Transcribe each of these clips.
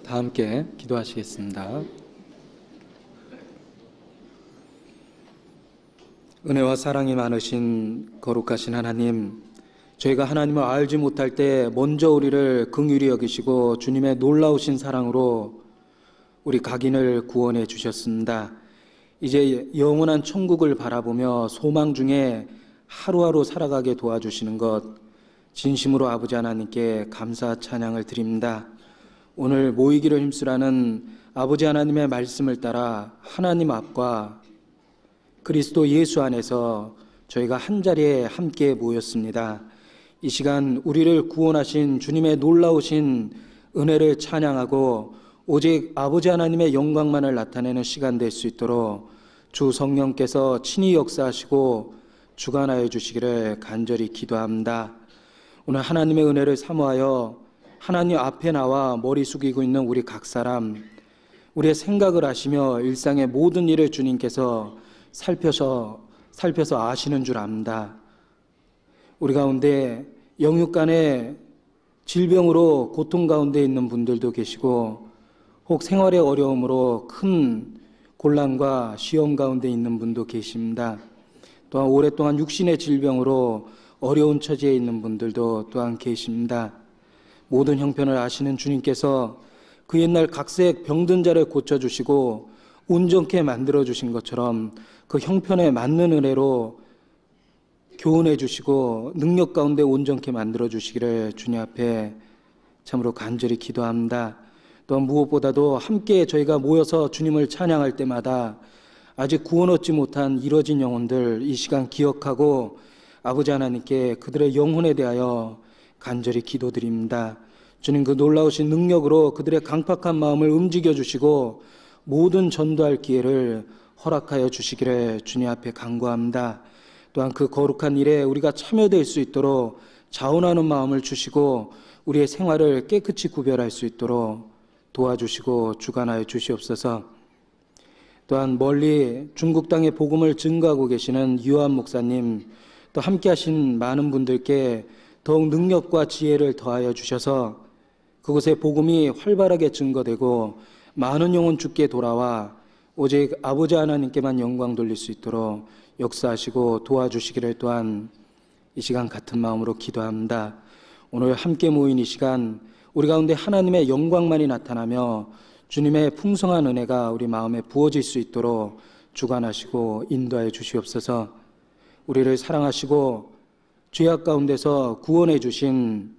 다 함께 기도하시겠습니다. 은혜와 사랑이 많으신 거룩하신 하나님, 저희가 하나님을 알지 못할 때 먼저 우리를 긍휼히 여기시고 주님의 놀라우신 사랑으로 우리 각인을 구원해 주셨습니다. 이제 영원한 천국을 바라보며 소망 중에 하루하루 살아가게 도와주시는 것 진심으로 아버지 하나님께 감사 찬양을 드립니다. 오늘 모이기를 힘쓰라는 아버지 하나님의 말씀을 따라 하나님 앞과 그리스도 예수 안에서 저희가 한자리에 함께 모였습니다. 이 시간 우리를 구원하신 주님의 놀라우신 은혜를 찬양하고 오직 아버지 하나님의 영광만을 나타내는 시간 될 수 있도록 주 성령께서 친히 역사하시고 주관하여 주시기를 간절히 기도합니다. 오늘 하나님의 은혜를 사모하여 하나님 앞에 나와 머리 숙이고 있는 우리 각 사람, 우리의 생각을 아시며 일상의 모든 일을 주님께서 살펴서 아시는 줄 압니다. 우리 가운데 영육 간의 질병으로 고통 가운데 있는 분들도 계시고 혹 생활의 어려움으로 큰 곤란과 시험 가운데 있는 분도 계십니다. 또한 오랫동안 육신의 질병으로 어려운 처지에 있는 분들도 또한 계십니다. 모든 형편을 아시는 주님께서 그 옛날 각색 병든 자를 고쳐주시고 온전케 만들어주신 것처럼 그 형편에 맞는 은혜로 교훈해 주시고 능력 가운데 온전케 만들어 주시기를 주님 앞에 참으로 간절히 기도합니다. 또한 무엇보다도 함께 저희가 모여서 주님을 찬양할 때마다 아직 구원 얻지 못한 이뤄진 영혼들 이 시간 기억하고 아버지 하나님께 그들의 영혼에 대하여 간절히 기도드립니다. 주님 그 놀라우신 능력으로 그들의 강팍한 마음을 움직여 주시고 모든 전도할 기회를 허락하여 주시기를 주님 앞에 간구합니다. 또한 그 거룩한 일에 우리가 참여될 수 있도록 자원하는 마음을 주시고 우리의 생활을 깨끗이 구별할 수 있도록 도와주시고 주관하여 주시옵소서. 또한 멀리 중국 땅의 복음을 증거하고 계시는 유한 목사님, 또 함께 하신 많은 분들께 더욱 능력과 지혜를 더하여 주셔서 그곳에 복음이 활발하게 증거되고 많은 영혼 주께 돌아와 오직 아버지 하나님께만 영광 돌릴 수 있도록 역사하시고 도와주시기를 또한 이 시간 같은 마음으로 기도합니다. 오늘 함께 모인 이 시간 우리 가운데 하나님의 영광만이 나타나며 주님의 풍성한 은혜가 우리 마음에 부어질 수 있도록 주관하시고 인도하여 주시옵소서. 우리를 사랑하시고 죄악 가운데서 구원해 주신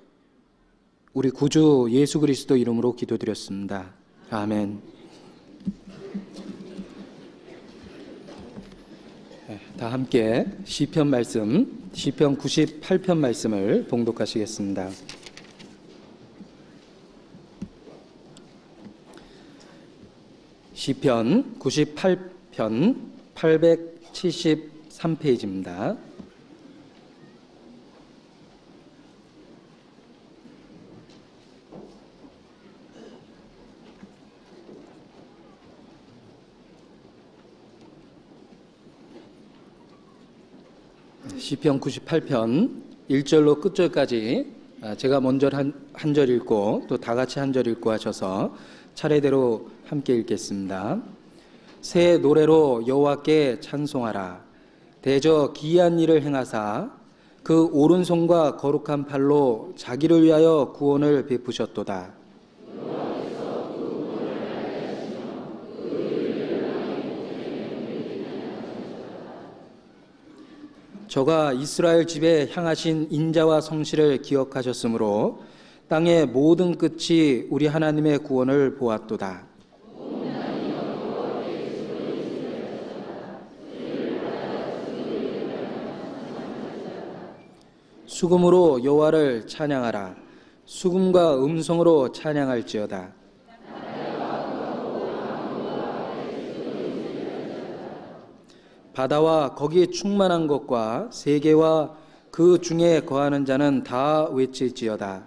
우리 구주 예수 그리스도 이름으로 기도드렸습니다. 아멘. 다 함께 시편 말씀, 시편 98편 말씀을 봉독하시겠습니다. 시편 98편 873페이지입니다. 시편 98편 1절로 끝절까지 제가 먼저 한 절 읽고 또 다 같이 한 절 읽고 하셔서 차례대로 함께 읽겠습니다. 새 노래로 여호와께 찬송하라. 대저 기이한 일을 행하사 그 오른손과 거룩한 팔로 자기를 위하여 구원을 베푸셨도다. 저가 이스라엘 집에 향하신 인자와 성실을 기억하셨으므로 땅의 모든 끝이 우리 하나님의 구원을 보았도다. 수금으로 여호와를 찬양하라. 수금과 음성으로 찬양할지어다. 바다와 거기에 충만한 것과 세계와 그 중에 거하는 자는 다 외칠지어다.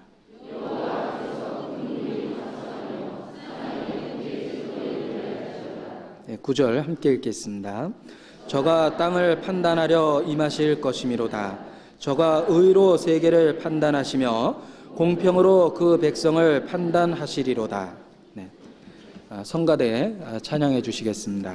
9절 함께 읽겠습니다. 저가 땅을 판단하려 임하실 것이미로다. 저가 의로 세계를 판단하시며 공평으로 그 백성을 판단하시리로다. 성가대 찬양해 주시겠습니다.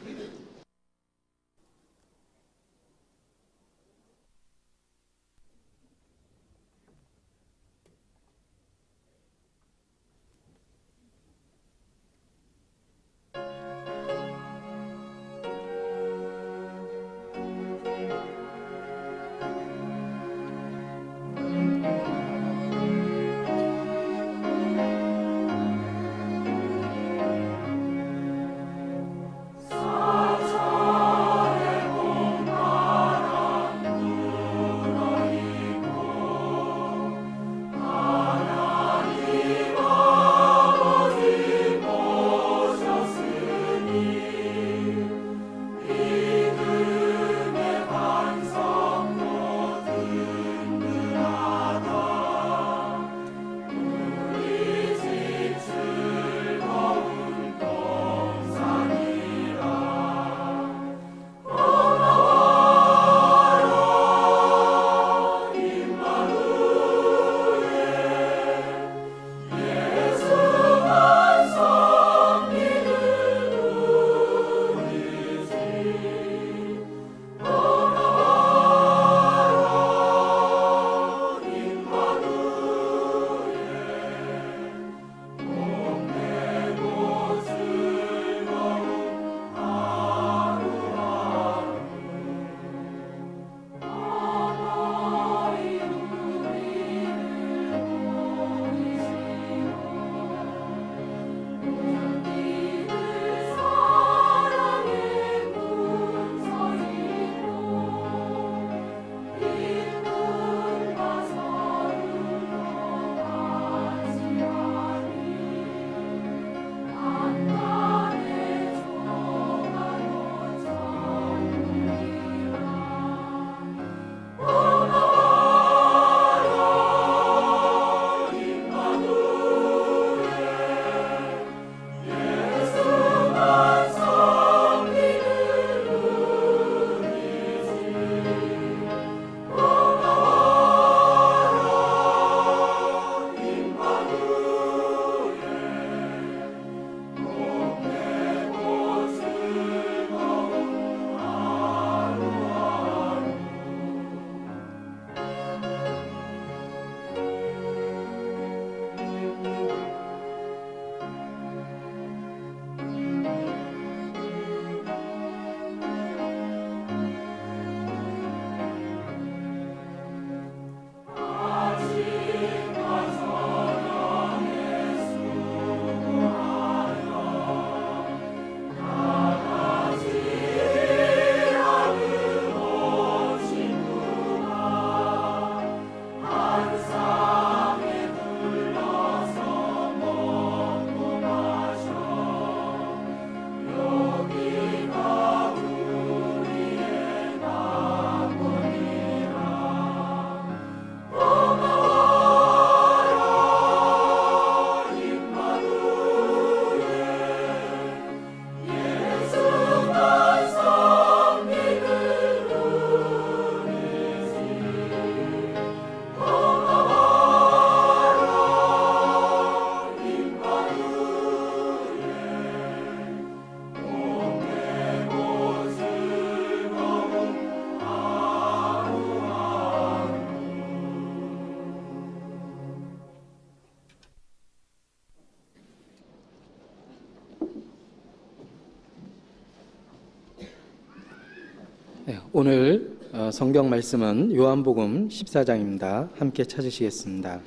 네, 오늘 성경 말씀은 요한복음 14장입니다. 함께 찾으시겠습니다.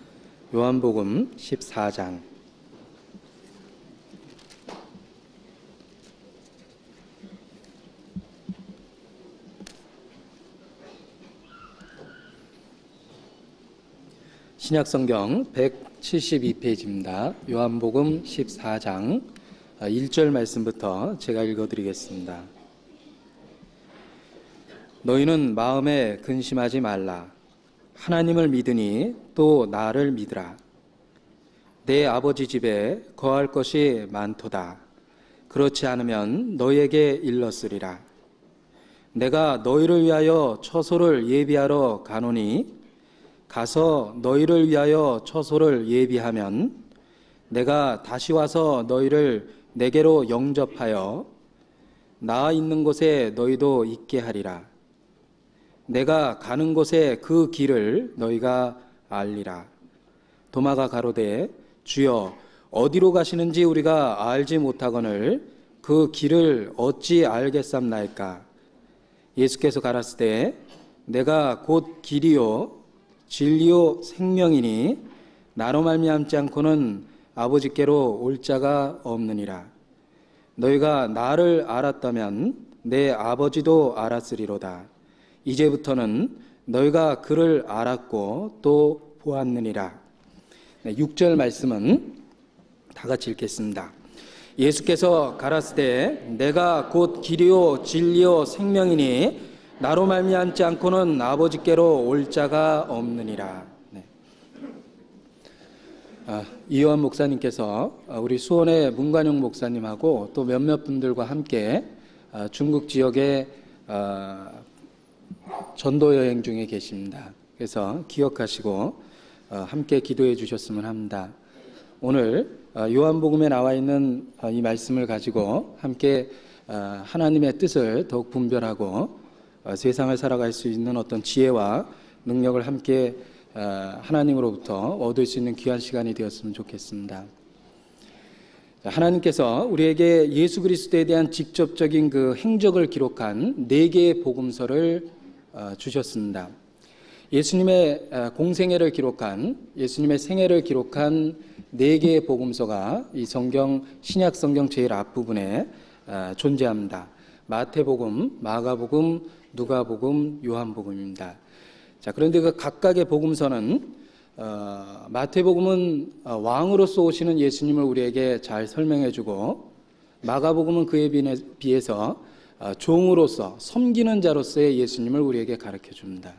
요한복음 14장. 신약성경 172페이지입니다. 요한복음 14장 1절 말씀부터 제가 읽어드리겠습니다. 너희는 마음에 근심하지 말라. 하나님을 믿으니 또 나를 믿으라. 내 아버지 집에 거할 것이 많도다. 그렇지 않으면 너희에게 일렀으리라. 내가 너희를 위하여 처소를 예비하러 가노니 가서 너희를 위하여 처소를 예비하면 내가 다시 와서 너희를 내게로 영접하여 나 있는 곳에 너희도 있게 하리라. 내가 가는 곳에 그 길을 너희가 알리라. 도마가 가로되 주여 어디로 가시는지 우리가 알지 못하거늘 그 길을 어찌 알겠삼나이까. 예수께서 가라사대 내가 곧 길이요 진리요 생명이니 나로 말미암지 않고는 아버지께로 올 자가 없느니라. 너희가 나를 알았다면 내 아버지도 알았으리로다. 이제부터는 너희가 그를 알았고 또 보았느니라. 6절 말씀은 다 같이 읽겠습니다. 예수께서 가라사대 내가 곧 길이요 진리요 생명이니 나로 말미암지 않고는 아버지께로 올 자가 없느니라. 이요한 목사님께서 우리 수원의 문관용 목사님하고 또 몇몇 분들과 함께 중국 지역에 전도 여행 중에 계십니다. 그래서 기억하시고 함께 기도해 주셨으면 합니다. 오늘 요한복음에 나와 있는 이 말씀을 가지고 함께 하나님의 뜻을 더욱 분별하고 세상을 살아갈 수 있는 어떤 지혜와 능력을 함께 하나님으로부터 얻을 수 있는 귀한 시간이 되었으면 좋겠습니다. 하나님께서 우리에게 예수 그리스도에 대한 직접적인 그 행적을 기록한 4개의 복음서를 주셨습니다. 예수님의 공생애를 기록한, 예수님의 생애를 기록한 4개의 복음서가 이 성경, 신약 성경 제일 앞부분에 존재합니다. 마태복음, 마가복음, 누가복음, 요한복음입니다. 자, 그런데 그 각각의 복음서는 마태복음은 왕으로서 오시는 예수님을 우리에게 잘 설명해주고, 마가복음은 그에 비해서 종으로서 섬기는 자로서의 예수님을 우리에게 가르쳐줍니다.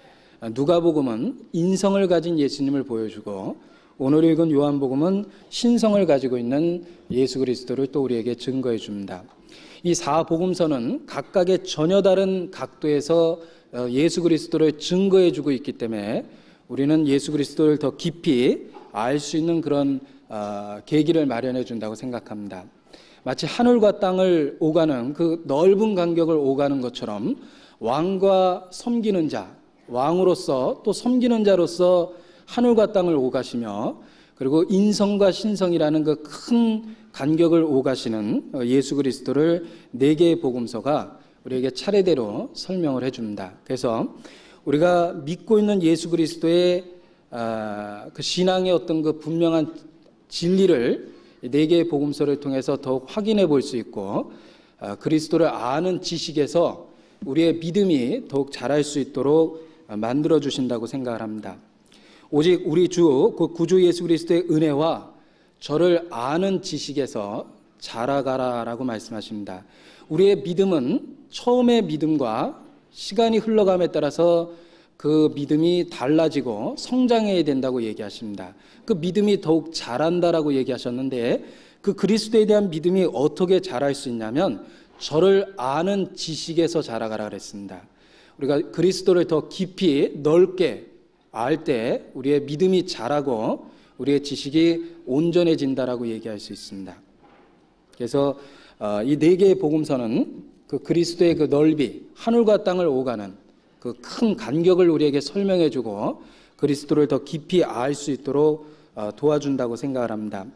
누가복음은 인성을 가진 예수님을 보여주고, 오늘 읽은 요한복음은 신성을 가지고 있는 예수 그리스도를 또 우리에게 증거해 줍니다. 이 4복음서는 각각의 전혀 다른 각도에서 예수 그리스도를 증거해 주고 있기 때문에 우리는 예수 그리스도를 더 깊이 알 수 있는 그런 계기를 마련해 준다고 생각합니다. 마치 하늘과 땅을 오가는 그 넓은 간격을 오가는 것처럼 왕과 섬기는 자, 왕으로서 또 섬기는 자로서 하늘과 땅을 오가시며, 그리고 인성과 신성이라는 그 큰 간격을 오가시는 예수 그리스도를 4개의 복음서가 우리에게 차례대로 설명을 해줍니다. 그래서 우리가 믿고 있는 예수 그리스도의 그 신앙의 어떤 그 분명한 진리를 4개의 복음서를 통해서 더욱 확인해 볼 수 있고, 그리스도를 아는 지식에서 우리의 믿음이 더욱 자랄 수 있도록 만들어 주신다고 생각을 합니다. 오직 우리 주, 그 구주 예수 그리스도의 은혜와 저를 아는 지식에서 자라가라라고 말씀하십니다. 우리의 믿음은 처음의 믿음과 시간이 흘러감에 따라서 그 믿음이 달라지고 성장해야 된다고 얘기하십니다. 그 믿음이 더욱 자란다라고 얘기하셨는데, 그 그리스도에 대한 믿음이 어떻게 자랄 수 있냐면 저를 아는 지식에서 자라가라 그랬습니다. 우리가 그리스도를 더 깊이 넓게 알 때 우리의 믿음이 자라고 우리의 지식이 온전해진다라고 얘기할 수 있습니다. 그래서 이 4개의 복음서는 그 그리스도의 그 넓이, 하늘과 땅을 오가는 그 큰 간격을 우리에게 설명해주고 그리스도를 더 깊이 알 수 있도록 도와준다고 생각을 합니다.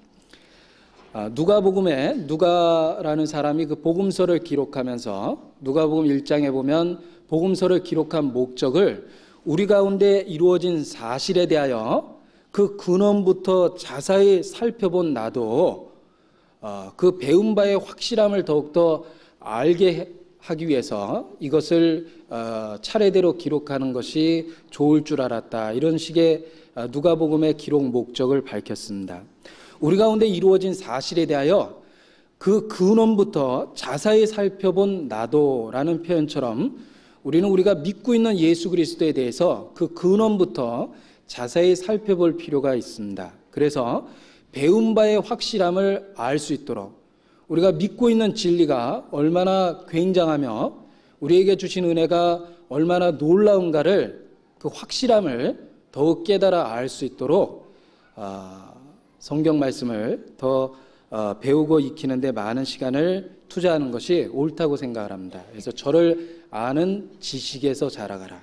누가복음에 누가라는 사람이 그 복음서를 기록하면서 누가복음 1장에 보면 복음서를 기록한 목적을 우리 가운데 이루어진 사실에 대하여 그 근원부터 자세히 살펴본 나도 그 배운 바의 확실함을 더욱더 알게 하기 위해서 이것을 차례대로 기록하는 것이 좋을 줄 알았다. 이런 식의 누가복음의 기록 목적을 밝혔습니다. 우리 가운데 이루어진 사실에 대하여 그 근원부터 자세히 살펴본 나도라는 표현처럼 우리는 우리가 믿고 있는 예수 그리스도에 대해서 그 근원부터 자세히 살펴볼 필요가 있습니다. 그래서 배운 바의 확실함을 알 수 있도록, 우리가 믿고 있는 진리가 얼마나 굉장하며 우리에게 주신 은혜가 얼마나 놀라운가를, 그 확실함을 더욱 깨달아 알 수 있도록 성경 말씀을 더 배우고 익히는데 많은 시간을 투자하는 것이 옳다고 생각을 합니다. 그래서 저를 아는 지식에서 자라가라.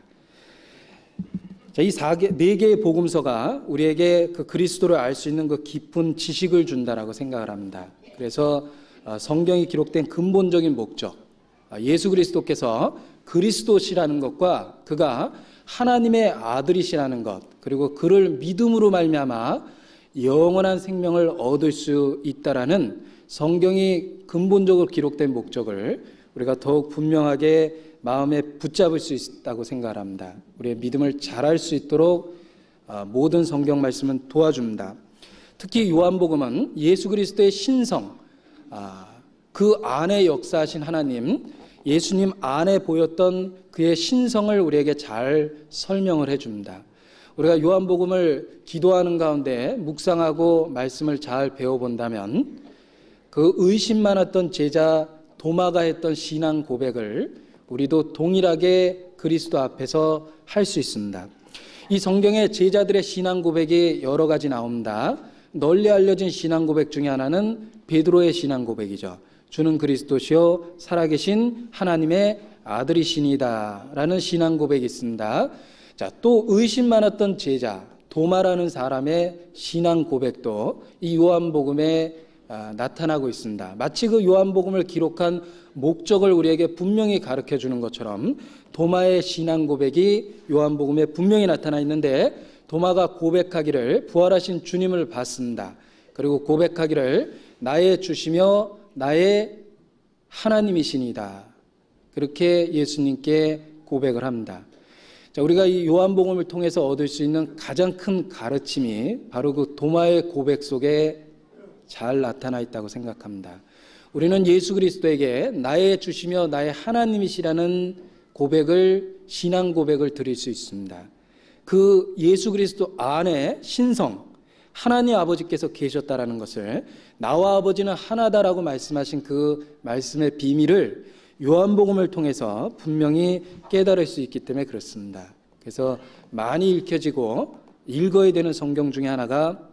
자, 이 4개의 복음서가 우리에게 그 그리스도를 알 수 있는 그 깊은 지식을 준다라고 생각을 합니다. 그래서 성경이 기록된 근본적인 목적, 예수 그리스도께서 그리스도시라는 것과 그가 하나님의 아들이시라는 것, 그리고 그를 믿음으로 말미암아 영원한 생명을 얻을 수 있다라는 성경이 근본적으로 기록된 목적을 우리가 더욱 분명하게 마음에 붙잡을 수 있다고 생각을 합니다. 우리의 믿음을 잘할 수 있도록 모든 성경 말씀은 도와줍니다. 특히 요한복음은 예수 그리스도의 신성, 그 안에 역사하신 하나님, 예수님 안에 보였던 그의 신성을 우리에게 잘 설명을 해줍니다. 우리가 요한복음을 기도하는 가운데 묵상하고 말씀을 잘 배워본다면 그 의심 많았던 제자 도마가 했던 신앙 고백을 우리도 동일하게 그리스도 앞에서 할 수 있습니다. 이 성경에 제자들의 신앙 고백이 여러 가지 나옵니다. 널리 알려진 신앙 고백 중에 하나는 베드로의 신앙 고백이죠. 주는 그리스도시요 살아계신 하나님의 아들이시니다 라는 신앙 고백이 있습니다. 자, 또 의심 많았던 제자 도마라는 사람의 신앙 고백도 이 요한복음에 나타나고 있습니다. 마치 그 요한복음을 기록한 목적을 우리에게 분명히 가르쳐 주는 것처럼 도마의 신앙 고백이 요한복음에 분명히 나타나 있는데, 도마가 고백하기를 부활하신 주님을 봤습니다. 그리고 고백하기를 나의 주시며 나의 하나님이시니다. 그렇게 예수님께 고백을 합니다. 자, 우리가 이 요한복음을 통해서 얻을 수 있는 가장 큰 가르침이 바로 그 도마의 고백 속에 잘 나타나 있다고 생각합니다. 우리는 예수 그리스도에게 나의 주시며 나의 하나님이시라는 고백을, 신앙 고백을 드릴 수 있습니다. 그 예수 그리스도 안에 신성, 하나님 아버지께서 계셨다라는 것을, 나와 아버지는 하나다라고 말씀하신 그 말씀의 비밀을 요한복음을 통해서 분명히 깨달을 수 있기 때문에 그렇습니다. 그래서 많이 읽혀지고 읽어야 되는 성경 중에 하나가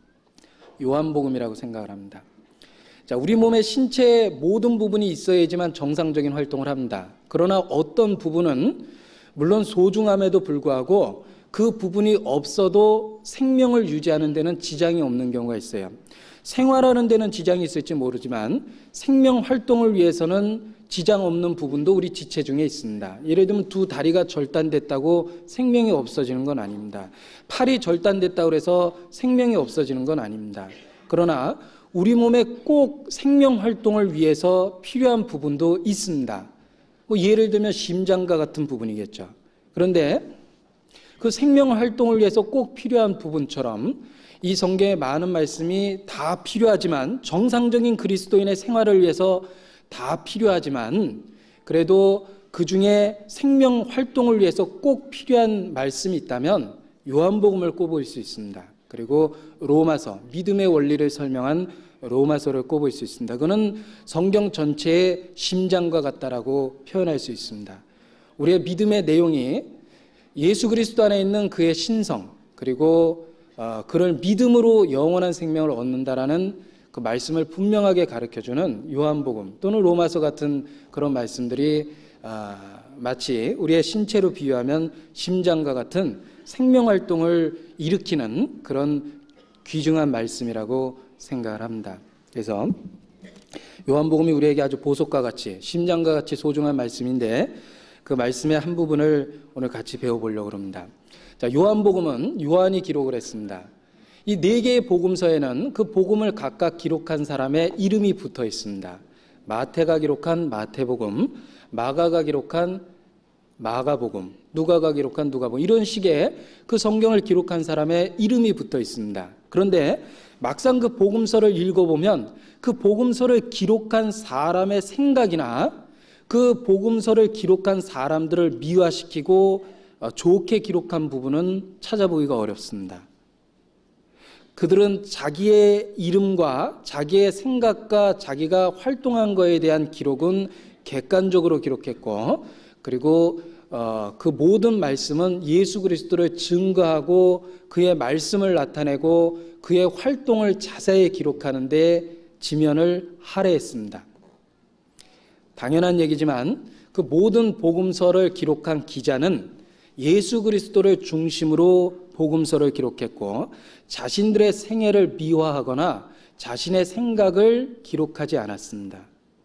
요한복음이라고 생각을 합니다. 자, 우리 몸의 신체의 모든 부분이 있어야지만 정상적인 활동을 합니다. 그러나 어떤 부분은 물론 소중함에도 불구하고 그 부분이 없어도 생명을 유지하는 데는 지장이 없는 경우가 있어요. 생활하는 데는 지장이 있을지 모르지만 생명 활동을 위해서는 지장 없는 부분도 우리 지체 중에 있습니다. 예를 들면 두 다리가 절단됐다고 생명이 없어지는 건 아닙니다. 팔이 절단됐다고 해서 생명이 없어지는 건 아닙니다. 그러나 우리 몸에 꼭 생명 활동을 위해서 필요한 부분도 있습니다. 예를 들면 심장과 같은 부분이겠죠. 그런데 그 생명 활동을 위해서 꼭 필요한 부분처럼 이 성경의 많은 말씀이 다 필요하지만, 정상적인 그리스도인의 생활을 위해서 다 필요하지만, 그래도 그 중에 생명 활동을 위해서 꼭 필요한 말씀이 있다면 요한복음을 꼽을 수 있습니다. 그리고 로마서, 믿음의 원리를 설명한 로마서를 꼽을 수 있습니다. 그거는 성경 전체의 심장과 같다라고 표현할 수 있습니다. 우리의 믿음의 내용이 예수 그리스도 안에 있는 그의 신성, 그리고 그를 믿음으로 영원한 생명을 얻는다라는 그 말씀을 분명하게 가르쳐주는 요한복음 또는 로마서 같은 그런 말씀들이 마치 우리의 신체로 비유하면 심장과 같은 생명활동을 일으키는 그런 귀중한 말씀이라고 생각을 합니다. 그래서 요한복음이 우리에게 아주 보석과 같이, 심장과 같이 소중한 말씀인데, 그 말씀의 한 부분을 오늘 같이 배워보려고 합니다. 자, 요한복음은 요한이 기록을 했습니다. 이 4개의 복음서에는 그 복음을 각각 기록한 사람의 이름이 붙어 있습니다. 마태가 기록한 마태복음, 마가가 기록한 마가복음, 누가가 기록한 누가복음, 이런 식의 그 성경을 기록한 사람의 이름이 붙어 있습니다. 그런데 막상 그 복음서를 읽어보면 그 복음서를 기록한 사람의 생각이나 그 복음서를 기록한 사람들을 미화시키고 좋게 기록한 부분은 찾아보기가 어렵습니다. 그들은 자기의 이름과 자기의 생각과 자기가 활동한 것에 대한 기록은 객관적으로 기록했고, 그리고 그 모든 말씀은 예수 그리스도를 증거하고 그의 말씀을 나타내고 그의 활동을 자세히 기록하는 데 지면을 할애했습니다. 당연한 얘기지만 그 모든 복음서를 기록한 기자는 예수 그리스도를 중심으로 복음서를 기록했고 자신들의 생애를 미화하거나 자신의 생각을 기록하지 않았습니다.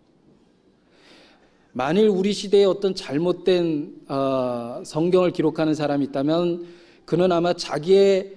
만일 우리 시대에 어떤 잘못된 성경을 기록하는 사람이 있다면 그는 아마 자기의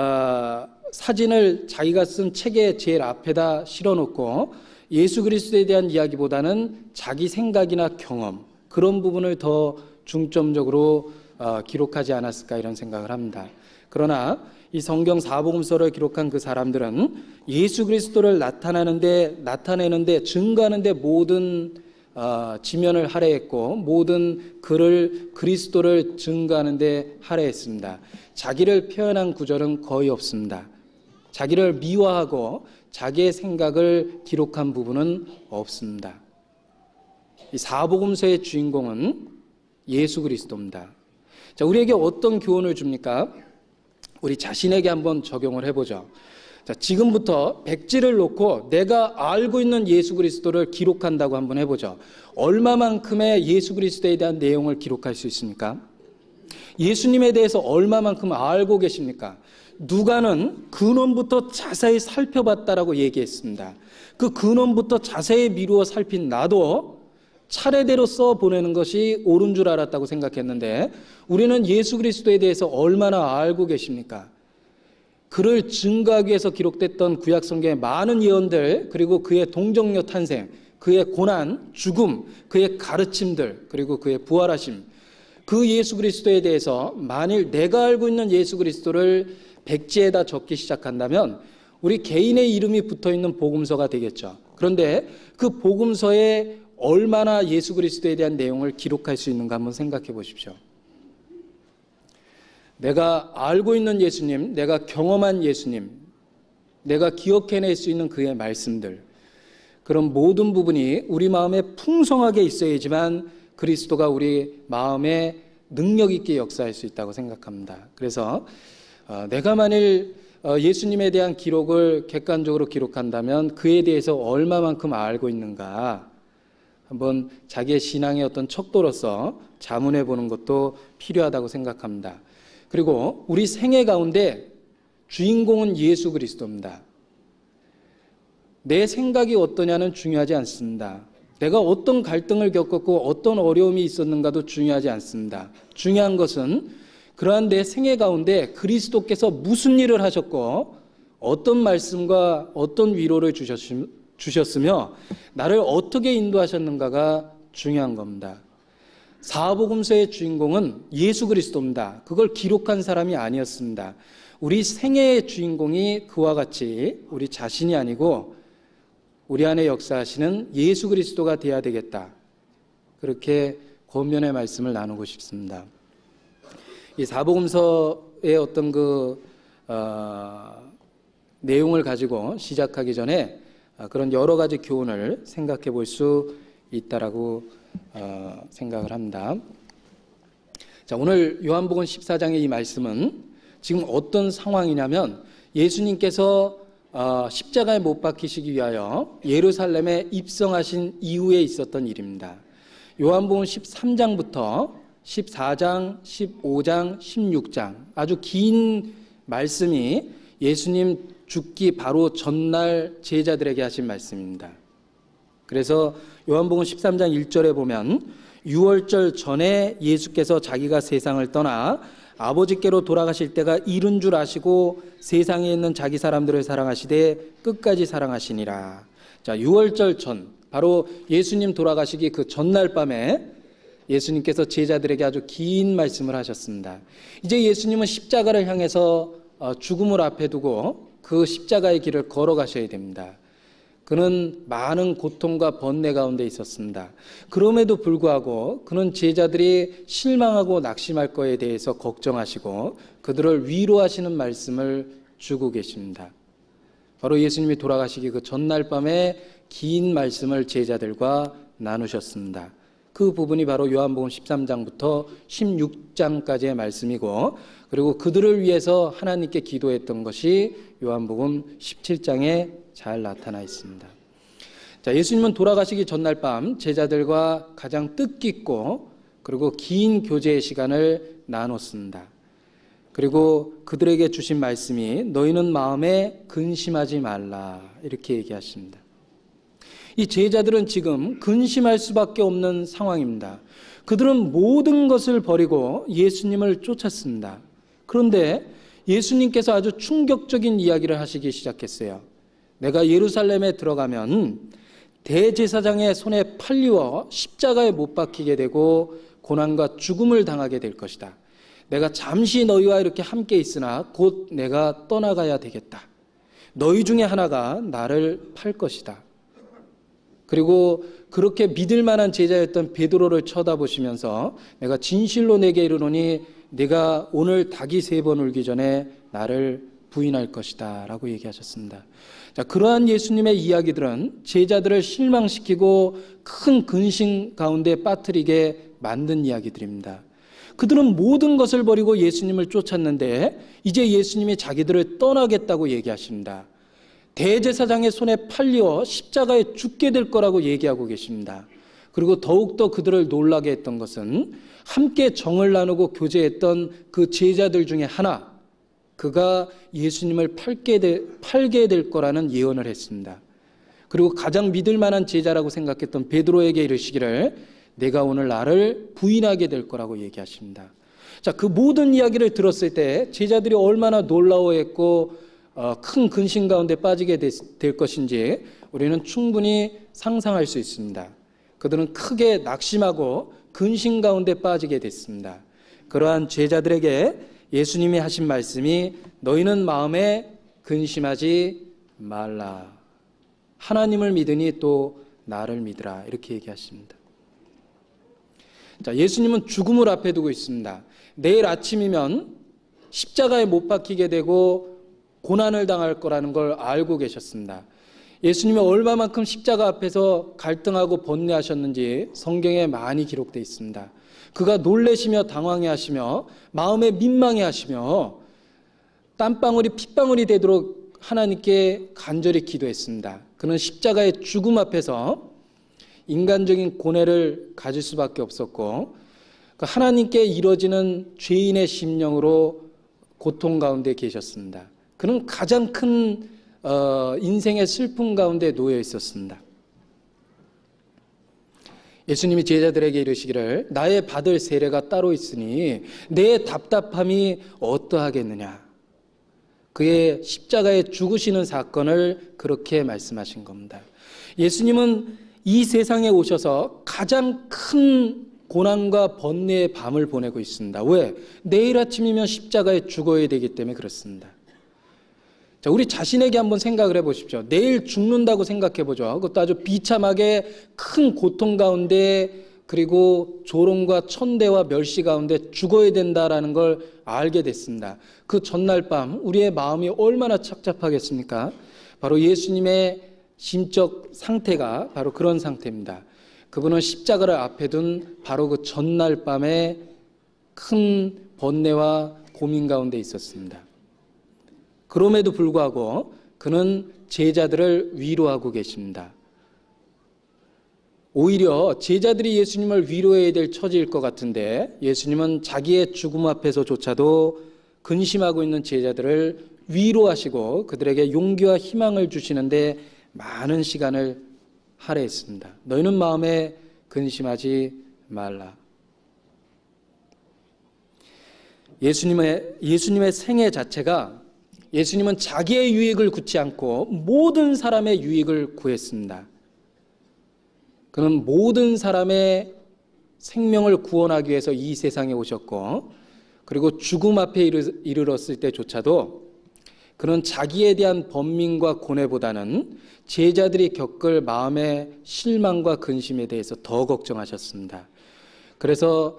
사진을 자기가 쓴 책의 제일 앞에다 실어놓고 예수 그리스도에 대한 이야기보다는 자기 생각이나 경험 그런 부분을 더 중점적으로 기록하지 않았을까 이런 생각을 합니다. 그러나 이 성경 사복음서를 기록한 그 사람들은 예수 그리스도를 나타내는데 증거하는데 모든 지면을 할애했고 모든 글을 그리스도를 증거하는데 할애했습니다. 자기를 표현한 구절은 거의 없습니다. 자기를 미화하고 자기의 생각을 기록한 부분은 없습니다. 이 사복음서의 주인공은 예수 그리스도입니다. 자, 우리에게 어떤 교훈을 줍니까? 우리 자신에게 한번 적용을 해보죠. 자, 지금부터 백지를 놓고 내가 알고 있는 예수 그리스도를 기록한다고 한번 해보죠. 얼마만큼의 예수 그리스도에 대한 내용을 기록할 수 있습니까? 예수님에 대해서 얼마만큼 알고 계십니까? 누가는 근원부터 자세히 살펴봤다라고 얘기했습니다. 그 근원부터 자세히 미루어 살핀 나도 차례대로 써보내는 것이 옳은 줄 알았다고 생각했는데 우리는 예수 그리스도에 대해서 얼마나 알고 계십니까? 그를 증거하기 위해서 기록됐던 구약 성경의 많은 예언들 그리고 그의 동정녀 탄생, 그의 고난, 죽음, 그의 가르침들 그리고 그의 부활하심 그 예수 그리스도에 대해서 만일 내가 알고 있는 예수 그리스도를 백지에다 적기 시작한다면 우리 개인의 이름이 붙어있는 복음서가 되겠죠. 그런데 그 복음서에 얼마나 예수 그리스도에 대한 내용을 기록할 수 있는가 한번 생각해 보십시오. 내가 알고 있는 예수님, 내가 경험한 예수님, 내가 기억해낼 수 있는 그의 말씀들 그런 모든 부분이 우리 마음에 풍성하게 있어야지만 그리스도가 우리 마음에 능력 있게 역사할 수 있다고 생각합니다. 그래서 내가 만일 예수님에 대한 기록을 객관적으로 기록한다면 그에 대해서 얼마만큼 알고 있는가 한번 자기의 신앙의 어떤 척도로서 자문해 보는 것도 필요하다고 생각합니다. 그리고 우리 생애 가운데 주인공은 예수 그리스도입니다. 내 생각이 어떠냐는 중요하지 않습니다. 내가 어떤 갈등을 겪었고 어떤 어려움이 있었는가도 중요하지 않습니다. 중요한 것은 그러한 내 생애 가운데 그리스도께서 무슨 일을 하셨고 어떤 말씀과 어떤 위로를 주셨으며 나를 어떻게 인도하셨는가가 중요한 겁니다. 사복음서의 주인공은 예수 그리스도입니다. 그걸 기록한 사람이 아니었습니다. 우리 생애의 주인공이 그와 같이 우리 자신이 아니고 우리 안에 역사하시는 예수 그리스도가 되어야 되겠다. 그렇게 권면의 말씀을 나누고 싶습니다. 이 사복음서의 어떤 내용을 가지고 시작하기 전에 그런 여러 가지 교훈을 생각해 볼 수 있다라고 생각을 합니다. 자, 오늘 요한복음 14장의 이 말씀은 지금 어떤 상황이냐면 예수님께서 십자가에 못 박히시기 위하여 예루살렘에 입성하신 이후에 있었던 일입니다. 요한복음 13장부터 14장, 15장, 16장 아주 긴 말씀이 예수님 죽기 바로 전날 제자들에게 하신 말씀입니다. 그래서 요한복음 13장 1절에 보면 유월절 전에 예수께서 자기가 세상을 떠나 아버지께로 돌아가실 때가 이른 줄 아시고 세상에 있는 자기 사람들을 사랑하시되 끝까지 사랑하시니라. 자, 유월절 전 바로 예수님 돌아가시기 그 전날 밤에 예수님께서 제자들에게 아주 긴 말씀을 하셨습니다. 이제 예수님은 십자가를 향해서 죽음을 앞에 두고 그 십자가의 길을 걸어가셔야 됩니다. 그는 많은 고통과 번뇌 가운데 있었습니다. 그럼에도 불구하고 그는 제자들이 실망하고 낙심할 것에 대해서 걱정하시고 그들을 위로하시는 말씀을 주고 계십니다. 바로 예수님이 돌아가시기 그 전날 밤에 긴 말씀을 제자들과 나누셨습니다. 그 부분이 바로 요한복음 13장부터 16장까지의 말씀이고, 그리고 그들을 위해서 하나님께 기도했던 것이 요한복음 17장에 잘 나타나 있습니다. 자, 예수님은 돌아가시기 전날 밤 제자들과 가장 뜻깊고 그리고 긴 교제의 시간을 나눴습니다. 그리고 그들에게 주신 말씀이 너희는 마음에 근심하지 말라 이렇게 얘기하십니다. 이 제자들은 지금 근심할 수밖에 없는 상황입니다. 그들은 모든 것을 버리고 예수님을 쫓았습니다. 그런데 예수님께서 아주 충격적인 이야기를 하시기 시작했어요. 내가 예루살렘에 들어가면 대제사장의 손에 팔리워 십자가에 못 박히게 되고 고난과 죽음을 당하게 될 것이다. 내가 잠시 너희와 이렇게 함께 있으나 곧 내가 떠나가야 되겠다. 너희 중에 하나가 나를 팔 것이다. 그리고 그렇게 믿을 만한 제자였던 베드로를 쳐다보시면서 내가 진실로 내게 이르노니 네가 오늘 닭이 3번 울기 전에 나를 부인할 것이다 라고 얘기하셨습니다. 자, 그러한 예수님의 이야기들은 제자들을 실망시키고 큰 근심 가운데 빠뜨리게 만든 이야기들입니다. 그들은 모든 것을 버리고 예수님을 쫓았는데 이제 예수님이 자기들을 떠나겠다고 얘기하십니다. 대제사장의 손에 팔려 십자가에 죽게 될 거라고 얘기하고 계십니다. 그리고 더욱더 그들을 놀라게 했던 것은 함께 정을 나누고 교제했던 그 제자들 중에 하나, 그가 예수님을 팔게 될 거라는 예언을 했습니다. 그리고 가장 믿을 만한 제자라고 생각했던 베드로에게 이르시기를 내가 오늘 나를 부인하게 될 거라고 얘기하십니다. 자, 그 모든 이야기를 들었을 때 제자들이 얼마나 놀라워했고 큰 근심 가운데 빠지게 될 것인지 우리는 충분히 상상할 수 있습니다. 그들은 크게 낙심하고 근심 가운데 빠지게 됐습니다. 그러한 제자들에게 예수님이 하신 말씀이 너희는 마음에 근심하지 말라. 하나님을 믿으니 또 나를 믿으라. 이렇게 얘기하십니다. 자, 예수님은 죽음을 앞에 두고 있습니다. 내일 아침이면 십자가에 못 박히게 되고 고난을 당할 거라는 걸 알고 계셨습니다. 예수님이 얼마만큼 십자가 앞에서 갈등하고 번뇌하셨는지 성경에 많이 기록되어 있습니다. 그가 놀라시며 당황해하시며 마음에 민망해하시며 땀방울이 핏방울이 되도록 하나님께 간절히 기도했습니다. 그는 십자가의 죽음 앞에서 인간적인 고뇌를 가질 수밖에 없었고 하나님께 이뤄지는 죄인의 심령으로 고통 가운데 계셨습니다. 그는 가장 큰 인생의 슬픔 가운데 놓여 있었습니다. 예수님이 제자들에게 이르시기를 나의 받을 세례가 따로 있으니 내 답답함이 어떠하겠느냐. 그의 십자가에 죽으시는 사건을 그렇게 말씀하신 겁니다. 예수님은 이 세상에 오셔서 가장 큰 고난과 번뇌의 밤을 보내고 있습니다. 왜? 내일 아침이면 십자가에 죽어야 되기 때문에 그렇습니다. 자, 우리 자신에게 한번 생각을 해보십시오. 내일 죽는다고 생각해보죠. 그것도 아주 비참하게 큰 고통 가운데 그리고 조롱과 천대와 멸시 가운데 죽어야 된다라는 걸 알게 됐습니다. 그 전날 밤 우리의 마음이 얼마나 착잡하겠습니까? 바로 예수님의 심적 상태가 바로 그런 상태입니다. 그분은 십자가를 앞에 둔 바로 그 전날 밤에 큰 번뇌와 고민 가운데 있었습니다. 그럼에도 불구하고 그는 제자들을 위로하고 계십니다. 오히려 제자들이 예수님을 위로해야 될 처지일 것 같은데 예수님은 자기의 죽음 앞에서조차도 근심하고 있는 제자들을 위로하시고 그들에게 용기와 희망을 주시는데 많은 시간을 할애했습니다. 너희는 마음에 근심하지 말라. 예수님의 생애 자체가 예수님은 자기의 유익을 구치 않고 모든 사람의 유익을 구했습니다. 그는 모든 사람의 생명을 구원하기 위해서 이 세상에 오셨고 그리고 죽음 앞에 이르렀을 때조차도 그는 자기에 대한 번민과 고뇌보다는 제자들이 겪을 마음의 실망과 근심에 대해서 더 걱정하셨습니다. 그래서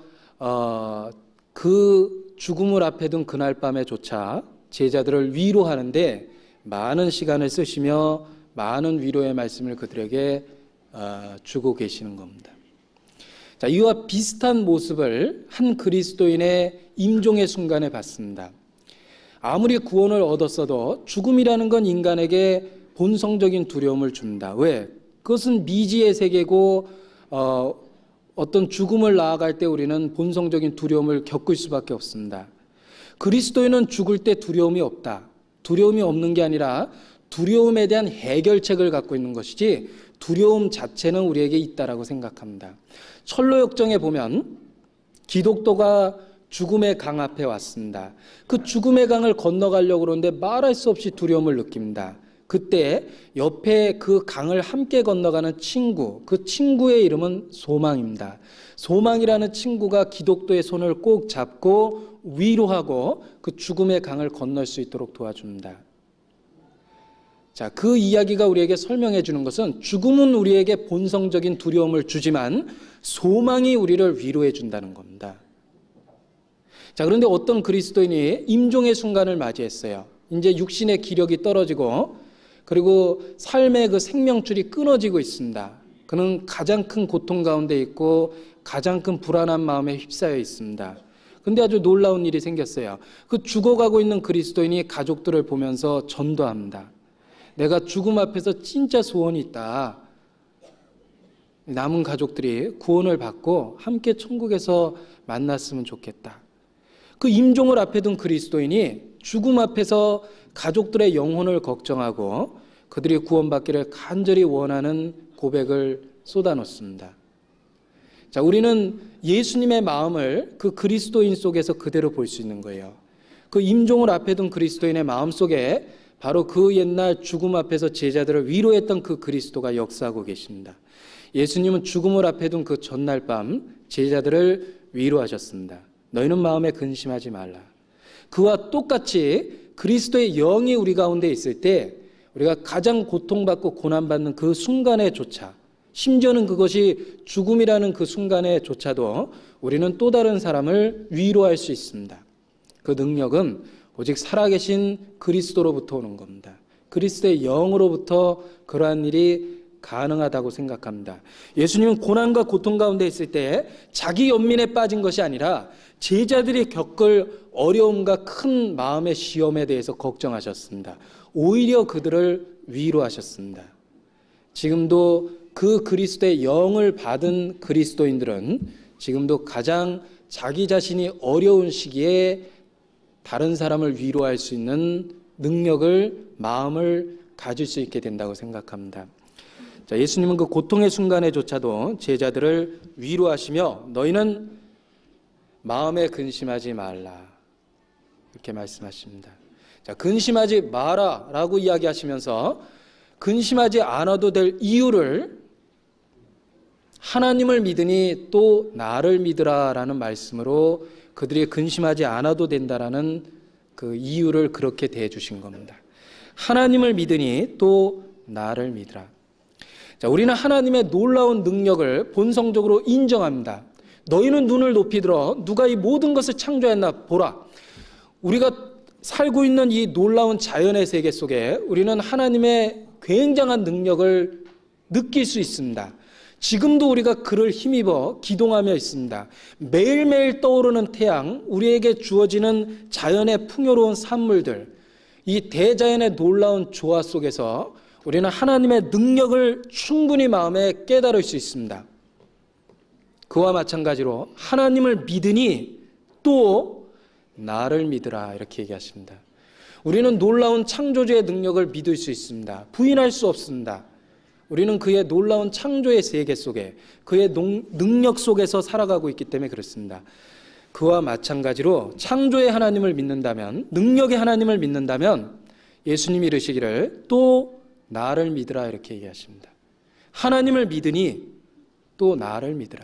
그 죽음을 앞에 둔 그날 밤에조차 제자들을 위로하는데 많은 시간을 쓰시며 많은 위로의 말씀을 그들에게 주고 계시는 겁니다. 자, 이와 비슷한 모습을 한 그리스도인의 임종의 순간에 봤습니다. 아무리 구원을 얻었어도 죽음이라는 건 인간에게 본성적인 두려움을 준다. 왜? 그것은 미지의 세계고 어떤 죽음을 나아갈 때 우리는 본성적인 두려움을 겪을 수밖에 없습니다. 그리스도인은 죽을 때 두려움이 없다. 두려움이 없는 게 아니라 두려움에 대한 해결책을 갖고 있는 것이지 두려움 자체는 우리에게 있다라고 생각합니다. 철로역정에 보면 기독도가 죽음의 강 앞에 왔습니다. 그 죽음의 강을 건너가려고 그러는데 말할 수 없이 두려움을 느낍니다. 그때 옆에 그 강을 함께 건너가는 친구, 그 친구의 이름은 소망입니다. 소망이라는 친구가 기독도의 손을 꼭 잡고 위로하고 그 죽음의 강을 건널 수 있도록 도와줍니다. 자, 그 이야기가 우리에게 설명해 주는 것은 죽음은 우리에게 본성적인 두려움을 주지만 소망이 우리를 위로해 준다는 겁니다. 자, 그런데 어떤 그리스도인이 임종의 순간을 맞이했어요. 이제 육신의 기력이 떨어지고 그리고 삶의 그 생명줄이 끊어지고 있습니다. 그는 가장 큰 고통 가운데 있고 가장 큰 불안한 마음에 휩싸여 있습니다. 근데 아주 놀라운 일이 생겼어요. 그 죽어가고 있는 그리스도인이 가족들을 보면서 전도합니다. 내가 죽음 앞에서 진짜 소원이 있다. 남은 가족들이 구원을 받고 함께 천국에서 만났으면 좋겠다. 그 임종을 앞에 둔 그리스도인이 죽음 앞에서 가족들의 영혼을 걱정하고 그들이 구원받기를 간절히 원하는 고백을 쏟아놓습니다. 자, 우리는 예수님의 마음을 그 그리스도인 속에서 그대로 볼 수 있는 거예요. 그 임종을 앞에 둔 그리스도인의 마음 속에 바로 그 옛날 죽음 앞에서 제자들을 위로했던 그 그리스도가 역사하고 계십니다. 예수님은 죽음을 앞에 둔 그 전날 밤 제자들을 위로하셨습니다. 너희는 마음에 근심하지 말라. 그와 똑같이 그리스도의 영이 우리 가운데 있을 때 우리가 가장 고통받고 고난받는 그 순간에조차, 심지어는 그것이 죽음이라는 그 순간에조차도 우리는 또 다른 사람을 위로할 수 있습니다. 그 능력은 오직 살아계신 그리스도로부터 오는 겁니다. 그리스도의 영으로부터 그러한 일이 가능하다고 생각합니다. 예수님은 고난과 고통 가운데 있을 때 자기 연민에 빠진 것이 아니라 제자들이 겪을 어려움과 큰 마음의 시험에 대해서 걱정하셨습니다. 오히려 그들을 위로하셨습니다. 지금도 그 그리스도의 영을 받은 그리스도인들은 지금도 가장 자기 자신이 어려운 시기에 다른 사람을 위로할 수 있는 능력을, 마음을 가질 수 있게 된다고 생각합니다. 자, 예수님은 그 고통의 순간에조차도 제자들을 위로하시며 너희는 마음에 근심하지 말라 이렇게 말씀하십니다. 자, 근심하지 마라 라고 이야기하시면서 근심하지 않아도 될 이유를 하나님을 믿으니 또 나를 믿으라 라는 말씀으로 그들이 근심하지 않아도 된다라는 그 이유를 그렇게 대해 주신 겁니다. 하나님을 믿으니 또 나를 믿으라. 자, 우리는 하나님의 놀라운 능력을 본성적으로 인정합니다. 너희는 눈을 높이 들어 누가 이 모든 것을 창조했나 보라. 우리가 살고 있는 이 놀라운 자연의 세계 속에 우리는 하나님의 굉장한 능력을 느낄 수 있습니다. 지금도 우리가 그를 힘입어 기동하며 있습니다. 매일매일 떠오르는 태양, 우리에게 주어지는 자연의 풍요로운 산물들, 이 대자연의 놀라운 조화 속에서 우리는 하나님의 능력을 충분히 마음에 깨달을 수 있습니다. 그와 마찬가지로 하나님을 믿으니 또 나를 믿으라 이렇게 얘기하십니다. 우리는 놀라운 창조주의 능력을 믿을 수 있습니다. 부인할 수 없습니다. 우리는 그의 놀라운 창조의 세계 속에 그의 능력 속에서 살아가고 있기 때문에 그렇습니다. 그와 마찬가지로 창조의 하나님을 믿는다면, 능력의 하나님을 믿는다면 예수님이 이르시기를 또 나를 믿으라 이렇게 얘기하십니다. 하나님을 믿으니 또 나를 믿으라.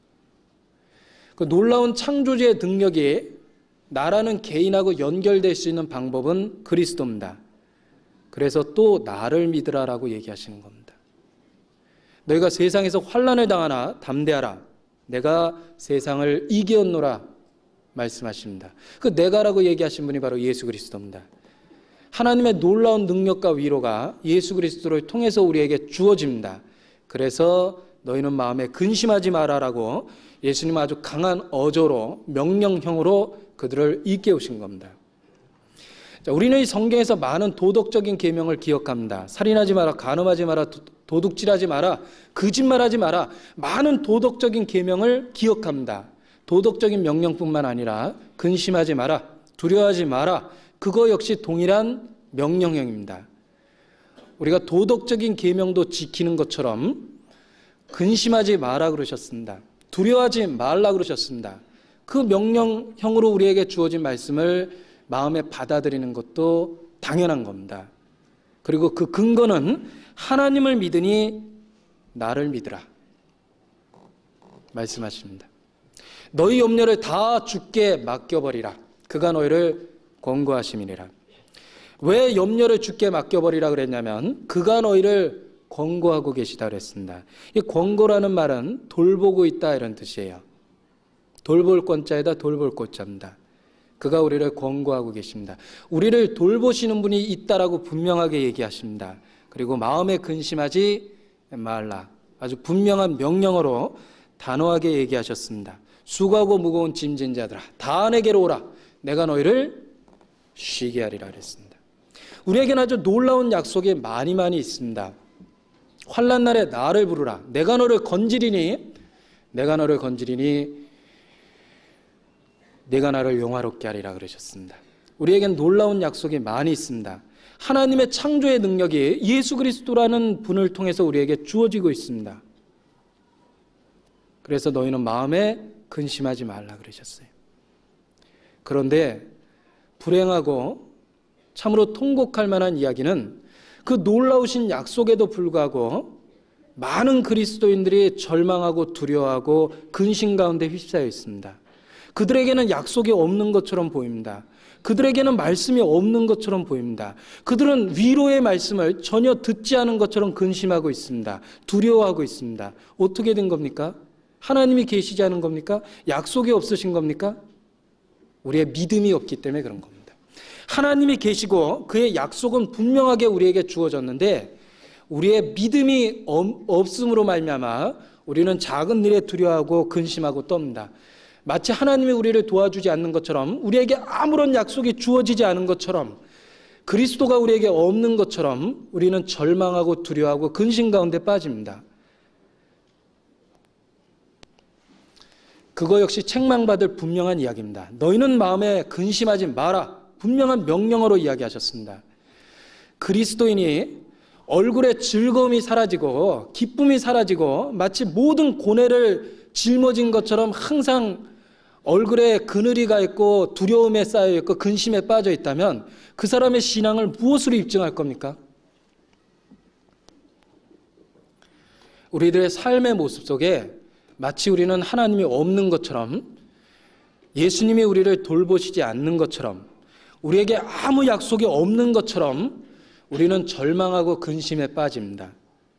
그 놀라운 창조주의 능력이 나라는 개인하고 연결될 수 있는 방법은 그리스도입니다. 그래서 또 나를 믿으라라고 얘기하시는 겁니다. 너희가 세상에서 환난을 당하나 담대하라. 내가 세상을 이기었노라 말씀하십니다. 그 내가라고 얘기하신 분이 바로 예수 그리스도입니다. 하나님의 놀라운 능력과 위로가 예수 그리스도를 통해서 우리에게 주어집니다. 그래서 너희는 마음에 근심하지 마라라고 예수님은 아주 강한 어조로 명령형으로 그들을 일깨우신 겁니다. 자, 우리는 이 성경에서 많은 도덕적인 계명을 기억합니다. 살인하지 마라, 간음하지 마라, 도둑질하지 마라, 거짓말하지 마라, 많은 도덕적인 계명을 기억합니다. 도덕적인 명령뿐만 아니라 근심하지 마라, 두려워하지 마라, 그거 역시 동일한 명령형입니다. 우리가 도덕적인 계명도 지키는 것처럼 근심하지 마라 그러셨습니다. 두려워하지 말라 그러셨습니다. 그 명령형으로 우리에게 주어진 말씀을 마음에 받아들이는 것도 당연한 겁니다. 그리고 그 근거는 하나님을 믿으니 나를 믿으라 말씀하십니다. 너희 염려를 다 주께 맡겨버리라. 그가 너희를 권고하심이니라. 왜 염려를 주께 맡겨버리라 그랬냐면 그가 너희를 권고하고 계시다 그랬습니다. 이 권고라는 말은 돌보고 있다 이런 뜻이에요. 돌볼 권자에다 돌볼 꽃자입니다. 그가 우리를 권고하고 계십니다. 우리를 돌보시는 분이 있다라고 분명하게 얘기하십니다. 그리고 마음에 근심하지 말라. 아주 분명한 명령어로 단호하게 얘기하셨습니다. 수고하고 무거운 짐진 자들아 다 내게로 오라. 내가 너희를 쉬게 하리라 그랬습니다. 우리에게는 아주 놀라운 약속이 많이 있습니다. 환난 날에 나를 부르라. 내가 너를 건지리니 내가 나를 영화롭게 하리라 그러셨습니다. 우리에겐 놀라운 약속이 많이 있습니다. 하나님의 창조의 능력이 예수 그리스도라는 분을 통해서 우리에게 주어지고 있습니다. 그래서 너희는 마음에 근심하지 말라 그러셨어요. 그런데 불행하고 참으로 통곡할 만한 이야기는 그 놀라우신 약속에도 불구하고 많은 그리스도인들이 절망하고 두려워하고 근심 가운데 휩싸여 있습니다. 그들에게는 약속이 없는 것처럼 보입니다. 그들에게는 말씀이 없는 것처럼 보입니다. 그들은 위로의 말씀을 전혀 듣지 않은 것처럼 근심하고 있습니다. 두려워하고 있습니다. 어떻게 된 겁니까? 하나님이 계시지 않은 겁니까? 약속이 없으신 겁니까? 우리의 믿음이 없기 때문에 그런 겁니다. 하나님이 계시고 그의 약속은 분명하게 우리에게 주어졌는데 우리의 믿음이 없음으로 말미암아 우리는 작은 일에 두려워하고 근심하고 떱니다. 마치 하나님이 우리를 도와주지 않는 것처럼 우리에게 아무런 약속이 주어지지 않은 것처럼 그리스도가 우리에게 없는 것처럼 우리는 절망하고 두려워하고 근심 가운데 빠집니다. 그거 역시 책망받을 분명한 이야기입니다. 너희는 마음에 근심하지 마라. 분명한 명령어로 이야기하셨습니다. 그리스도인이 얼굴에 즐거움이 사라지고 기쁨이 사라지고 마치 모든 고뇌를 짊어진 것처럼 항상 얼굴에 그늘이 가 있고 두려움에 쌓여 있고 근심에 빠져 있다면 그 사람의 신앙을 무엇으로 입증할 겁니까? 우리들의 삶의 모습 속에 마치 우리는 하나님이 없는 것처럼 예수님이 우리를 돌보시지 않는 것처럼 우리에게 아무 약속이 없는 것처럼 우리는 절망하고 근심에 빠집니다.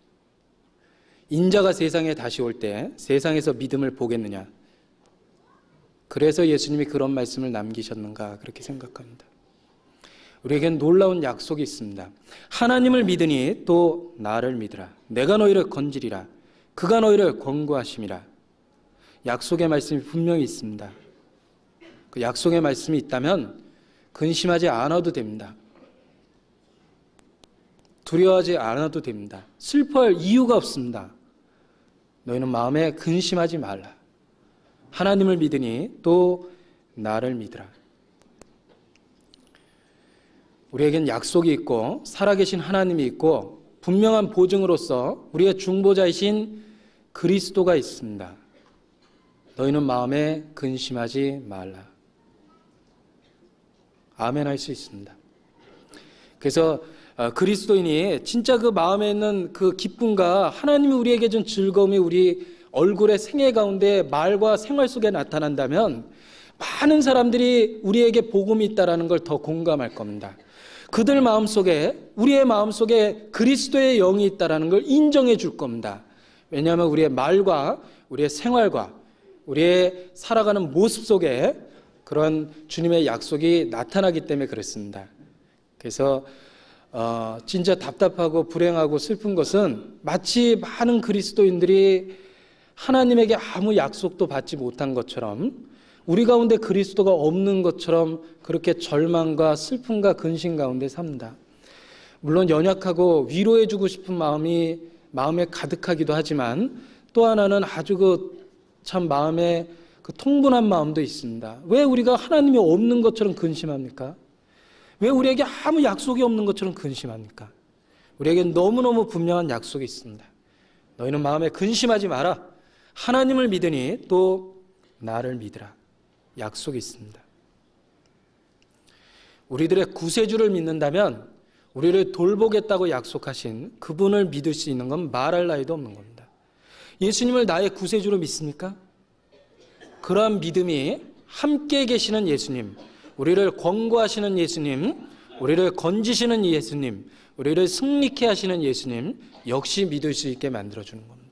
인자가 세상에 다시 올 때 세상에서 믿음을 보겠느냐? 그래서 예수님이 그런 말씀을 남기셨는가 그렇게 생각합니다. 우리에겐 놀라운 약속이 있습니다. 하나님을 믿으니 또 나를 믿으라. 내가 너희를 건지리라. 그가 너희를 권고하심이라. 약속의 말씀이 분명히 있습니다. 그 약속의 말씀이 있다면 근심하지 않아도 됩니다. 두려워하지 않아도 됩니다. 슬퍼할 이유가 없습니다. 너희는 마음에 근심하지 말라. 하나님을 믿으니 또 나를 믿으라. 우리에겐 약속이 있고 살아계신 하나님이 있고 분명한 보증으로서 우리의 중보자이신 그리스도가 있습니다. 너희는 마음에 근심하지 말라. 아멘 할 수 있습니다. 그래서 그리스도인이 진짜 그 마음에 있는 그 기쁨과 하나님이 우리에게 준 즐거움이 우리 얼굴의 생애 가운데 말과 생활 속에 나타난다면 많은 사람들이 우리에게 복음이 있다는 걸 더 공감할 겁니다. 그들 마음속에 우리의 마음속에 그리스도의 영이 있다는 걸 인정해 줄 겁니다. 왜냐하면 우리의 말과 우리의 생활과 우리의 살아가는 모습 속에 그런 주님의 약속이 나타나기 때문에 그렇습니다. 그래서 진짜 답답하고 불행하고 슬픈 것은 마치 많은 그리스도인들이 하나님에게 아무 약속도 받지 못한 것처럼 우리 가운데 그리스도가 없는 것처럼 그렇게 절망과 슬픔과 근심 가운데 삽니다. 물론 연약하고 위로해주고 싶은 마음이 마음에 가득하기도 하지만 또 하나는 아주 참 마음에 통분한 마음도 있습니다. 왜 우리가 하나님이 없는 것처럼 근심합니까? 왜 우리에게 아무 약속이 없는 것처럼 근심합니까? 우리에겐 너무너무 분명한 약속이 있습니다. 너희는 마음에 근심하지 마라. 하나님을 믿으니 또 나를 믿으라. 약속이 있습니다. 우리들의 구세주를 믿는다면 우리를 돌보겠다고 약속하신 그분을 믿을 수 있는 건 말할 나위도 없는 겁니다. 예수님을 나의 구세주로 믿습니까? 그러한 믿음이 함께 계시는 예수님, 우리를 권고하시는 예수님, 우리를 건지시는 예수님, 우리를 승리케 하시는 예수님 역시 믿을 수 있게 만들어주는 겁니다.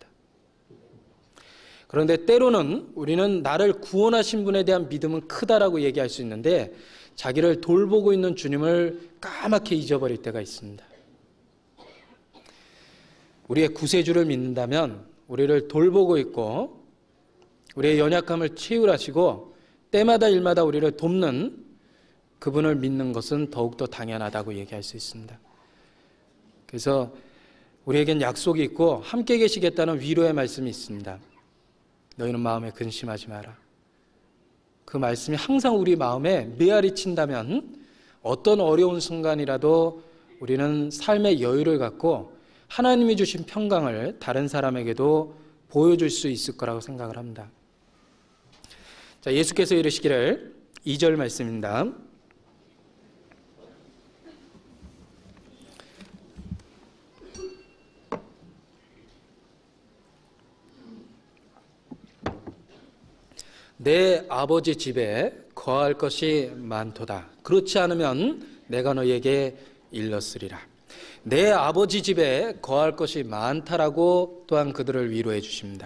그런데 때로는 우리는 나를 구원하신 분에 대한 믿음은 크다라고 얘기할 수 있는데 자기를 돌보고 있는 주님을 까맣게 잊어버릴 때가 있습니다. 우리의 구세주를 믿는다면 우리를 돌보고 있고 우리의 연약함을 치유하시고 때마다 일마다 우리를 돕는 그분을 믿는 것은 더욱더 당연하다고 얘기할 수 있습니다. 그래서 우리에겐 약속이 있고 함께 계시겠다는 위로의 말씀이 있습니다. 너희는 마음에 근심하지 마라. 그 말씀이 항상 우리 마음에 메아리 친다면 어떤 어려운 순간이라도 우리는 삶의 여유를 갖고 하나님이 주신 평강을 다른 사람에게도 보여줄 수 있을 거라고 생각을 합니다. 자, 예수께서 이르시기를 2절 말씀입니다. 내 아버지 집에 거할 것이 많도다. 그렇지 않으면 내가 너희에게 일렀으리라. 내 아버지 집에 거할 것이 많다라고 또한 그들을 위로해 주십니다.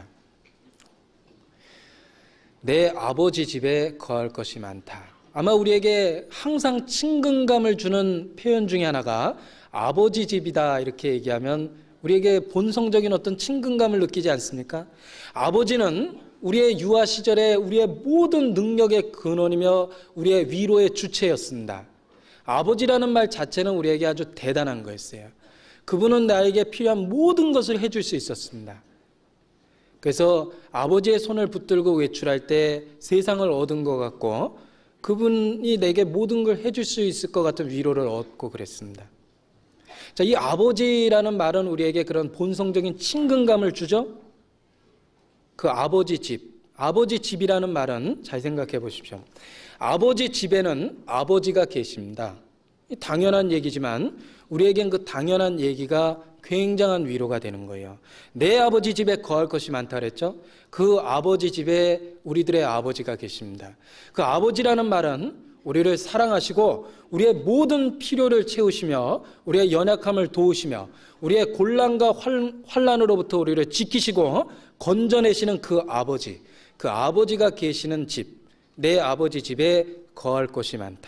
내 아버지 집에 거할 것이 많다. 아마 우리에게 항상 친근감을 주는 표현 중에 하나가 아버지 집이다 이렇게 얘기하면 우리에게 본성적인 어떤 친근감을 느끼지 않습니까? 아버지는 우리의 유아 시절에 우리의 모든 능력의 근원이며 우리의 위로의 주체였습니다. 아버지라는 말 자체는 우리에게 아주 대단한 거였어요. 그분은 나에게 필요한 모든 것을 해줄 수 있었습니다. 그래서 아버지의 손을 붙들고 외출할 때 세상을 얻은 것 같고 그분이 내게 모든 걸 해줄 수 있을 것 같은 위로를 얻고 그랬습니다. 자, 이 아버지라는 말은 우리에게 그런 본성적인 친근감을 주죠. 그 아버지 집이라는 말은 잘 생각해 보십시오. 아버지 집에는 아버지가 계십니다. 당연한 얘기지만 우리에겐 그 당연한 얘기가 굉장한 위로가 되는 거예요. 내 아버지 집에 거할 것이 많다 그랬죠? 그 아버지 집에 우리들의 아버지가 계십니다. 그 아버지라는 말은 우리를 사랑하시고 우리의 모든 필요를 채우시며 우리의 연약함을 도우시며 우리의 곤란과 환난으로부터 우리를 지키시고 건져내시는 그 아버지가 계시는 집, 내 아버지 집에 거할 것이 많다.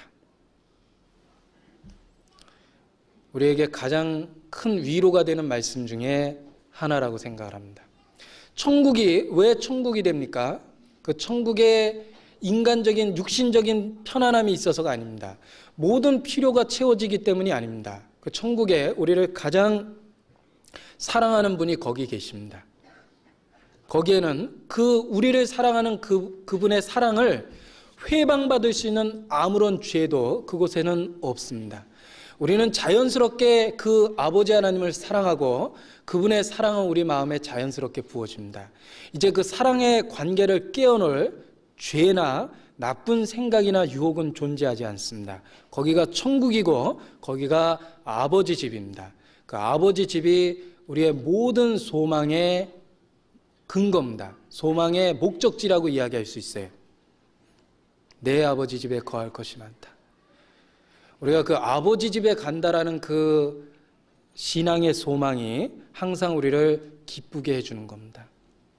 우리에게 가장 큰 위로가 되는 말씀 중에 하나라고 생각을 합니다. 천국이 왜 천국이 됩니까? 그 천국에 인간적인 육신적인 편안함이 있어서가 아닙니다. 모든 필요가 채워지기 때문이 아닙니다. 그 천국에 우리를 가장 사랑하는 분이 거기 계십니다. 거기에는 우리를 사랑하는 그분의 사랑을 회방받을 수 있는 아무런 죄도 그곳에는 없습니다. 우리는 자연스럽게 그 아버지 하나님을 사랑하고 그분의 사랑은 우리 마음에 자연스럽게 부어집니다. 이제 그 사랑의 관계를 깨어놓을 죄나 나쁜 생각이나 유혹은 존재하지 않습니다. 거기가 천국이고 거기가 아버지 집입니다. 그 아버지 집이 우리의 모든 소망의 근거입니다. 소망의 목적지라고 이야기할 수 있어요. 내 아버지 집에 거할 것이 많다. 우리가 그 아버지 집에 간다라는 그 신앙의 소망이 항상 우리를 기쁘게 해주는 겁니다.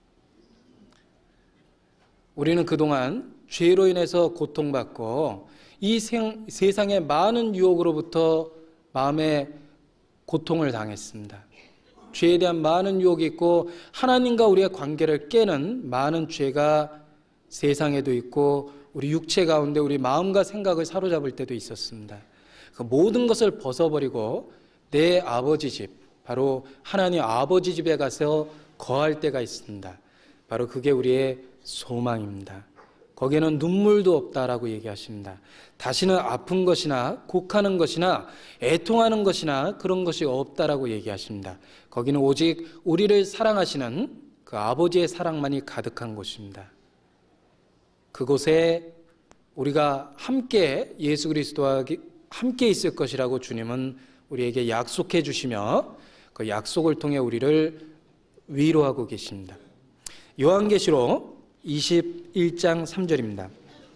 우리는 그동안 죄로 인해서 고통받고 이 세상의 많은 유혹으로부터 마음에 고통을 당했습니다. 죄에 대한 많은 유혹이 있고 하나님과 우리의 관계를 깨는 많은 죄가 세상에도 있고 우리 육체 가운데 우리 마음과 생각을 사로잡을 때도 있었습니다. 그 모든 것을 벗어버리고 내 아버지 집, 바로 하나님 아버지 집에 가서 거할 때가 있습니다. 바로 그게 우리의 소망입니다. 거기에는 눈물도 없다라고 얘기하십니다. 다시는 아픈 것이나 곡하는 것이나 애통하는 것이나 그런 것이 없다라고 얘기하십니다. 거기는 오직 우리를 사랑하시는 그 아버지의 사랑만이 가득한 곳입니다. 그곳에 우리가 함께 예수 그리스도와 함께 있을 것이라고 주님은 우리에게 약속해 주시며 그 약속을 통해 우리를 위로하고 계십니다. 요한계시록 21장 3절입니다.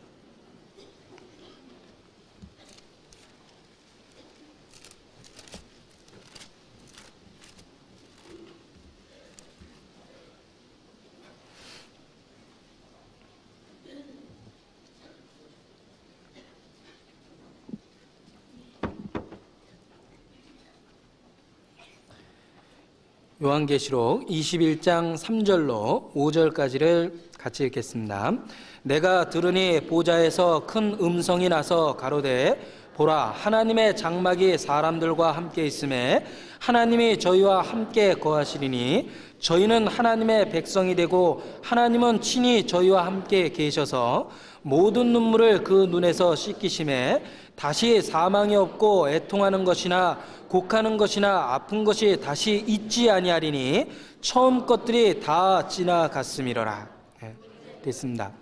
요한계시록 21장 3절로 5절까지를 같이 읽겠습니다. 내가 들으니 보좌에서 큰 음성이 나서 가로되 보라 하나님의 장막이 사람들과 함께 있음에 하나님이 저희와 함께 거하시리니 저희는 하나님의 백성이 되고 하나님은 친히 저희와 함께 계셔서 모든 눈물을 그 눈에서 씻기심에 다시 사망이 없고 애통하는 것이나 곡하는 것이나 아픈 것이 다시 있지 아니하리니 처음 것들이 다 지나갔음이로라. 됐습니다.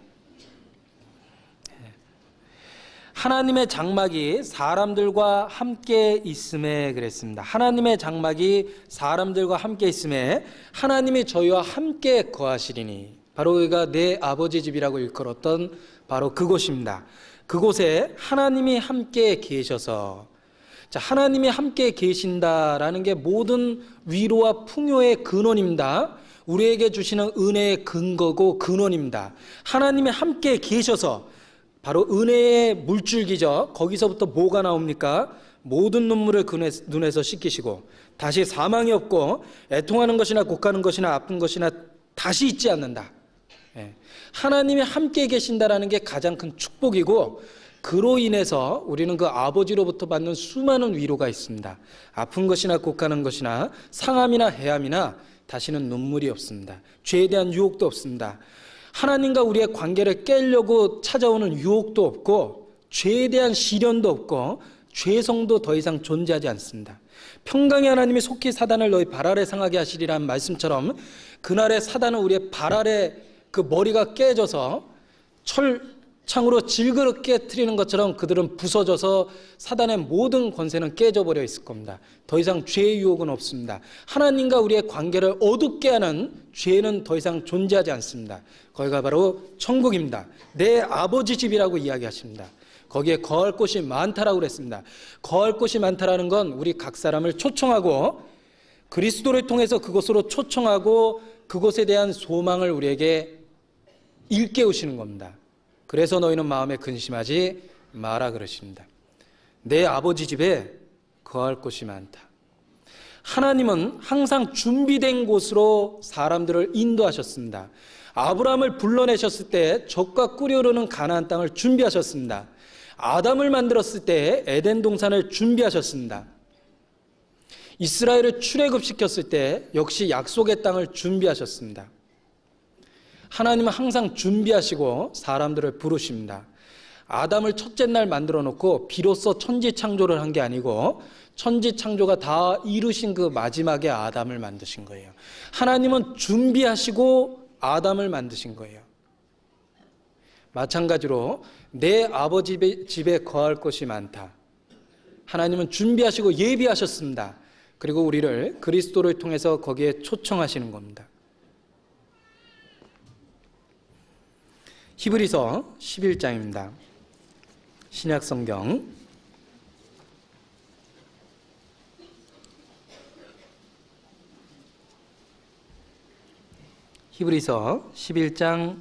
하나님의 장막이 사람들과 함께 있음에 그랬습니다. 하나님의 장막이 사람들과 함께 있음에 하나님이 저희와 함께 거하시리니 바로 그가 내 아버지 집이라고 일컬었던 바로 그곳입니다. 그곳에 하나님이 함께 계셔서 하나님이 함께 계신다라는 게 모든 위로와 풍요의 근원입니다. 우리에게 주시는 은혜의 근거고 근원입니다. 하나님이 함께 계셔서 바로 은혜의 물줄기죠. 거기서부터 뭐가 나옵니까? 모든 눈물을 그 눈에서 씻기시고 다시 사망이 없고 애통하는 것이나 곡하는 것이나 아픈 것이나 다시 있지 않는다. 하나님이 함께 계신다라는 게 가장 큰 축복이고 그로 인해서 우리는 그 아버지로부터 받는 수많은 위로가 있습니다. 아픈 것이나 곡하는 것이나 상함이나 해함이나 다시는 눈물이 없습니다. 죄에 대한 유혹도 없습니다. 하나님과 우리의 관계를 깨려고 찾아오는 유혹도 없고 죄에 대한 시련도 없고 죄성도 더 이상 존재하지 않습니다. 평강의 하나님이 속히 사단을 너희 발 아래 상하게 하시리라는 말씀처럼 그날의 사단은 우리의 발 아래 그 머리가 깨져서 철창으로 질그릇 깨트리는 것처럼 그들은 부서져서 사단의 모든 권세는 깨져버려 있을 겁니다. 더 이상 죄의 유혹은 없습니다. 하나님과 우리의 관계를 어둡게 하는 죄는 더 이상 존재하지 않습니다. 거기가 바로 천국입니다. 내 아버지 집이라고 이야기하십니다. 거기에 거할 곳이 많다라고 그랬습니다. 거할 곳이 많다라는 건 우리 각 사람을 초청하고 그리스도를 통해서 그곳으로 초청하고 그곳에 대한 소망을 우리에게 일깨우시는 겁니다. 그래서 너희는 마음에 근심하지 마라 그러십니다. 내 아버지 집에 거할 곳이 많다. 하나님은 항상 준비된 곳으로 사람들을 인도하셨습니다. 아브라함을 불러내셨을 때 적과 끓여오르는 가나안 땅을 준비하셨습니다. 아담을 만들었을 때 에덴 동산을 준비하셨습니다. 이스라엘을 출애굽시켰을 때 역시 약속의 땅을 준비하셨습니다. 하나님은 항상 준비하시고 사람들을 부르십니다. 아담을 첫째 날 만들어 놓고 비로소 천지 창조를 한 게 아니고 천지 창조가 다 이루신 그 마지막에 아담을 만드신 거예요. 하나님은 준비하시고 아담을 만드신 거예요. 마찬가지로 내 아버지 집에 거할 곳이 많다. 하나님은 준비하시고 예비하셨습니다. 그리고 우리를 그리스도를 통해서 거기에 초청하시는 겁니다. 히브리서 11장입니다. 신약성경 히브리서 11장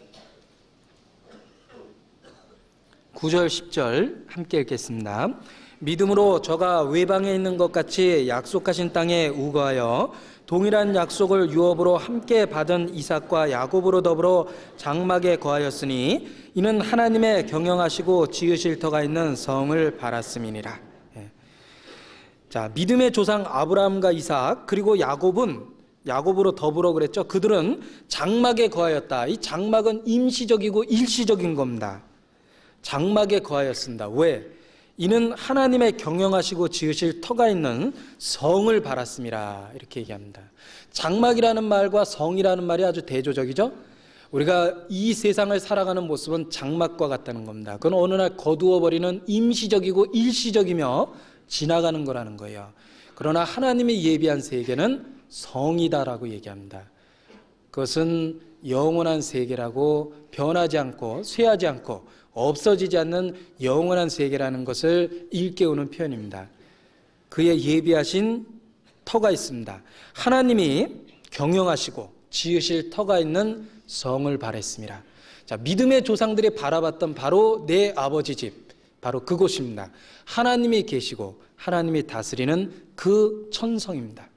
9절 10절 함께 읽겠습니다. 믿음으로 저가 외방에 있는 것 같이 약속하신 땅에 우거하여 동일한 약속을 유업으로 함께 받은 이삭과 야곱으로 더불어 장막에 거하였으니 이는 하나님의 경영하시고 지으실 터가 있는 성을 바랐음이니라. 자, 믿음의 조상 아브라함과 이삭 그리고 야곱으로 더불어 그랬죠. 그들은 장막에 거하였다. 이 장막은 임시적이고 일시적인 겁니다. 장막에 거하였습니다. 왜? 이는 하나님의 경영하시고 지으실 터가 있는 성을 바랐음이라 이렇게 얘기합니다. 장막이라는 말과 성이라는 말이 아주 대조적이죠. 우리가 이 세상을 살아가는 모습은 장막과 같다는 겁니다. 그건 어느 날 거두어버리는 임시적이고 일시적이며 지나가는 거라는 거예요. 그러나 하나님이 예비한 세계는 성이다라고 얘기합니다. 그것은 영원한 세계라고 변하지 않고 쇠하지 않고 없어지지 않는 영원한 세계라는 것을 일깨우는 표현입니다. 그의 예비하신 터가 있습니다. 하나님이 경영하시고 지으실 터가 있는 성을 바랬습니다. 자, 믿음의 조상들이 바라봤던 바로 내 아버지 집, 바로 그곳입니다. 하나님이 계시고 하나님이 다스리는 그 천성입니다.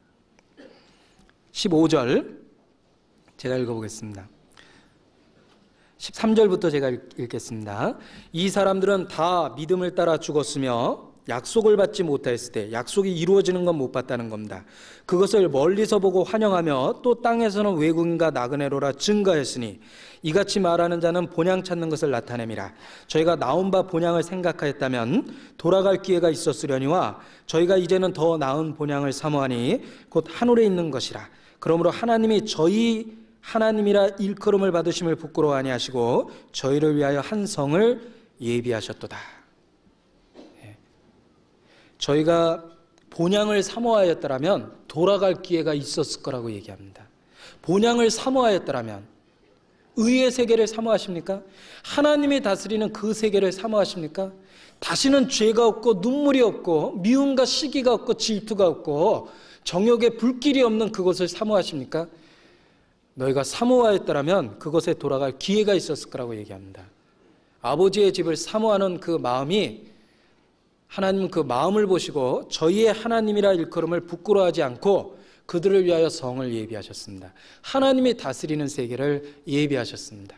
15절 제가 읽어보겠습니다. 13절부터 제가 읽겠습니다. 이 사람들은 다 믿음을 따라 죽었으며 약속을 받지 못하였을 때 약속이 이루어지는 건 못 봤다는 겁니다. 그것을 멀리서 보고 환영하며 또 땅에서는 외국인과 나그네로라 증거했으니 이같이 말하는 자는 본향 찾는 것을 나타냄이라. 저희가 나온 바 본향을 생각하였다면 돌아갈 기회가 있었으려니와 저희가 이제는 더 나은 본향을 사모하니 곧 하늘에 있는 것이라. 그러므로 하나님이 저희 하나님이라 일컬음을 받으심을 부끄러워 아니하시고 저희를 위하여 한 성을 예비하셨도다. 저희가 본향을 사모하였더라면 돌아갈 기회가 있었을 거라고 얘기합니다. 본향을 사모하였더라면 의의 세계를 사모하십니까? 하나님이 다스리는 그 세계를 사모하십니까? 다시는 죄가 없고 눈물이 없고 미움과 시기가 없고 질투가 없고 정욕에 불길이 없는 그것을 사모하십니까? 너희가 사모하였더라면 그것에 돌아갈 기회가 있었을 거라고 얘기합니다. 아버지의 집을 사모하는 그 마음이 하나님 그 마음을 보시고 저희의 하나님이라 일컬음을 부끄러워하지 않고 그들을 위하여 성을 예비하셨습니다. 하나님이 다스리는 세계를 예비하셨습니다.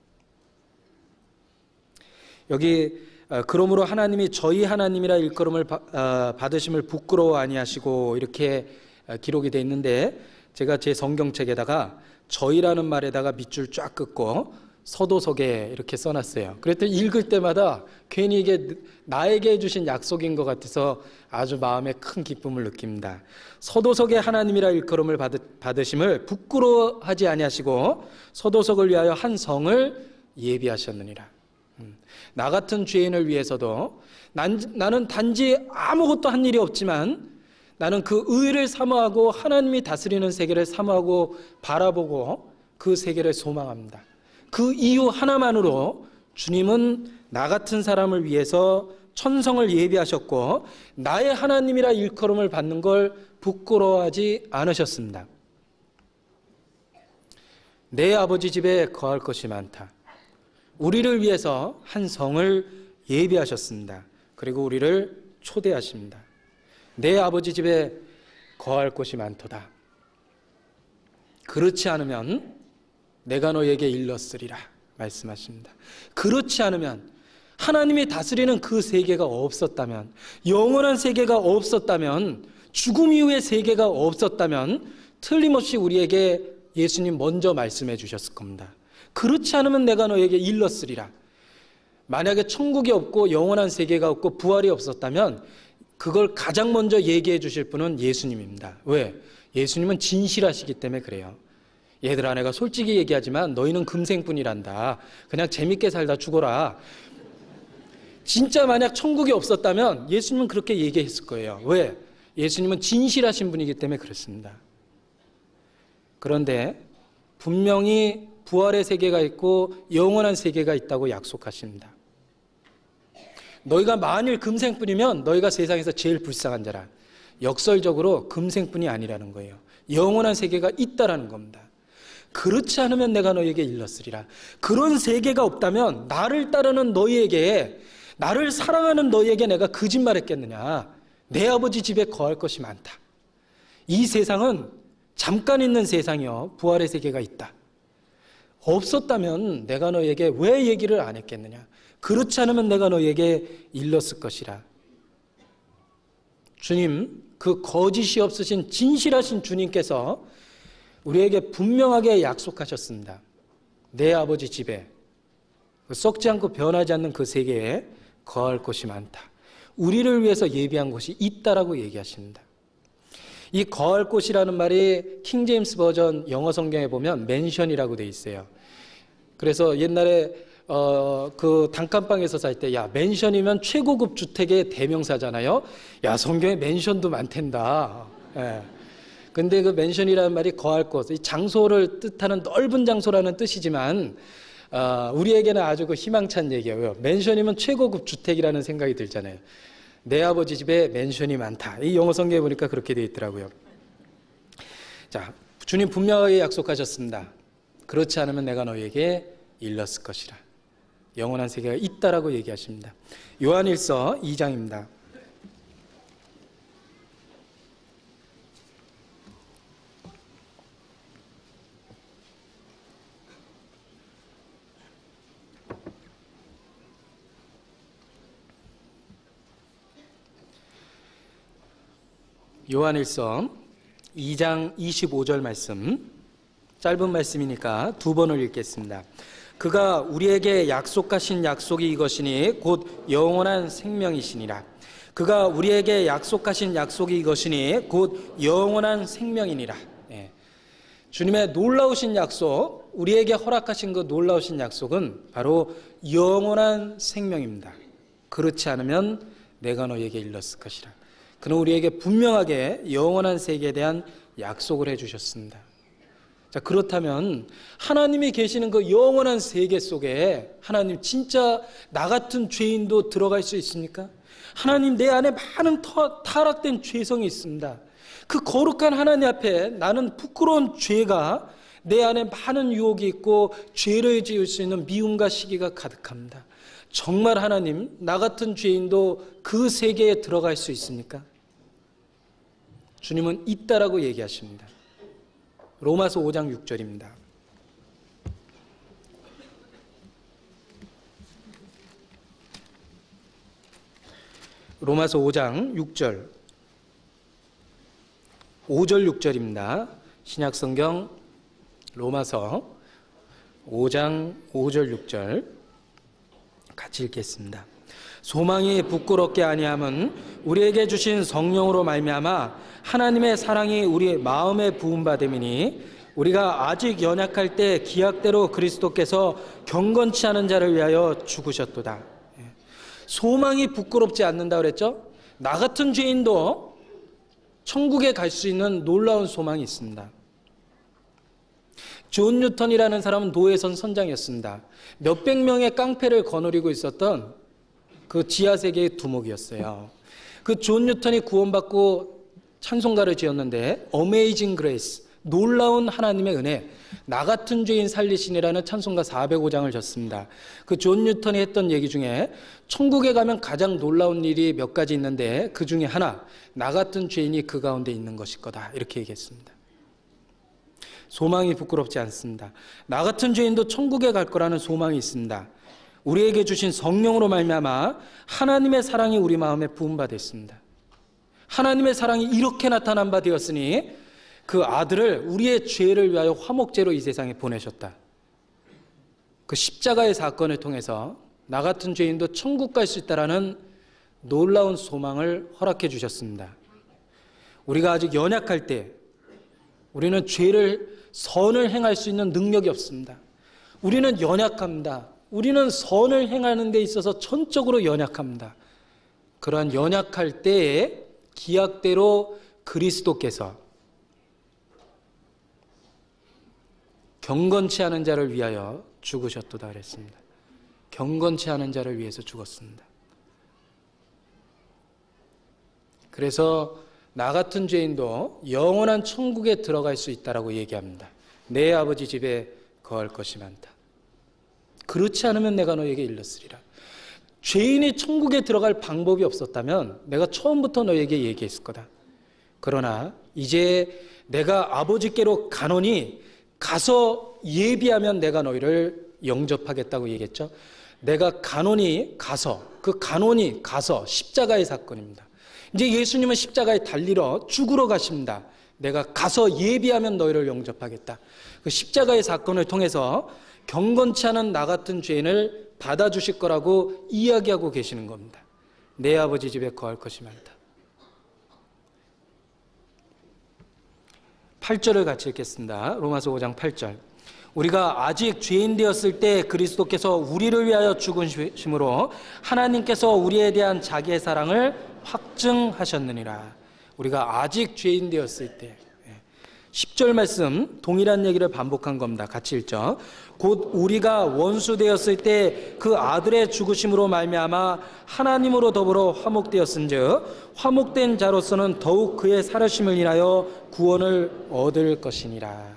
여기 그러므로 하나님이 저희 하나님이라 일컬음을 받으심을 부끄러워 아니하시고 이렇게 기록이 되어 있는데 제가 제 성경책에다가 저희라는 말에다가 밑줄 쫙 긋고 서도석에 이렇게 써놨어요. 그랬더니 읽을 때마다 괜히 이게 나에게 해주신 약속인 것 같아서 아주 마음에 큰 기쁨을 느낍니다. 서도석에 하나님이라 일컬음을 받으심을 부끄러워하지 아니하시고 서도석을 위하여 한 성을 예비하셨느니라. 나 같은 죄인을 위해서도 나는 단지 아무것도 한 일이 없지만 나는 그 의를 사모하고 하나님이 다스리는 세계를 사모하고 바라보고 그 세계를 소망합니다. 그 이유 하나만으로 주님은 나 같은 사람을 위해서 천성을 예비하셨고 나의 하나님이라 일컬음을 받는 걸 부끄러워하지 않으셨습니다. 내 아버지 집에 거할 것이 많다. 우리를 위해서 한 성을 예비하셨습니다. 그리고 우리를 초대하십니다. 내 아버지 집에 거할 곳이 많도다. 그렇지 않으면 내가 너에게 일렀으리라 말씀하십니다. 그렇지 않으면 하나님이 다스리는 그 세계가 없었다면, 영원한 세계가 없었다면, 죽음 이후의 세계가 없었다면 틀림없이 우리에게 예수님 먼저 말씀해 주셨을 겁니다. 그렇지 않으면 내가 너에게 일렀으리라. 만약에 천국이 없고 영원한 세계가 없고 부활이 없었다면 그걸 가장 먼저 얘기해 주실 분은 예수님입니다. 왜? 예수님은 진실하시기 때문에 그래요. 얘들아, 내가 솔직히 얘기하지만 너희는 금생뿐이란다. 그냥 재밌게 살다 죽어라. 진짜 만약 천국이 없었다면 예수님은 그렇게 얘기했을 거예요. 왜? 예수님은 진실하신 분이기 때문에 그렇습니다. 그런데 분명히 부활의 세계가 있고 영원한 세계가 있다고 약속하십니다. 너희가 만일 금생뿐이면 너희가 세상에서 제일 불쌍한 자라. 역설적으로 금생뿐이 아니라는 거예요. 영원한 세계가 있다라는 겁니다. 그렇지 않으면 내가 너희에게 일렀으리라. 그런 세계가 없다면 나를 따르는 너희에게 나를 사랑하는 너희에게 내가 거짓말했겠느냐? 내 아버지 집에 거할 것이 많다. 이 세상은 잠깐 있는 세상이요, 부활의 세계가 있다. 없었다면 내가 너희에게 왜 얘기를 안 했겠느냐? 그렇지 않으면 내가 너희에게 일렀을 것이라. 주님, 그 거짓이 없으신 진실하신 주님께서 우리에게 분명하게 약속하셨습니다. 내 아버지 집에, 썩지 않고 변하지 않는 그 세계에 거할 곳이 많다. 우리를 위해서 예비한 곳이 있다라고 얘기하십니다. 이 거할 곳이라는 말이 킹 제임스 버전 영어 성경에 보면 맨션이라고 돼 있어요. 그래서 옛날에 그 단칸방에서 살 때, 야, 맨션이면 최고급 주택의 대명사잖아요. 야, 성경에 맨션도 많댄다. 예. 근데 그 맨션이라는 말이 거할 곳, 이 장소를 뜻하는 넓은 장소라는 뜻이지만 우리에게는 아주 그 희망찬 얘기예요. 맨션이면 최고급 주택이라는 생각이 들잖아요. 내 아버지 집에 맨션이 많다. 이 영어 성경에 보니까 그렇게 되어 있더라고요. 자, 주님 분명하게 약속하셨습니다. 그렇지 않으면 내가 너희에게 일렀을 것이라. 영원한 세계가 있다라고 얘기하십니다. 요한일서 2장입니다. 요한일서 2장 25절 말씀, 짧은 말씀이니까 두 번을 읽겠습니다. 그가 우리에게 약속하신 약속이 이것이니 곧 영원한 생명이시니라. 그가 우리에게 약속하신 약속이 이것이니 곧 영원한 생명이니라. 예. 주님의 놀라우신 약속, 우리에게 허락하신 그 놀라우신 약속은 바로 영원한 생명입니다. 그렇지 않으면 내가 너에게 일렀을 것이라. 그는 우리에게 분명하게 영원한 세계에 대한 약속을 해주셨습니다. 자, 그렇다면 하나님이 계시는 그 영원한 세계 속에 하나님 진짜 나 같은 죄인도 들어갈 수 있습니까? 하나님, 내 안에 많은 타락된 죄성이 있습니다. 그 거룩한 하나님 앞에 나는 부끄러운 죄가, 내 안에 많은 유혹이 있고 죄를 지을 수 있는 미움과 시기가 가득합니다. 정말 하나님, 나 같은 죄인도 그 세계에 들어갈 수 있습니까? 주님은 있다라고 얘기하십니다. 로마서 5장 6절입니다. 로마서 5장 6절, 5절 6절입니다. 신약성경 로마서 5장 5절 6절 같이 읽겠습니다. 소망이 부끄럽게 아니함은 우리에게 주신 성령으로 말미암아 하나님의 사랑이 우리 마음에 부음받음이니 우리가 아직 연약할 때 기약대로 그리스도께서 경건치 않은 자를 위하여 죽으셨도다. 소망이 부끄럽지 않는다 그랬죠? 나 같은 죄인도 천국에 갈 수 있는 놀라운 소망이 있습니다. 존 뉴턴이라는 사람은 노예선 선장이었습니다. 몇백 명의 깡패를 거느리고 있었던 그 지하세계의 두목이었어요. 그 존 뉴턴이 구원받고 찬송가를 지었는데 Amazing Grace, 놀라운 하나님의 은혜, 나 같은 죄인 살리시니라는 찬송가 405장을 졌습니다. 그 존 뉴턴이 했던 얘기 중에 천국에 가면 가장 놀라운 일이 몇 가지 있는데 그 중에 하나, 나 같은 죄인이 그 가운데 있는 것일 거다, 이렇게 얘기했습니다. 소망이 부끄럽지 않습니다. 나 같은 죄인도 천국에 갈 거라는 소망이 있습니다. 우리에게 주신 성령으로 말미암아 하나님의 사랑이 우리 마음에 부음받았습니다. 하나님의 사랑이 이렇게 나타난 바 되었으니 그 아들을 우리의 죄를 위하여 화목제로 이 세상에 보내셨다. 그 십자가의 사건을 통해서 나 같은 죄인도 천국 갈 수 있다라는 놀라운 소망을 허락해 주셨습니다. 우리가 아직 연약할 때 우리는 선을 행할 수 있는 능력이 없습니다. 우리는 연약합니다. 우리는 선을 행하는 데 있어서 전적으로 연약합니다. 그러한 연약할 때에 기약대로 그리스도께서 경건치 않은 자를 위하여 죽으셨도다 그랬습니다. 경건치 않은 자를 위해서 죽었습니다. 그래서 나 같은 죄인도 영원한 천국에 들어갈 수 있다라고 얘기합니다. 내 아버지 집에 거할 것이 많다. 그렇지 않으면 내가 너에게 일렀으리라. 죄인이 천국에 들어갈 방법이 없었다면 내가 처음부터 너에게 얘기했을 거다. 그러나 이제 내가 아버지께로 가노니 가서 예비하면 내가 너희를 영접하겠다고 얘기했죠. 내가 가노니 가서, 그 가노니 가서 십자가의 사건입니다. 이제 예수님은 십자가에 달리러 죽으러 가십니다. 내가 가서 예비하면 너희를 영접하겠다. 그 십자가의 사건을 통해서 경건치 않은 나 같은 죄인을 받아주실 거라고 이야기하고 계시는 겁니다. 내 아버지 집에 거할 것이 많다. 8절을 같이 읽겠습니다. 로마서 5장 8절. 우리가 아직 죄인 되었을 때 그리스도께서 우리를 위하여 죽으심으로 하나님께서 우리에 대한 자기의 사랑을 확증하셨느니라. 우리가 아직 죄인 되었을 때, 10절 말씀 동일한 얘기를 반복한 겁니다. 같이 읽죠. 곧 우리가 원수 되었을 때 그 아들의 죽으심으로 말미암아 하나님으로 더불어 화목되었은즉 화목된 자로서는 더욱 그의 살으심을 인하여 구원을 얻을 것이니라.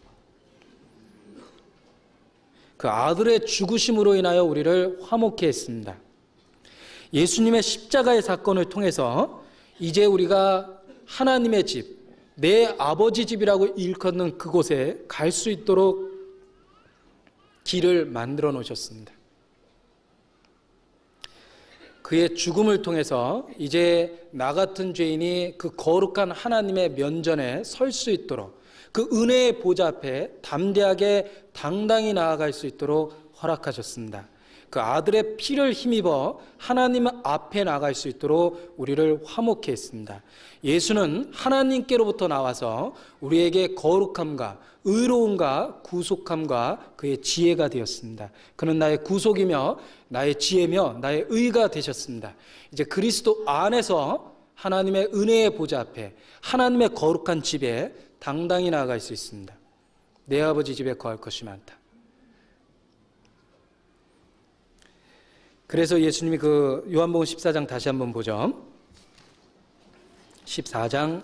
그 아들의 죽으심으로 인하여 우리를 화목케 했습니다. 예수님의 십자가의 사건을 통해서 이제 우리가 하나님의 집, 내 아버지 집이라고 일컫는 그곳에 갈 수 있도록 길을 만들어 놓으셨습니다. 그의 죽음을 통해서 이제 나 같은 죄인이 그 거룩한 하나님의 면전에 설 수 있도록, 그 은혜의 보좌 앞에 담대하게 당당히 나아갈 수 있도록 허락하셨습니다. 그 아들의 피를 힘입어 하나님 앞에 나갈 수 있도록 우리를 화목케 했습니다. 예수는 하나님께로부터 나와서 우리에게 거룩함과 의로움과 구속함과 그의 지혜가 되었습니다. 그는 나의 구속이며 나의 지혜며 나의 의가 되셨습니다. 이제 그리스도 안에서 하나님의 은혜의 보좌 앞에 하나님의 거룩한 집에 당당히 나아갈 수 있습니다. 내 아버지 집에 거할 것이 많다. 그래서 예수님이 그 요한복음 14장 다시 한번 보죠. 14장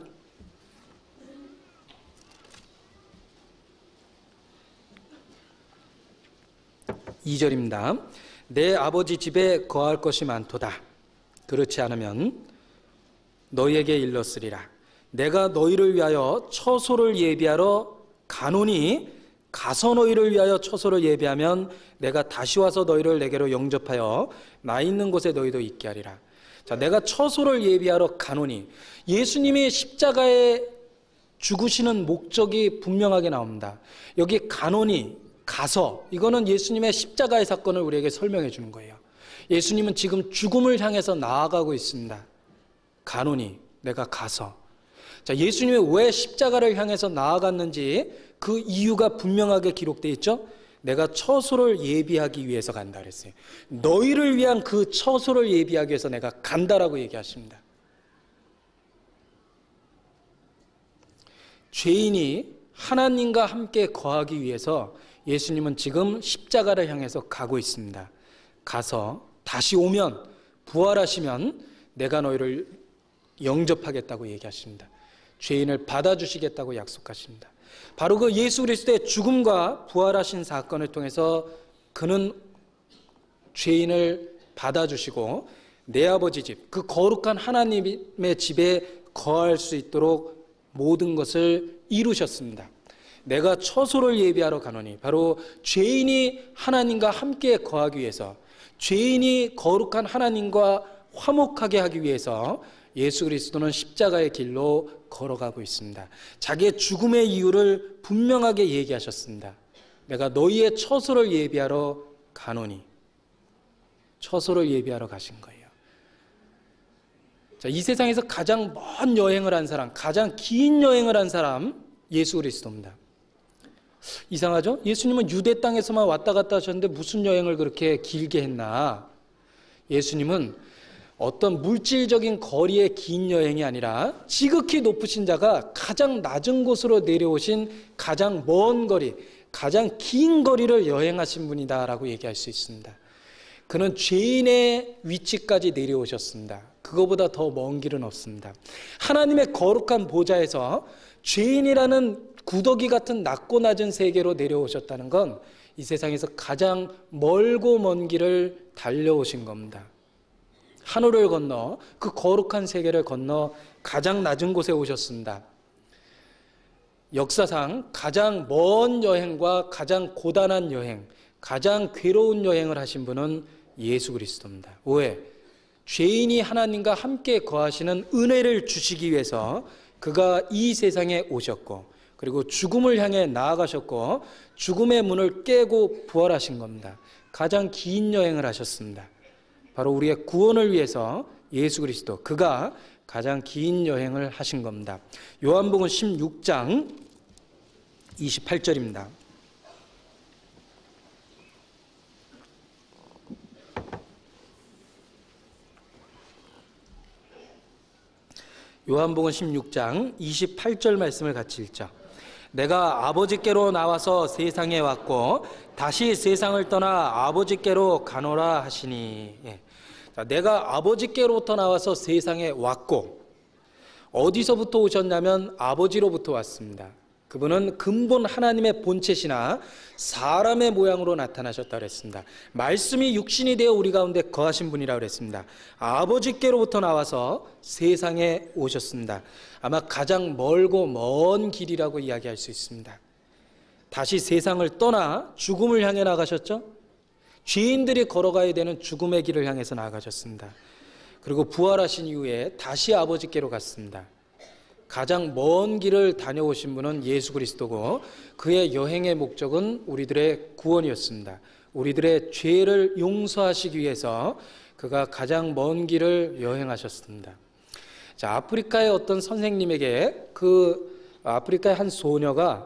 2절입니다. 내 아버지 집에 거할 것이 많도다. 그렇지 않으면 너희에게 일렀으리라. 내가 너희를 위하여 처소를 예비하러 가노니 가서 너희를 위하여 처소를 예비하면 내가 다시 와서 너희를 내게로 영접하여 나 있는 곳에 너희도 있게 하리라. 자, 내가 처소를 예비하러 가노니, 예수님이 십자가에 죽으시는 목적이 분명하게 나옵니다. 여기 가노니, 가서, 이거는 예수님의 십자가의 사건을 우리에게 설명해 주는 거예요. 예수님은 지금 죽음을 향해서 나아가고 있습니다. 가노니, 내가 가서. 자, 예수님이 왜 십자가를 향해서 나아갔는지 그 이유가 분명하게 기록되어 있죠. 내가 처소를 예비하기 위해서 간다 그랬어요. 너희를 위한 그 처소를 예비하기 위해서 내가 간다라고 얘기하십니다. 죄인이 하나님과 함께 거하기 위해서 예수님은 지금 십자가를 향해서 가고 있습니다. 가서 다시 오면, 부활하시면 내가 너희를 영접하겠다고 얘기하십니다. 죄인을 받아주시겠다고 약속하십니다. 바로 그 예수 그리스도의 죽음과 부활하신 사건을 통해서 그는 죄인을 받아주시고 내 아버지 집, 그 거룩한 하나님의 집에 거할 수 있도록 모든 것을 이루셨습니다. 내가 처소를 예비하러 가노니, 바로 죄인이 하나님과 함께 거하기 위해서, 죄인이 거룩한 하나님과 화목하게 하기 위해서 예수 그리스도는 십자가의 길로 걸어가고 있습니다. 자기의 죽음의 이유를 분명하게 얘기하셨습니다. 내가 너희의 처소를 예비하러 가노니. 처소를 예비하러 가신 거예요. 자, 이 세상에서 가장 먼 여행을 한 사람, 가장 긴 여행을 한 사람, 예수 그리스도입니다. 이상하죠? 예수님은 유대 땅에서만 왔다 갔다 하셨는데 무슨 여행을 그렇게 길게 했나? 예수님은 어떤 물질적인 거리의 긴 여행이 아니라 지극히 높으신 자가 가장 낮은 곳으로 내려오신 가장 먼 거리, 가장 긴 거리를 여행하신 분이다라고 얘기할 수 있습니다. 그는 죄인의 위치까지 내려오셨습니다. 그거보다 더 먼 길은 없습니다. 하나님의 거룩한 보좌에서 죄인이라는 구더기 같은 낮고 낮은 세계로 내려오셨다는 건 이 세상에서 가장 멀고 먼 길을 달려오신 겁니다. 하늘을 건너 그 거룩한 세계를 건너 가장 낮은 곳에 오셨습니다. 역사상 가장 먼 여행과 가장 고단한 여행, 가장 괴로운 여행을 하신 분은 예수 그리스도입니다. 왜? 죄인이 하나님과 함께 거하시는 은혜를 주시기 위해서 그가 이 세상에 오셨고, 그리고 죽음을 향해 나아가셨고 죽음의 문을 깨고 부활하신 겁니다. 가장 긴 여행을 하셨습니다. 바로 우리의 구원을 위해서 예수 그리스도, 그가 가장 긴 여행을 하신 겁니다. 요한복음 16장 28절입니다. 요한복음 16장 28절 말씀을 같이 읽죠. 내가 아버지께로 나와서 세상에 왔고 다시 세상을 떠나 아버지께로 가노라 하시니. 자, 내가 아버지께로부터 나와서 세상에 왔고, 어디서부터 오셨냐면 아버지로부터 왔습니다. 그분은 근본 하나님의 본체시나 사람의 모양으로 나타나셨다고 그랬습니다. 말씀이 육신이 되어 우리 가운데 거하신 분이라고 그랬습니다. 아버지께로부터 나와서 세상에 오셨습니다. 아마 가장 멀고 먼 길이라고 이야기할 수 있습니다. 다시 세상을 떠나 죽음을 향해 나가셨죠. 죄인들이 걸어가야 되는 죽음의 길을 향해서 나가셨습니다. 그리고 부활하신 이후에 다시 아버지께로 갔습니다. 가장 먼 길을 다녀오신 분은 예수 그리스도고, 그의 여행의 목적은 우리들의 구원이었습니다. 우리들의 죄를 용서하시기 위해서 그가 가장 먼 길을 여행하셨습니다. 자, 아프리카의 어떤 선생님에게 아프리카의 한 소녀가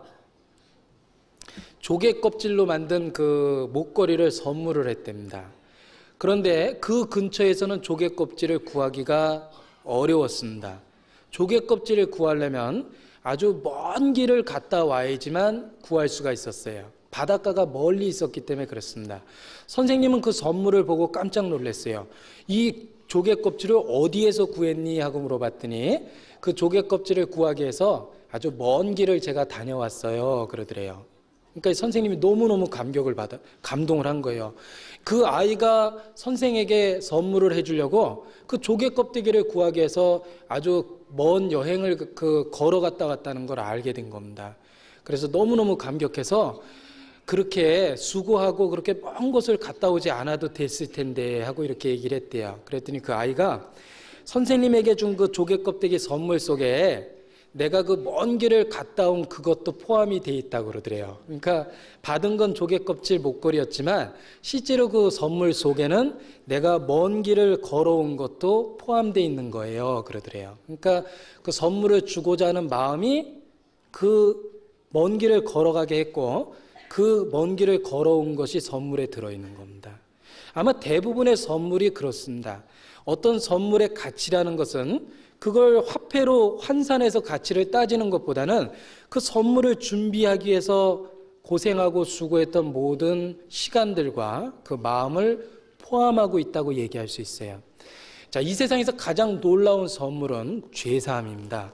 조개 껍질로 만든 그 목걸이를 선물을 했답니다. 그런데 그 근처에서는 조개 껍질을 구하기가 어려웠습니다. 조개 껍질을 구하려면 아주 먼 길을 갔다 와야지만 구할 수가 있었어요. 바닷가가 멀리 있었기 때문에 그렇습니다. 선생님은 그 선물을 보고 깜짝 놀랐어요. 이 조개 껍질을 어디에서 구했니? 하고 물어봤더니 그 조개 껍질을 구하기 위해서 아주 먼 길을 제가 다녀왔어요. 그러더래요. 그러니까 선생님이 너무너무 감동을 한 거예요. 그 아이가 선생에게 선물을 해주려고 그 조개 껍데기를 구하기 위해서 아주 먼 여행을 걸어갔다 왔다는 걸 알게 된 겁니다. 그래서 너무너무 감격해서 그렇게 수고하고 그렇게 먼 곳을 갔다 오지 않아도 됐을 텐데 하고 이렇게 얘기를 했대요. 그랬더니 그 아이가 선생님에게 준 그 조개 껍데기 선물 속에 내가 그 먼 길을 갔다 온 그것도 포함이 돼 있다고 그러더래요. 그러니까 받은 건 조개 껍질 목걸이였지만 실제로 그 선물 속에는 내가 먼 길을 걸어온 것도 포함되어 있는 거예요. 그러더래요. 그러니까 그 선물을 주고자 하는 마음이 그 먼 길을 걸어가게 했고, 그 먼 길을 걸어온 것이 선물에 들어있는 겁니다. 아마 대부분의 선물이 그렇습니다. 어떤 선물의 가치라는 것은 그걸 화폐로 환산해서 가치를 따지는 것보다는 그 선물을 준비하기 위해서 고생하고 수고했던 모든 시간들과 그 마음을 포함하고 있다고 얘기할 수 있어요. 자, 이 세상에서 가장 놀라운 선물은 죄사함입니다.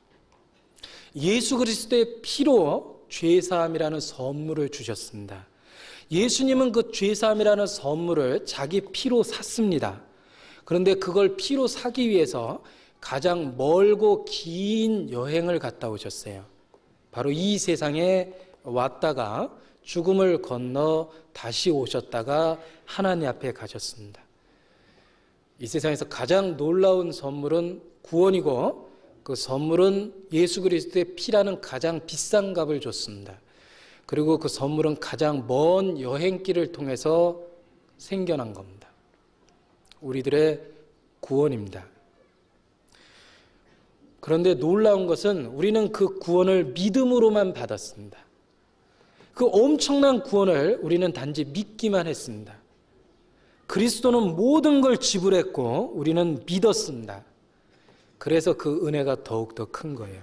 예수 그리스도의 피로 죄사함이라는 선물을 주셨습니다. 예수님은 그 죄사함이라는 선물을 자기 피로 샀습니다. 그런데 그걸 피로 사기 위해서 가장 멀고 긴 여행을 갔다 오셨어요. 바로 이 세상에 왔다가 죽음을 건너 다시 오셨다가 하나님 앞에 가셨습니다. 이 세상에서 가장 놀라운 선물은 구원이고, 그 선물은 예수 그리스도의 피라는 가장 비싼 값을 줬습니다. 그리고 그 선물은 가장 먼 여행길을 통해서 생겨난 겁니다. 우리들의 구원입니다. 그런데 놀라운 것은 우리는 그 구원을 믿음으로만 받았습니다. 그 엄청난 구원을 우리는 단지 믿기만 했습니다. 그리스도는 모든 걸 지불했고 우리는 믿었습니다. 그래서 그 은혜가 더욱더 큰 거예요.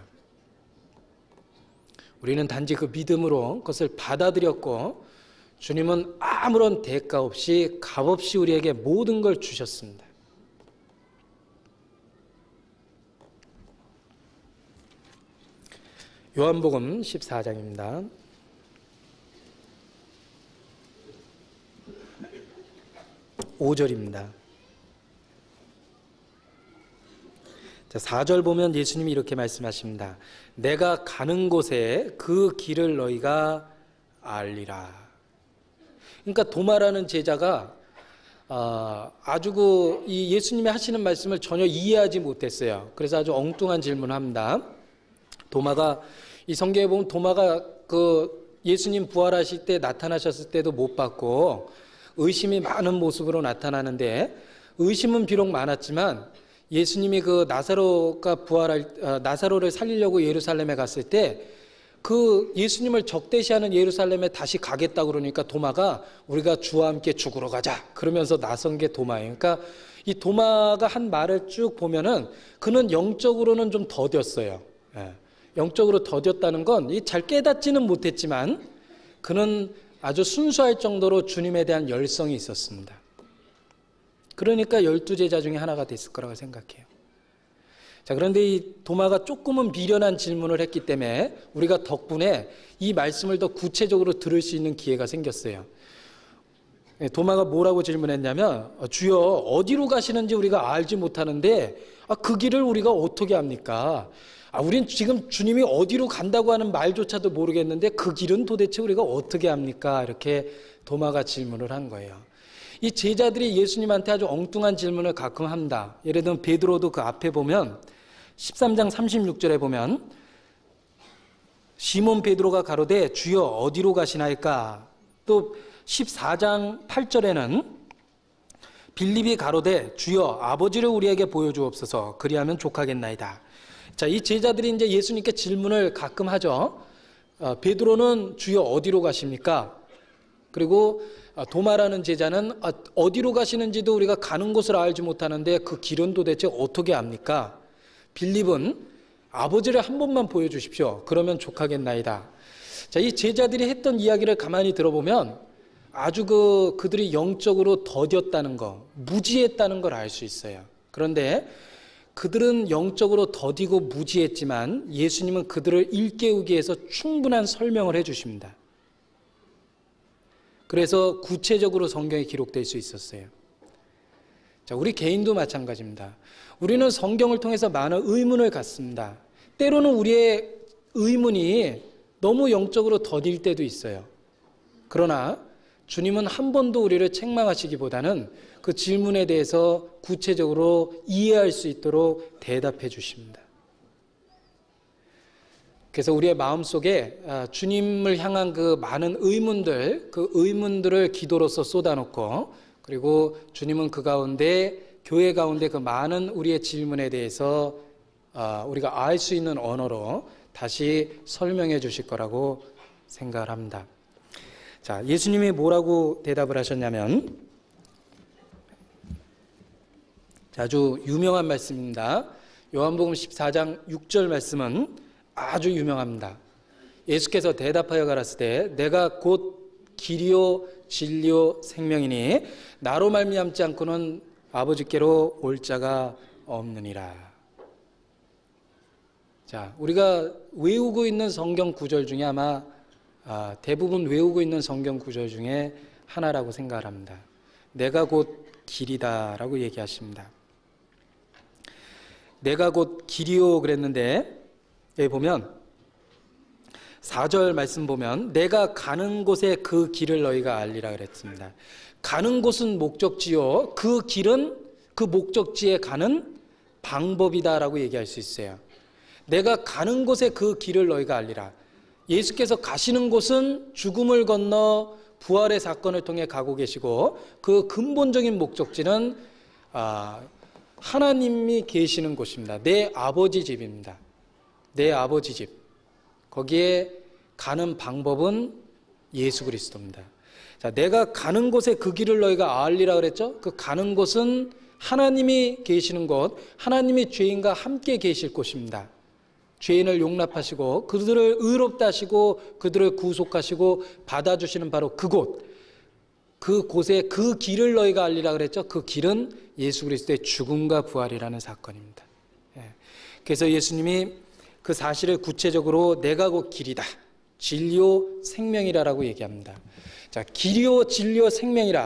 우리는 단지 그 믿음으로 그것을 받아들였고, 주님은 아무런 대가 없이 값없이 우리에게 모든 걸 주셨습니다. 요한복음 14장입니다. 5절입니다. 자, 4절 보면 예수님이 이렇게 말씀하십니다. 내가 가는 곳에 그 길을 너희가 알리라. 그러니까 도마라는 제자가 아주 이 예수님이 하시는 말씀을 전혀 이해하지 못했어요. 그래서 아주 엉뚱한 질문을 합니다. 도마가, 이 성경에 보면 도마가 예수님 부활하실 때 나타나셨을 때도 못 봤고 의심이 많은 모습으로 나타나는데, 의심은 비록 많았지만 예수님이 나사로를 살리려고 예루살렘에 갔을 때 예수님을 적대시하는 예루살렘에 다시 가겠다고 그러니까 도마가 우리가 주와 함께 죽으러 가자 그러면서 나선 게 도마예요. 그러니까 이 도마가 한 말을 쭉 보면은 그는 영적으로는 좀 더뎠어요. 영적으로 더뎠다는 건 잘 깨닫지는 못했지만 그는 아주 순수할 정도로 주님에 대한 열성이 있었습니다. 그러니까 12제자 중에 하나가 됐을 거라고 생각해요. 자, 그런데 이 도마가 조금은 미련한 질문을 했기 때문에 우리가 덕분에 이 말씀을 더 구체적으로 들을 수 있는 기회가 생겼어요. 도마가 뭐라고 질문했냐면, 주여 어디로 가시는지 우리가 알지 못하는데 그 길을 우리가 어떻게 합니까? 우린 지금 주님이 어디로 간다고 하는 말조차도 모르겠는데 그 길은 도대체 우리가 어떻게 합니까? 이렇게 도마가 질문을 한 거예요. 이 제자들이 예수님한테 아주 엉뚱한 질문을 가끔 합니다. 예를 들면 베드로도 그 앞에 보면 13장 36절에 보면 시몬 베드로가 가로되 주여 어디로 가시나이까? 또 14장 8절에는 빌립이 가로되 주여 아버지를 우리에게 보여주옵소서 그리하면 족하겠나이다. 자, 이 제자들이 이제 예수님께 질문을 가끔 하죠. 베드로는 주여 어디로 가십니까? 그리고 도마라는 제자는 어디로 가시는지도 우리가 가는 곳을 알지 못하는데 그 길은 도대체 어떻게 압니까? 빌립은 아버지를 한 번만 보여주십시오. 그러면 족하겠나이다. 자, 이 제자들이 했던 이야기를 가만히 들어보면 아주 그들이 영적으로 더뎠다는 거, 무지했다는 걸 알 수 있어요. 그런데 그들은 영적으로 더디고 무지했지만 예수님은 그들을 일깨우기 위해서 충분한 설명을 해주십니다. 그래서 구체적으로 성경에 기록될 수 있었어요. 자, 우리 개인도 마찬가지입니다. 우리는 성경을 통해서 많은 의문을 갖습니다. 때로는 우리의 의문이 너무 영적으로 더딜 때도 있어요. 그러나 주님은 한 번도 우리를 책망하시기보다는 그 질문에 대해서 구체적으로 이해할 수 있도록 대답해 주십니다. 그래서 우리의 마음속에 주님을 향한 그 많은 의문들, 그 의문들을 기도로서 쏟아놓고, 그리고 주님은 그 가운데, 교회 가운데 그 많은 우리의 질문에 대해서 우리가 알 수 있는 언어로 다시 설명해 주실 거라고 생각을 합니다. 자, 예수님이 뭐라고 대답을 하셨냐면, 아주 유명한 말씀입니다. 요한복음 14장 6절 말씀은 아주 유명합니다. 예수께서 대답하여 가라사대 내가 곧 길이요 진리요 생명이니 나로 말미암지 않고는 아버지께로 올 자가 없느니라. 자, 우리가 외우고 있는 성경 구절 중에 아마 대부분 외우고 있는 성경 구절 중에 하나라고 생각을 합니다. 내가 곧 길이다라고 얘기하십니다. 내가 곧 길이요 그랬는데 여기 보면 4절 말씀 보면 내가 가는 곳에 그 길을 너희가 알리라 그랬습니다. 가는 곳은 목적지요. 그 길은 그 목적지에 가는 방법이다라고 얘기할 수 있어요. 내가 가는 곳에 그 길을 너희가 알리라. 예수께서 가시는 곳은 죽음을 건너 부활의 사건을 통해 가고 계시고 그 근본적인 목적지는 하나님이 계시는 곳입니다. 내 아버지 집입니다. 내 아버지 집. 거기에 가는 방법은 예수 그리스도입니다. 자, 내가 가는 곳에 그 길을 너희가 알리라 그랬죠? 그 가는 곳은 하나님이 계시는 곳, 하나님이 죄인과 함께 계실 곳입니다. 죄인을 용납하시고 그들을 의롭다 하시고 그들을 구속하시고 받아주시는 바로 그곳, 그곳에 그 길을 너희가 알리라 그랬죠? 그 길은 예수 그리스도의 죽음과 부활이라는 사건입니다. 그래서 예수님이 그 사실을 구체적으로 내가 곧 길이다, 진리요 생명이라라고 얘기합니다. 자, 길이요 진리요 생명이라.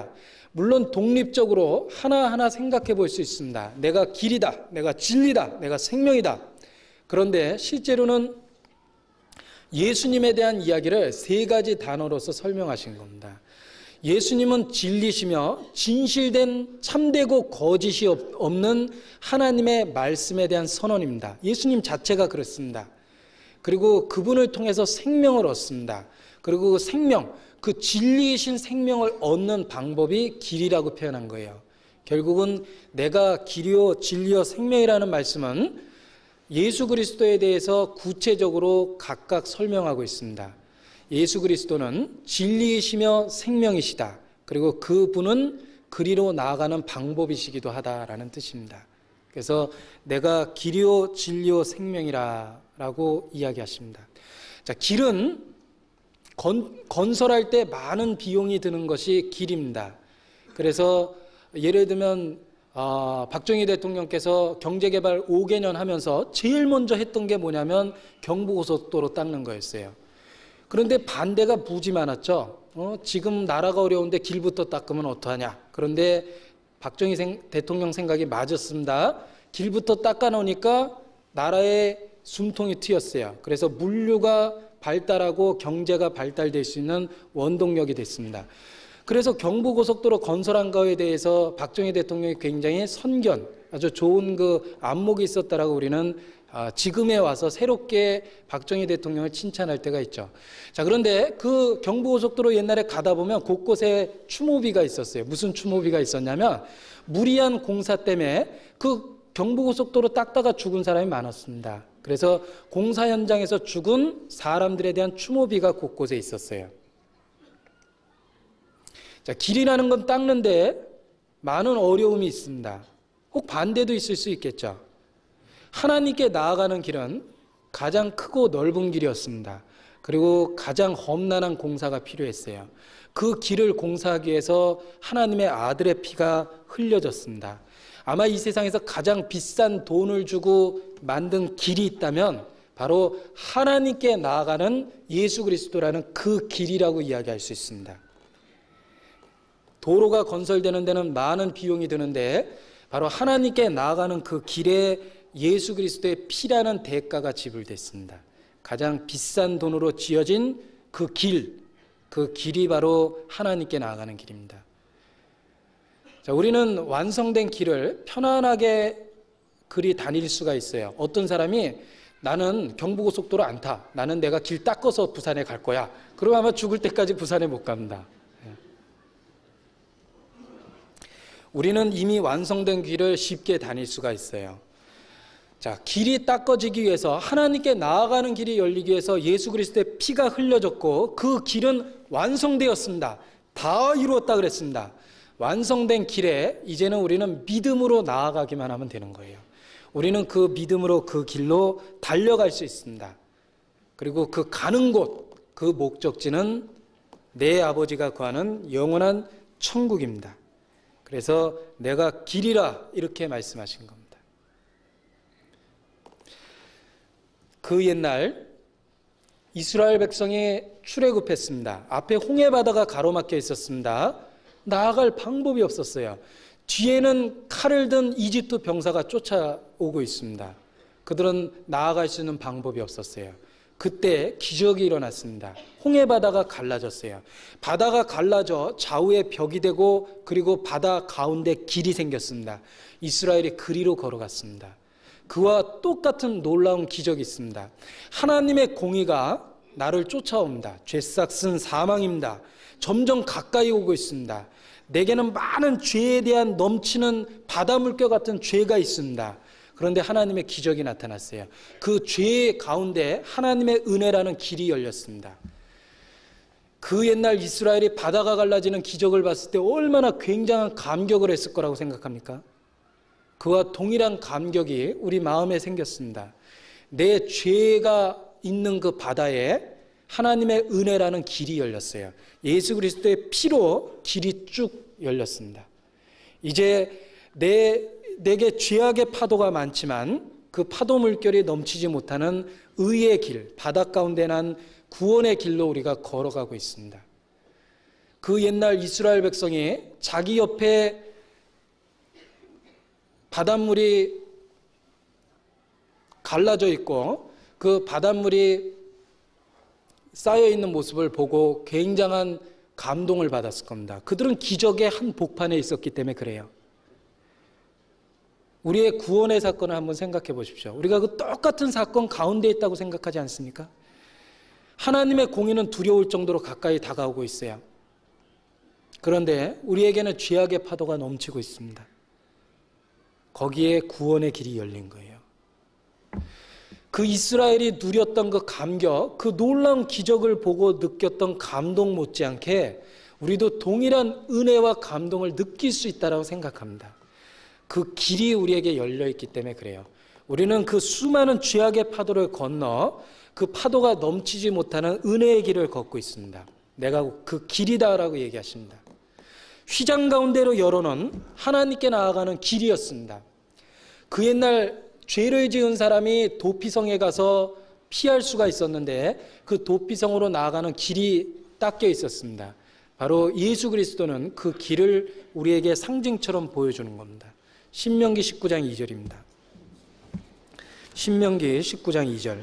물론 독립적으로 하나하나 생각해 볼 수 있습니다. 내가 길이다, 내가 진리다, 내가 생명이다. 그런데 실제로는 예수님에 대한 이야기를 세 가지 단어로서 설명하신 겁니다. 예수님은 진리시며 진실된 참되고 거짓이 없는 하나님의 말씀에 대한 선언입니다. 예수님 자체가 그렇습니다. 그리고 그분을 통해서 생명을 얻습니다. 그리고 그 생명, 그 진리이신 생명을 얻는 방법이 길이라고 표현한 거예요. 결국은 내가 길이요 진리요 생명이라는 말씀은 예수 그리스도에 대해서 구체적으로 각각 설명하고 있습니다. 예수 그리스도는 진리이시며 생명이시다. 그리고 그분은 그리로 나아가는 방법이시기도 하다라는 뜻입니다. 그래서 내가 길이요 진리요 생명이라고 이야기하십니다. 자, 길은 건설할 때 많은 비용이 드는 것이 길입니다. 그래서 예를 들면 박정희 대통령께서 경제개발 5개년 하면서 제일 먼저 했던 게 뭐냐면 경부고속도로 닦는 거였어요. 그런데 반대가 무지 많았죠. 지금 나라가 어려운데 길부터 닦으면 어떡하냐. 그런데 박정희 대통령 생각이 맞았습니다. 길부터 닦아놓으니까 나라의 숨통이 트였어요. 그래서 물류가 발달하고 경제가 발달될 수 있는 원동력이 됐습니다. 그래서 경부고속도로 건설한 거에 대해서 박정희 대통령이 굉장히 선견, 아주 좋은 그 안목이 있었다라고 우리는 지금에 와서 새롭게 박정희 대통령을 칭찬할 때가 있죠. 자, 그런데 그 경부고속도로 옛날에 가다 보면 곳곳에 추모비가 있었어요. 무슨 추모비가 있었냐면 무리한 공사 때문에 그 경부고속도로 닦다가 죽은 사람이 많았습니다. 그래서 공사 현장에서 죽은 사람들에 대한 추모비가 곳곳에 있었어요. 자, 길이라는 건 닦는데 많은 어려움이 있습니다. 혹 반대도 있을 수 있겠죠. 하나님께 나아가는 길은 가장 크고 넓은 길이었습니다. 그리고 가장 험난한 공사가 필요했어요. 그 길을 공사하기 위해서 하나님의 아들의 피가 흘려졌습니다. 아마 이 세상에서 가장 비싼 돈을 주고 만든 길이 있다면 바로 하나님께 나아가는 예수 그리스도라는 그 길이라고 이야기할 수 있습니다. 도로가 건설되는 데는 많은 비용이 드는데 바로 하나님께 나아가는 그 길에 예수 그리스도의 피라는 대가가 지불됐습니다. 가장 비싼 돈으로 지어진 그 길이 바로 하나님께 나아가는 길입니다. 자, 우리는 완성된 길을 편안하게 그리 다닐 수가 있어요. 어떤 사람이 나는 경부고속도로 안 타. 나는 내가 길 닦아서 부산에 갈 거야. 그러면 아마 죽을 때까지 부산에 못 갑니다. 우리는 이미 완성된 길을 쉽게 다닐 수가 있어요. 자, 길이 닦아지기 위해서 하나님께 나아가는 길이 열리기 위해서 예수 그리스도의 피가 흘려졌고 그 길은 완성되었습니다. 다 이루었다 그랬습니다. 완성된 길에 이제는 우리는 믿음으로 나아가기만 하면 되는 거예요. 우리는 그 믿음으로 그 길로 달려갈 수 있습니다. 그리고 그 가는 곳, 그 목적지는 내 아버지가 구하는 영원한 천국입니다. 그래서 내가 길이라 이렇게 말씀하신 겁니다. 그 옛날 이스라엘 백성이 출애굽했습니다. 앞에 홍해 바다가 가로막혀 있었습니다. 나아갈 방법이 없었어요. 뒤에는 칼을 든 이집트 병사가 쫓아오고 있습니다. 그들은 나아갈 수 있는 방법이 없었어요. 그때 기적이 일어났습니다. 홍해 바다가 갈라졌어요. 바다가 갈라져 좌우에 벽이 되고 그리고 바다 가운데 길이 생겼습니다. 이스라엘이 그리로 걸어갔습니다. 그와 똑같은 놀라운 기적이 있습니다. 하나님의 공의가 나를 쫓아옵니다. 죄싹은 사망입니다. 점점 가까이 오고 있습니다. 내게는 많은 죄에 대한 넘치는 바닷물결 같은 죄가 있습니다. 그런데 하나님의 기적이 나타났어요. 그 죄 가운데 하나님의 은혜라는 길이 열렸습니다. 그 옛날 이스라엘이 바다가 갈라지는 기적을 봤을 때 얼마나 굉장한 감격을 했을 거라고 생각합니까? 그와 동일한 감격이 우리 마음에 생겼습니다. 내 죄가 있는 그 바다에 하나님의 은혜라는 길이 열렸어요. 예수 그리스도의 피로 길이 쭉 열렸습니다. 이제 내게 죄악의 파도가 많지만 그 파도 물결이 넘치지 못하는 의의 길, 바닷가운데 난 구원의 길로 우리가 걸어가고 있습니다. 그 옛날 이스라엘 백성이 자기 옆에 바닷물이 갈라져 있고 그 바닷물이 쌓여 있는 모습을 보고 굉장한 감동을 받았을 겁니다. 그들은 기적의 한 복판에 있었기 때문에 그래요. 우리의 구원의 사건을 한번 생각해 보십시오. 우리가 그 똑같은 사건 가운데 있다고 생각하지 않습니까? 하나님의 공의는 두려울 정도로 가까이 다가오고 있어요. 그런데 우리에게는 죄악의 파도가 넘치고 있습니다. 거기에 구원의 길이 열린 거예요. 그 이스라엘이 누렸던 그 감격, 그 놀라운 기적을 보고 느꼈던 감동 못지않게 우리도 동일한 은혜와 감동을 느낄 수 있다고 생각합니다. 그 길이 우리에게 열려있기 때문에 그래요. 우리는 그 수많은 죄악의 파도를 건너 그 파도가 넘치지 못하는 은혜의 길을 걷고 있습니다. 내가 그 길이다라고 얘기하십니다. 휘장 가운데로 열어놓은 하나님께 나아가는 길이었습니다. 그 옛날 죄를 지은 사람이 도피성에 가서 피할 수가 있었는데 그 도피성으로 나아가는 길이 닦여 있었습니다. 바로 예수 그리스도는 그 길을 우리에게 상징처럼 보여주는 겁니다. 신명기 19장 2절입니다. 신명기 19장 2절.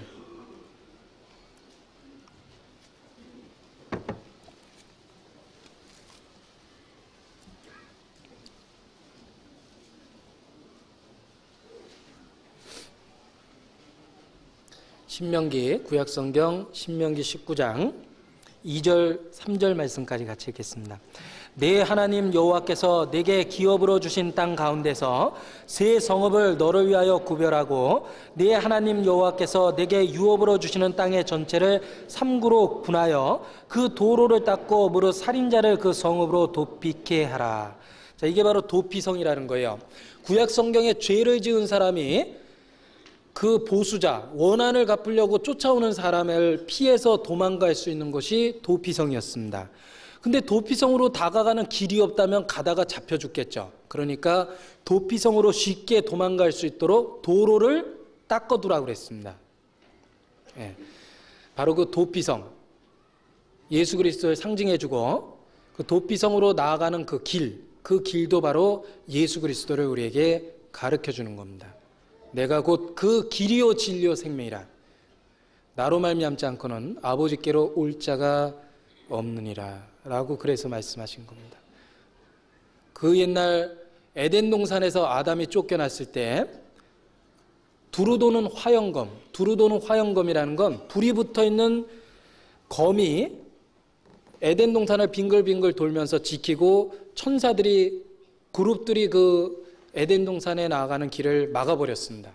신명기 구약성경 신명기 19장 2절 3절 말씀까지 같이 읽겠습니다. 내 하나님 여호와께서 내게 기업으로 주신 땅 가운데서 새 성읍을 너를 위하여 구별하고 내 하나님 여호와께서 내게 유업으로 주시는 땅의 전체를 3구로 분하여 그 도로를 닦고 무릇 살인자를 그 성읍으로 도피케 하라. 자, 이게 바로 도피성이라는 거예요. 구약성경에 죄를 지은 사람이 그 보수자, 원한을 갚으려고 쫓아오는 사람을 피해서 도망갈 수 있는 것이 도피성이었습니다. 근데 도피성으로 다가가는 길이 없다면 가다가 잡혀 죽겠죠. 그러니까 도피성으로 쉽게 도망갈 수 있도록 도로를 닦아두라고 그랬습니다. 예, 바로 그 도피성, 예수 그리스도를 상징해주고 그 도피성으로 나아가는 그 길도 바로 예수 그리스도를 우리에게 가르쳐주는 겁니다. 내가 곧 그 길이요 진리요 생명이라. 나로 말미암지 않고는 아버지께로 올 자가 없느니라 라고 그래서 말씀하신 겁니다. 그 옛날 에덴 동산에서 아담이 쫓겨났을 때 두루 도는 화영검이라는 건 불이 붙어있는 검이 에덴 동산을 빙글빙글 돌면서 지키고 천사들이 그룹들이 그 에덴 동산에 나아가는 길을 막아버렸습니다.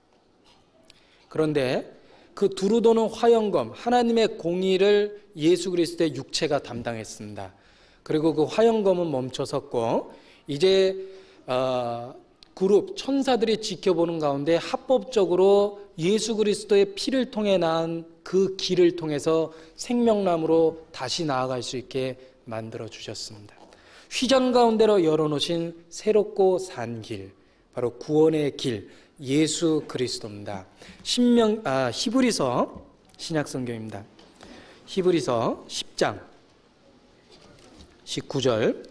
그런데 그 두루 도는 화영검, 하나님의 공의를 예수 그리스도의 육체가 담당했습니다. 그리고 그 화영검은 멈춰섰고 이제 그룹 천사들이 지켜보는 가운데 합법적으로 예수 그리스도의 피를 통해 낳은 그 길을 통해서 생명나무로 다시 나아갈 수 있게 만들어 주셨습니다. 휘장 가운데로 열어놓으신 새롭고 산 길, 바로 구원의 길, 예수 그리스도입니다. 히브리서 신약성경입니다. 히브리서 10장 19절.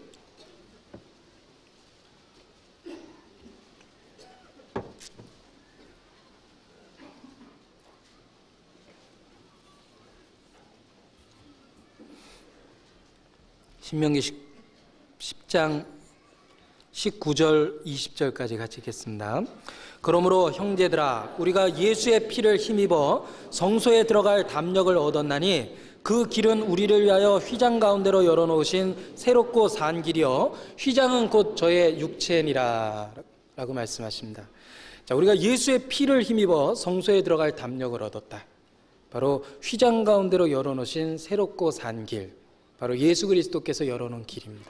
신명기 10장 19절 20절까지 같이 읽겠습니다. 그러므로 형제들아 우리가 예수의 피를 힘입어 성소에 들어갈 담력을 얻었나니 그 길은 우리를 위하여 휘장 가운데로 열어놓으신 새롭고 산 길이요 휘장은 곧 저의 육체니라 라고 말씀하십니다. 자, 우리가 예수의 피를 힘입어 성소에 들어갈 담력을 얻었다. 바로 휘장 가운데로 열어놓으신 새롭고 산 길, 바로 예수 그리스도께서 열어놓은 길입니다.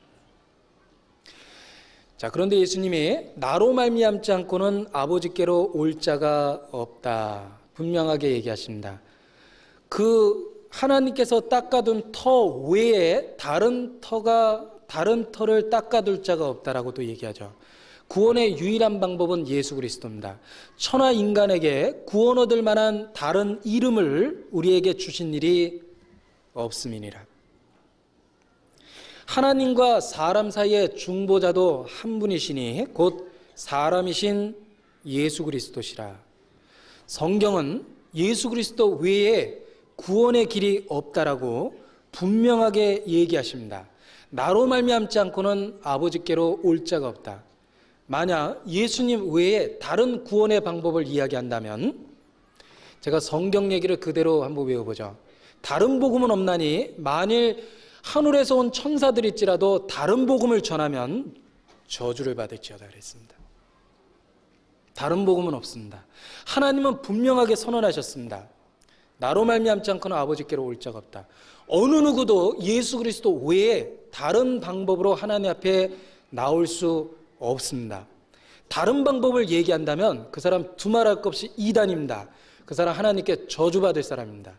자, 그런데 예수님이 나로 말미암지 않고는 아버지께로 올 자가 없다 분명하게 얘기하십니다. 그 하나님께서 닦아둔 터 외에 다른 터를 닦아둘 자가 없다라고도 얘기하죠. 구원의 유일한 방법은 예수 그리스도입니다. 천하 인간에게 구원 얻을 만한 다른 이름을 우리에게 주신 일이 없음이니라. 하나님과 사람 사이의 중보자도 한 분이시니 곧 사람이신 예수 그리스도시라. 성경은 예수 그리스도 외에 구원의 길이 없다라고 분명하게 얘기하십니다. 나로 말미암지 않고는 아버지께로 올 자가 없다. 만약 예수님 외에 다른 구원의 방법을 이야기한다면, 제가 성경 얘기를 그대로 한번 외워보죠. 다른 복음은 없나니 만일 하늘에서 온 천사들일지라도 다른 복음을 전하면 저주를 받을지어다 그랬습니다. 다른 복음은 없습니다. 하나님은 분명하게 선언하셨습니다. 나로 말미암지 않고는 아버지께로 올 자가 없다. 어느 누구도 예수 그리스도 외에 다른 방법으로 하나님 앞에 나올 수 없습니다. 다른 방법을 얘기한다면 그 사람 두말할 것 없이 이단입니다. 그 사람 하나님께 저주받을 사람입니다.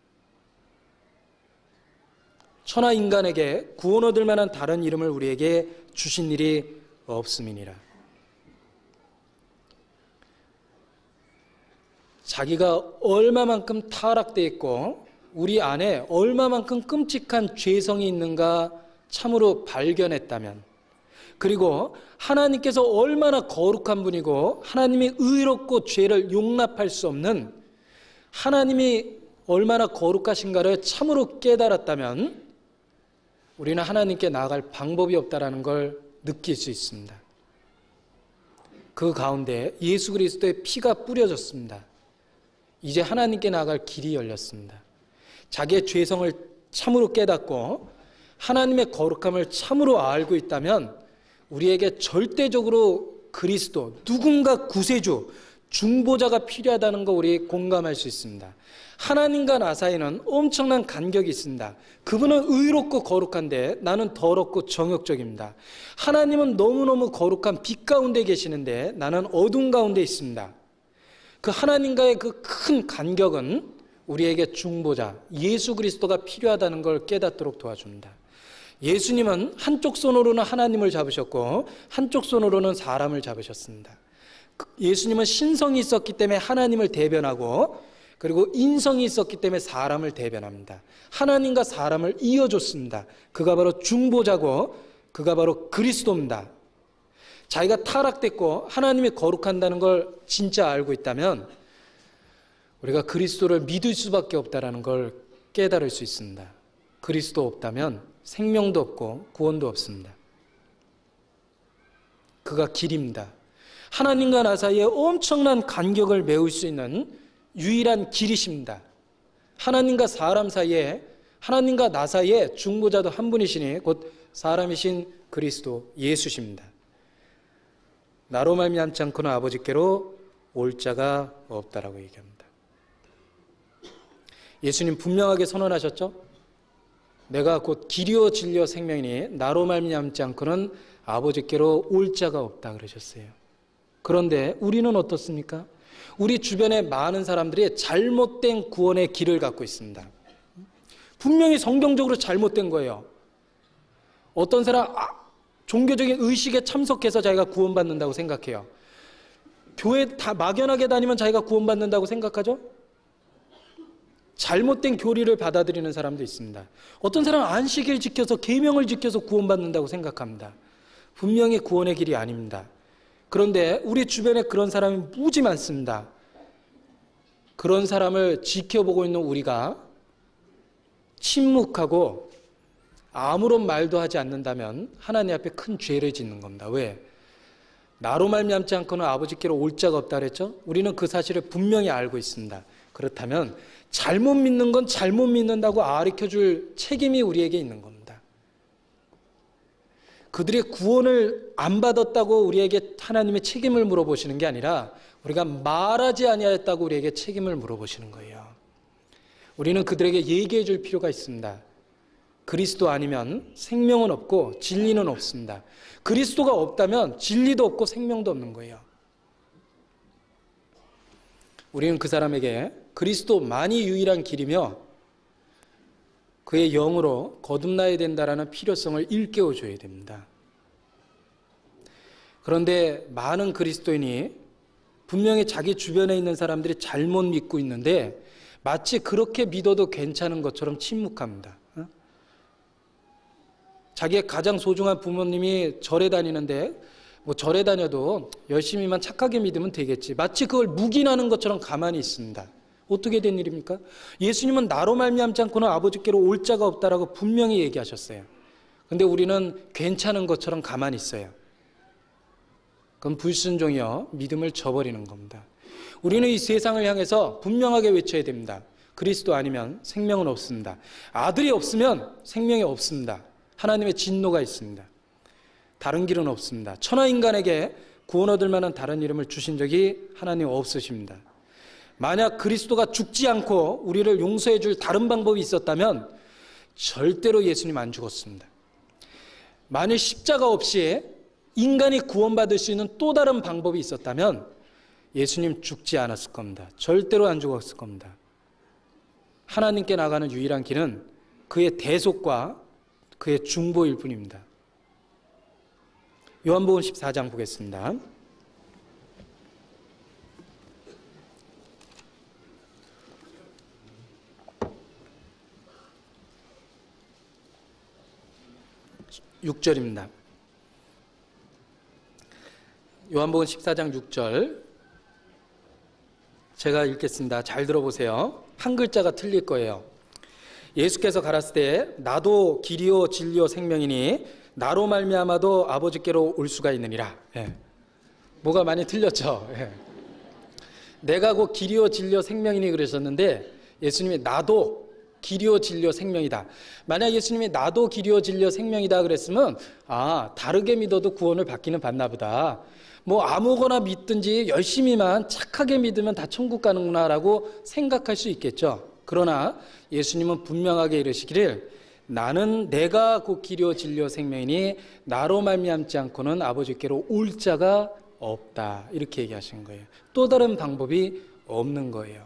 천하 인간에게 구원 얻을 만한 다른 이름을 우리에게 주신 일이 없음이니라. 자기가 얼마만큼 타락되어 있고 우리 안에 얼마만큼 끔찍한 죄성이 있는가 참으로 발견했다면, 그리고 하나님께서 얼마나 거룩한 분이고 하나님이 의롭고 죄를 용납할 수 없는 하나님이 얼마나 거룩하신가를 참으로 깨달았다면 우리는 하나님께 나아갈 방법이 없다는 걸 느낄 수 있습니다. 그 가운데 예수 그리스도의 피가 뿌려졌습니다. 이제 하나님께 나아갈 길이 열렸습니다. 자기의 죄성을 참으로 깨닫고 하나님의 거룩함을 참으로 알고 있다면 우리에게 절대적으로 그리스도, 누군가 구세주, 중보자가 필요하다는 거 우리 공감할 수 있습니다. 하나님과 나 사이에는 엄청난 간격이 있습니다. 그분은 의롭고 거룩한데 나는 더럽고 정욕적입니다. 하나님은 너무너무 거룩한 빛 가운데 계시는데 나는 어둠 가운데 있습니다. 그 하나님과의 그 큰 간격은 우리에게 중보자, 예수 그리스도가 필요하다는 걸 깨닫도록 도와줍니다. 예수님은 한쪽 손으로는 하나님을 잡으셨고 한쪽 손으로는 사람을 잡으셨습니다. 예수님은 신성이 있었기 때문에 하나님을 대변하고, 그리고 인성이 있었기 때문에 사람을 대변합니다. 하나님과 사람을 이어줬습니다. 그가 바로 중보자고 그가 바로 그리스도입니다. 자기가 타락됐고 하나님이 거룩한다는 걸 진짜 알고 있다면 우리가 그리스도를 믿을 수밖에 없다는 걸 깨달을 수 있습니다. 그리스도 없다면 생명도 없고 구원도 없습니다. 그가 길입니다. 하나님과 나 사이에 엄청난 간격을 메울 수 있는 유일한 길이십니다. 하나님과 사람 사이에, 하나님과 나 사이에 중보자도 한 분이시니 곧 사람이신 그리스도 예수십니다. 나로 말미암지 않고는 아버지께로 올 자가 없다라고 얘기합니다. 예수님 분명하게 선언하셨죠? 내가 곧 길이요 진리요 생명이니 나로 말미암지 않고는 아버지께로 올 자가 없다 그러셨어요. 그런데 우리는 어떻습니까? 우리 주변에 많은 사람들이 잘못된 구원의 길을 갖고 있습니다. 분명히 성경적으로 잘못된 거예요. 어떤 사람 종교적인 의식에 참석해서 자기가 구원받는다고 생각해요. 교회 다 막연하게 다니면 자기가 구원받는다고 생각하죠? 잘못된 교리를 받아들이는 사람도 있습니다. 어떤 사람은 안식일 지켜서 계명을 지켜서 구원받는다고 생각합니다. 분명히 구원의 길이 아닙니다. 그런데 우리 주변에 그런 사람이 무지 많습니다. 그런 사람을 지켜보고 있는 우리가 침묵하고 아무런 말도 하지 않는다면 하나님 앞에 큰 죄를 짓는 겁니다. 왜? 나로 말미암지 않고는 아버지께로 올 자가 없다 그랬죠? 우리는 그 사실을 분명히 알고 있습니다. 그렇다면 잘못 믿는 건 잘못 믿는다고 가르쳐줄 책임이 우리에게 있는 겁니다. 그들의 구원을 안 받았다고 우리에게 하나님의 책임을 물어보시는 게 아니라 우리가 말하지 아니하였다고 우리에게 책임을 물어보시는 거예요. 우리는 그들에게 얘기해 줄 필요가 있습니다. 그리스도 아니면 생명은 없고 진리는 없습니다. 그리스도가 없다면 진리도 없고 생명도 없는 거예요. 우리는 그 사람에게 그리스도만이 유일한 길이며 그의 영으로 거듭나야 된다라는 필요성을 일깨워 줘야 됩니다. 그런데 많은 그리스도인이 분명히 자기 주변에 있는 사람들이 잘못 믿고 있는데 마치 그렇게 믿어도 괜찮은 것처럼 침묵합니다. 자기의 가장 소중한 부모님이 절에 다니는데 뭐 절에 다녀도 열심히만 착하게 믿으면 되겠지, 마치 그걸 묵인하는 것처럼 가만히 있습니다. 어떻게 된 일입니까? 예수님은 나로 말미암지 않고는 아버지께로 올 자가 없다라고 분명히 얘기하셨어요. 근데 우리는 괜찮은 것처럼 가만히 있어요. 그건 불순종이요, 믿음을 저버리는 겁니다. 우리는 이 세상을 향해서 분명하게 외쳐야 됩니다. 그리스도 아니면 생명은 없습니다. 아들이 없으면 생명이 없습니다. 하나님의 진노가 있습니다. 다른 길은 없습니다. 천하 인간에게 구원 얻을 만한 다른 이름을 주신 적이 하나님 없으십니다. 만약 그리스도가 죽지 않고 우리를 용서해 줄 다른 방법이 있었다면 절대로 예수님 안 죽었습니다. 만일 십자가 없이 인간이 구원받을 수 있는 또 다른 방법이 있었다면 예수님 죽지 않았을 겁니다. 절대로 안 죽었을 겁니다. 하나님께 나가는 유일한 길은 그의 대속과 그의 중보일 뿐입니다. 요한복음 14장 보겠습니다. (6절입니다) 요한복음 14장 6절 제가 읽겠습니다. 잘 들어보세요. 한 글자가 틀릴 거예요. 예수께서 가라사대 때 나도 길이요 진리요 생명이니 나로 말미암아도 아버지께로 올 수가 있느니라. 예. 뭐가 많이 틀렸죠. 예. 내가 곧 길이요 진리요 생명이니 그러셨는데 예수님이 나도 길이요 진리요 생명이다. 만약 예수님이 나도 길이요 진리요 생명이다 그랬으면 다르게 믿어도 구원을 받기는 받나 보다. 뭐 아무거나 믿든지 열심히만 착하게 믿으면 다 천국 가는구나 라고 생각할 수 있겠죠. 그러나 예수님은 분명하게 이르시기를 나는 내가 곧 길이요 진리요 생명이니 나로 말미암지 않고는 아버지께로 올 자가 없다, 이렇게 얘기하신 거예요. 또 다른 방법이 없는 거예요.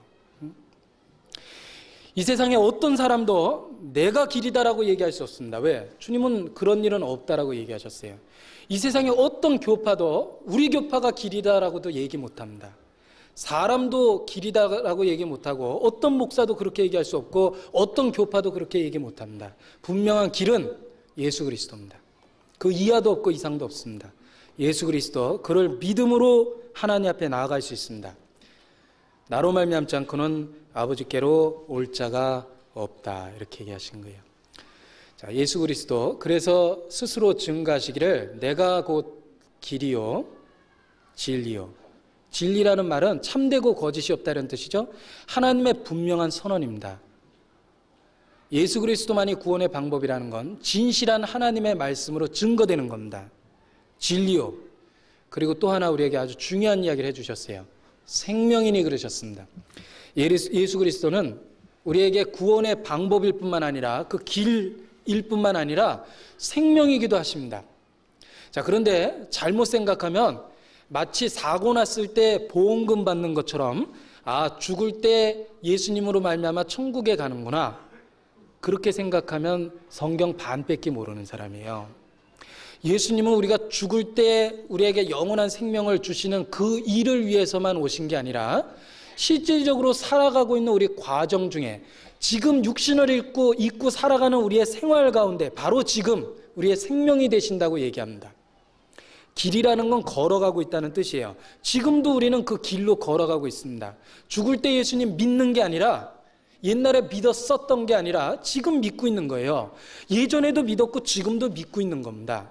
이 세상에 어떤 사람도 내가 길이다라고 얘기할 수 없습니다. 왜? 주님은 그런 일은 없다라고 얘기하셨어요. 이 세상에 어떤 교파도 우리 교파가 길이다라고도 얘기 못합니다. 사람도 길이다라고 얘기 못하고 어떤 목사도 그렇게 얘기할 수 없고 어떤 교파도 그렇게 얘기 못합니다. 분명한 길은 예수 그리스도입니다. 그 이하도 없고 이상도 없습니다. 예수 그리스도, 그를 믿음으로 하나님 앞에 나아갈 수 있습니다. 나로 말미암지 않고는 아버지께로 올 자가 없다, 이렇게 얘기하신 거예요. 자, 예수 그리스도 그래서 스스로 증거하시기를 내가 곧 길이요 진리요. 진리라는 말은 참되고 거짓이 없다는 뜻이죠. 하나님의 분명한 선언입니다. 예수 그리스도만이 구원의 방법이라는 건 진실한 하나님의 말씀으로 증거되는 겁니다. 진리요. 그리고 또 하나 우리에게 아주 중요한 이야기를 해주셨어요. 생명이니 그러셨습니다. 예수 그리스도는 우리에게 구원의 방법일 뿐만 아니라 그 길일 뿐만 아니라 생명이기도 하십니다. 자, 그런데 잘못 생각하면 마치 사고 났을 때 보험금 받는 것처럼 죽을 때 예수님으로 말미암아 천국에 가는구나, 그렇게 생각하면 성경 반 뺏기 모르는 사람이에요. 예수님은 우리가 죽을 때 우리에게 영원한 생명을 주시는 그 일을 위해서만 오신 게 아니라 실질적으로 살아가고 있는 우리 과정 중에 지금 육신을 입고 살아가는 우리의 생활 가운데 바로 지금 우리의 생명이 되신다고 얘기합니다. 길이라는 건 걸어가고 있다는 뜻이에요. 지금도 우리는 그 길로 걸어가고 있습니다. 죽을 때 예수님 믿는 게 아니라 옛날에 믿었었던 게 아니라 지금 믿고 있는 거예요. 예전에도 믿었고 지금도 믿고 있는 겁니다.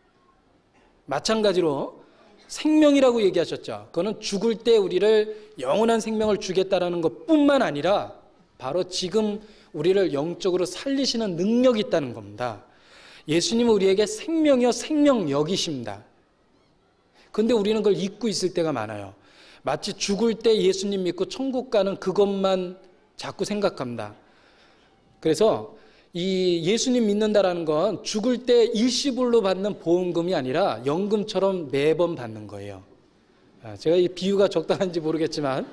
마찬가지로 생명이라고 얘기하셨죠. 그거는 죽을 때 우리를 영원한 생명을 주겠다라는 것뿐만 아니라 바로 지금 우리를 영적으로 살리시는 능력이 있다는 겁니다. 예수님은 우리에게 생명이요 생명력이십니다. 그런데 우리는 그걸 잊고 있을 때가 많아요. 마치 죽을 때 예수님 믿고 천국 가는 그것만 자꾸 생각합니다. 그래서 이 예수님 믿는다라는 건 죽을 때 일시불로 받는 보험금이 아니라 연금처럼 매번 받는 거예요. 제가 이 비유가 적당한지 모르겠지만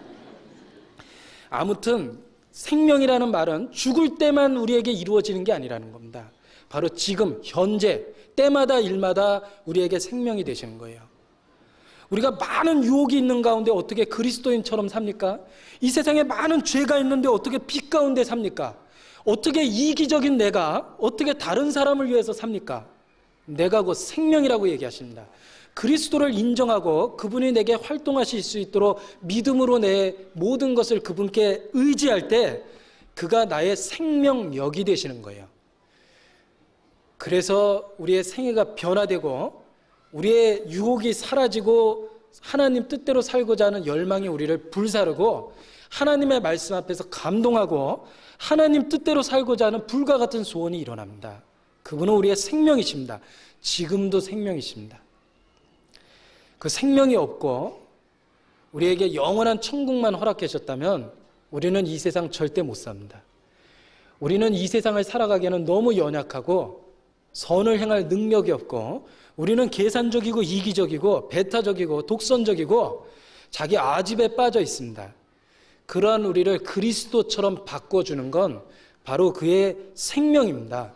아무튼 생명이라는 말은 죽을 때만 우리에게 이루어지는 게 아니라는 겁니다. 바로 지금 현재 때마다 일마다 우리에게 생명이 되시는 거예요. 우리가 많은 유혹이 있는 가운데 어떻게 그리스도인처럼 삽니까? 이 세상에 많은 죄가 있는데 어떻게 빛 가운데 삽니까? 어떻게 이기적인 내가 어떻게 다른 사람을 위해서 삽니까? 내가 곧 생명이라고 얘기하십니다. 그리스도를 인정하고 그분이 내게 활동하실 수 있도록 믿음으로 내 모든 것을 그분께 의지할 때 그가 나의 생명력이 되시는 거예요. 그래서 우리의 생애가 변화되고 우리의 유혹이 사라지고 하나님 뜻대로 살고자 하는 열망이 우리를 불사르고 하나님의 말씀 앞에서 감동하고 하나님 뜻대로 살고자 하는 불과 같은 소원이 일어납니다. 그분은 우리의 생명이십니다. 지금도 생명이십니다. 그 생명이 없고 우리에게 영원한 천국만 허락하셨다면 우리는 이 세상 절대 못 삽니다. 우리는 이 세상을 살아가기에는 너무 연약하고 선을 행할 능력이 없고 우리는 계산적이고 이기적이고 배타적이고 독선적이고 자기 아집에 빠져 있습니다. 그러한 우리를 그리스도처럼 바꿔주는 건 바로 그의 생명입니다.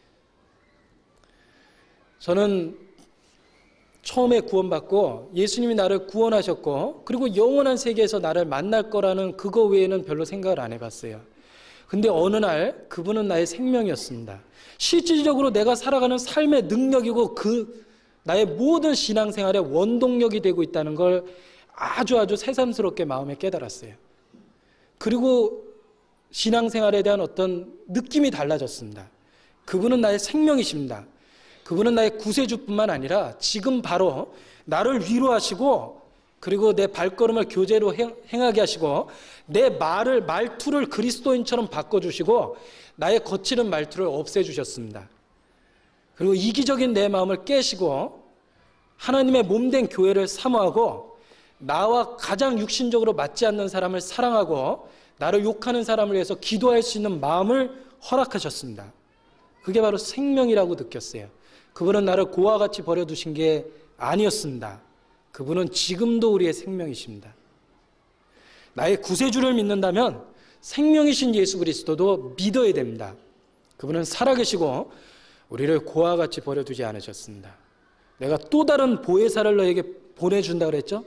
저는 처음에 구원받고 예수님이 나를 구원하셨고 그리고 영원한 세계에서 나를 만날 거라는 그거 외에는 별로 생각을 안 해봤어요. 근데 어느 날 그분은 나의 생명이었습니다. 실질적으로 내가 살아가는 삶의 능력이고 그 나의 모든 신앙생활의 원동력이 되고 있다는 걸 아주 새삼스럽게 마음에 깨달았어요. 그리고 신앙생활에 대한 어떤 느낌이 달라졌습니다. 그분은 나의 생명이십니다. 그분은 나의 구세주뿐만 아니라 지금 바로 나를 위로하시고 그리고 내 발걸음을 교제로 행하게 하시고 내 말투를 그리스도인처럼 바꿔주시고 나의 거칠은 말투를 없애주셨습니다. 그리고 이기적인 내 마음을 깨시고 하나님의 몸된 교회를 사모하고 나와 가장 육신적으로 맞지 않는 사람을 사랑하고 나를 욕하는 사람을 위해서 기도할 수 있는 마음을 허락하셨습니다. 그게 바로 생명이라고 느꼈어요. 그분은 나를 고와 같이 버려두신 게 아니었습니다. 그분은 지금도 우리의 생명이십니다. 나의 구세주를 믿는다면 생명이신 예수 그리스도도 믿어야 됩니다. 그분은 살아계시고 우리를 고와 같이 버려두지 않으셨습니다. 내가 또 다른 보혜사를 너에게 보내준다 그랬죠?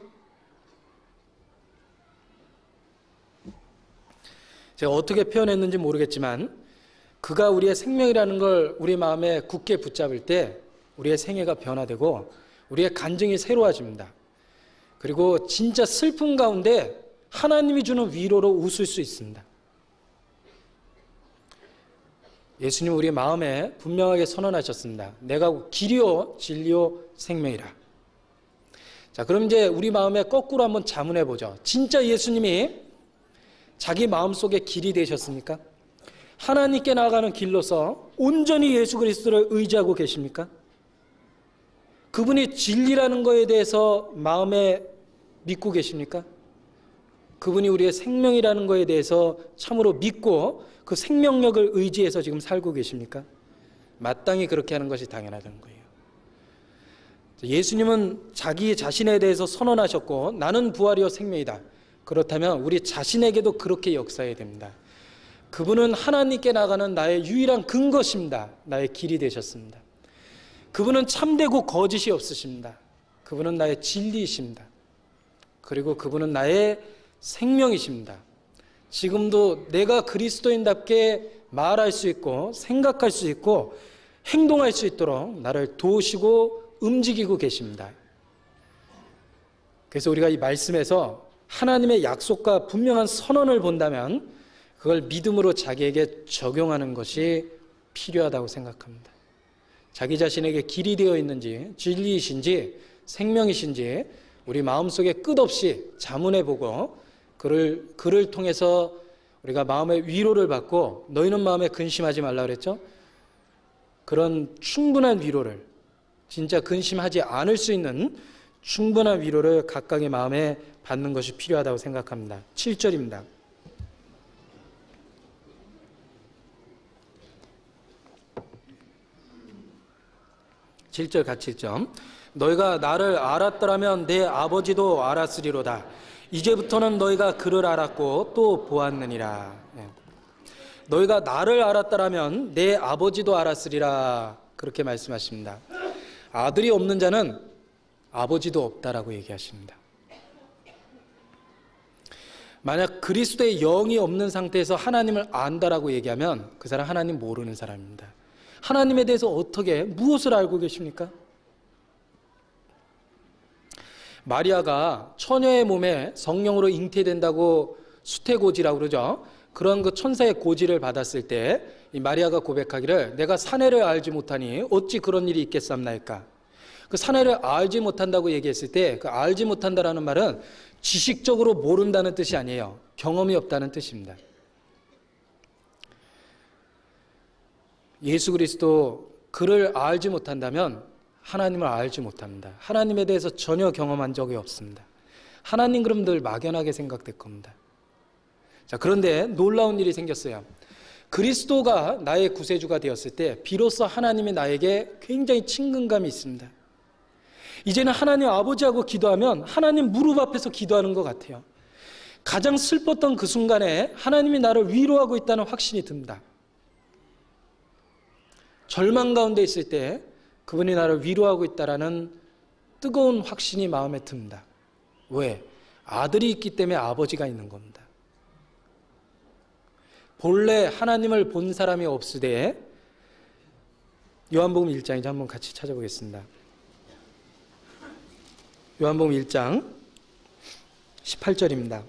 제가 어떻게 표현했는지 모르겠지만 그가 우리의 생명이라는 걸 우리 마음에 굳게 붙잡을 때 우리의 생애가 변화되고 우리의 간증이 새로워집니다. 그리고 진짜 슬픔 가운데 하나님이 주는 위로로 웃을 수 있습니다. 예수님 우리 마음에 분명하게 선언하셨습니다. 내가 길이요 진리요 생명이라. 자, 그럼 이제 우리 마음에 거꾸로 한번 자문해 보죠. 진짜 예수님이 자기 마음속에 길이 되셨습니까? 하나님께 나아가는 길로서 온전히 예수 그리스도를 의지하고 계십니까? 그분이 진리라는 것에 대해서 마음에 믿고 계십니까? 그분이 우리의 생명이라는 것에 대해서 참으로 믿고 그 생명력을 의지해서 지금 살고 계십니까? 마땅히 그렇게 하는 것이 당연하다는 거예요. 예수님은 자기 자신에 대해서 선언하셨고 나는 부활이요 생명이다. 그렇다면 우리 자신에게도 그렇게 역사해야 됩니다. 그분은 하나님께 나가는 나의 유일한 근거십니다. 나의 길이 되셨습니다. 그분은 참되고 거짓이 없으십니다. 그분은 나의 진리이십니다. 그리고 그분은 나의 생명이십니다. 지금도 내가 그리스도인답게 말할 수 있고 생각할 수 있고 행동할 수 있도록 나를 도우시고 움직이고 계십니다. 그래서 우리가 이 말씀에서 하나님의 약속과 분명한 선언을 본다면 그걸 믿음으로 자기에게 적용하는 것이 필요하다고 생각합니다. 자기 자신에게 길이 되어 있는지 진리이신지 생명이신지 우리 마음속에 끝없이 자문해보고 그를 통해서 우리가 마음의 위로를 받고 너희는 마음에 근심하지 말라 그랬죠? 그런 충분한 위로를 진짜 근심하지 않을 수 있는 충분한 위로를 각각의 마음에 받는 것이 필요하다고 생각합니다. 7절입니다. 7절 같이 읽죠. 너희가 나를 알았더라면 내 아버지도 알았으리로다. 이제부터는 너희가 그를 알았고 또 보았느니라. 너희가 나를 알았더라면 내 아버지도 알았으리라. 그렇게 말씀하십니다. 아들이 없는 자는 아버지도 없다라고 얘기하십니다. 만약 그리스도의 영이 없는 상태에서 하나님을 안다라고 얘기하면 그 사람 하나님 모르는 사람입니다. 하나님에 대해서 어떻게, 무엇을 알고 계십니까? 마리아가 처녀의 몸에 성령으로 잉태된다고 수태고지라고 그러죠. 그런 그 천사의 고지를 받았을 때 이 마리아가 고백하기를 내가 사내를 알지 못하니 어찌 그런 일이 있겠삼나이까. 그 사내를 알지 못한다고 얘기했을 때 그 알지 못한다라는 말은 지식적으로 모른다는 뜻이 아니에요. 경험이 없다는 뜻입니다. 예수 그리스도 그를 알지 못한다면 하나님을 알지 못합니다. 하나님에 대해서 전혀 경험한 적이 없습니다. 하나님 그럼 늘 막연하게 생각될 겁니다. 자, 그런데 놀라운 일이 생겼어요. 그리스도가 나의 구세주가 되었을 때 비로소 하나님이 나에게 굉장히 친근감이 있습니다. 이제는 하나님 아버지하고 기도하면 하나님 무릎 앞에서 기도하는 것 같아요. 가장 슬펐던 그 순간에 하나님이 나를 위로하고 있다는 확신이 듭니다. 절망 가운데 있을 때 그분이 나를 위로하고 있다라는 뜨거운 확신이 마음에 듭니다. 왜? 아들이 있기 때문에 아버지가 있는 겁니다. 본래 하나님을 본 사람이 없으되, 요한복음 1장이죠. 한번 같이 찾아보겠습니다. 요한복음 1장 18절입니다.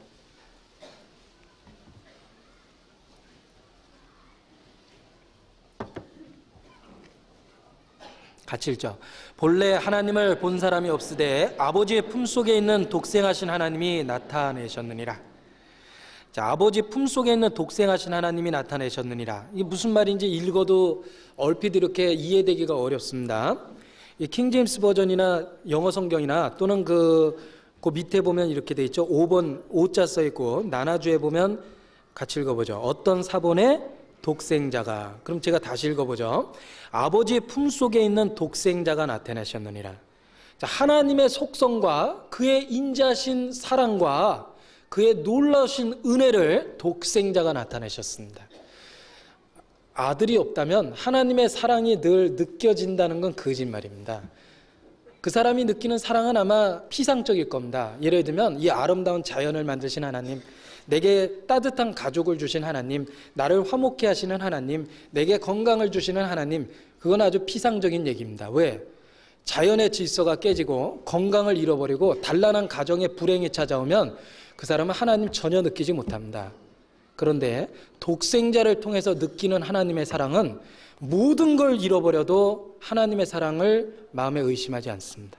같이 읽죠. 본래 하나님을 본 사람이 없으되 아버지의 품속에 있는 독생하신 하나님이 나타내셨느니라. 자, 아버지 품속에 있는 독생하신 하나님이 나타내셨느니라. 이게 무슨 말인지 읽어도 얼핏 이렇게 이해되기가 어렵습니다. 이 킹제임스 버전이나 영어 성경이나 또는 그 밑에 보면 이렇게 돼 있죠. 5번 5자 써 있고 나나주에 보면 같이 읽어보죠. 어떤 사본의 독생자가. 그럼 제가 다시 읽어보죠. 아버지의 품속에 있는 독생자가 나타나셨느니라. 자, 하나님의 속성과 그의 인자하신 사랑과 그의 놀라우신 은혜를 독생자가 나타내셨습니다. 아들이 없다면 하나님의 사랑이 늘 느껴진다는 건 거짓말입니다. 그 사람이 느끼는 사랑은 아마 피상적일 겁니다. 예를 들면 이 아름다운 자연을 만드신 하나님, 내게 따뜻한 가족을 주신 하나님, 나를 화목케 하시는 하나님, 내게 건강을 주시는 하나님, 그건 아주 피상적인 얘기입니다. 왜? 자연의 질서가 깨지고 건강을 잃어버리고 단란한 가정에 불행이 찾아오면 그 사람은 하나님 전혀 느끼지 못합니다. 그런데 독생자를 통해서 느끼는 하나님의 사랑은 모든 걸 잃어버려도 하나님의 사랑을 마음에 의심하지 않습니다.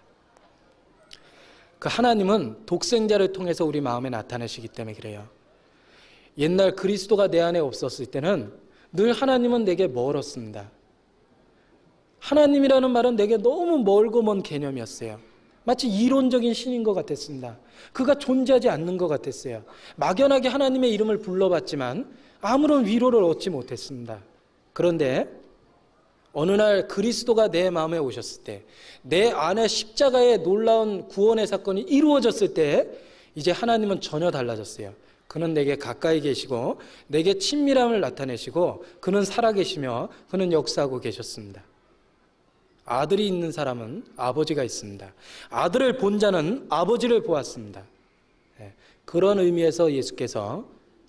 그 하나님은 독생자를 통해서 우리 마음에 나타내시기 때문에 그래요. 옛날 그리스도가 내 안에 없었을 때는 늘 하나님은 내게 멀었습니다. 하나님이라는 말은 내게 너무 멀고 먼 개념이었어요. 마치 이론적인 신인 것 같았습니다. 그가 존재하지 않는 것 같았어요. 막연하게 하나님의 이름을 불러봤지만 아무런 위로를 얻지 못했습니다. 그런데 어느 날 그리스도가 내 마음에 오셨을 때, 내 안에 십자가의 놀라운 구원의 사건이 이루어졌을 때 이제 하나님은 전혀 달라졌어요. 그는 내게 가까이 계시고 내게 친밀함을 나타내시고 그는 살아계시며 그는 역사하고 계셨습니다. 아들이 있는 사람은 아버지가 있습니다. 아들을 본 자는 아버지를 보았습니다. 그런 의미에서 예수께서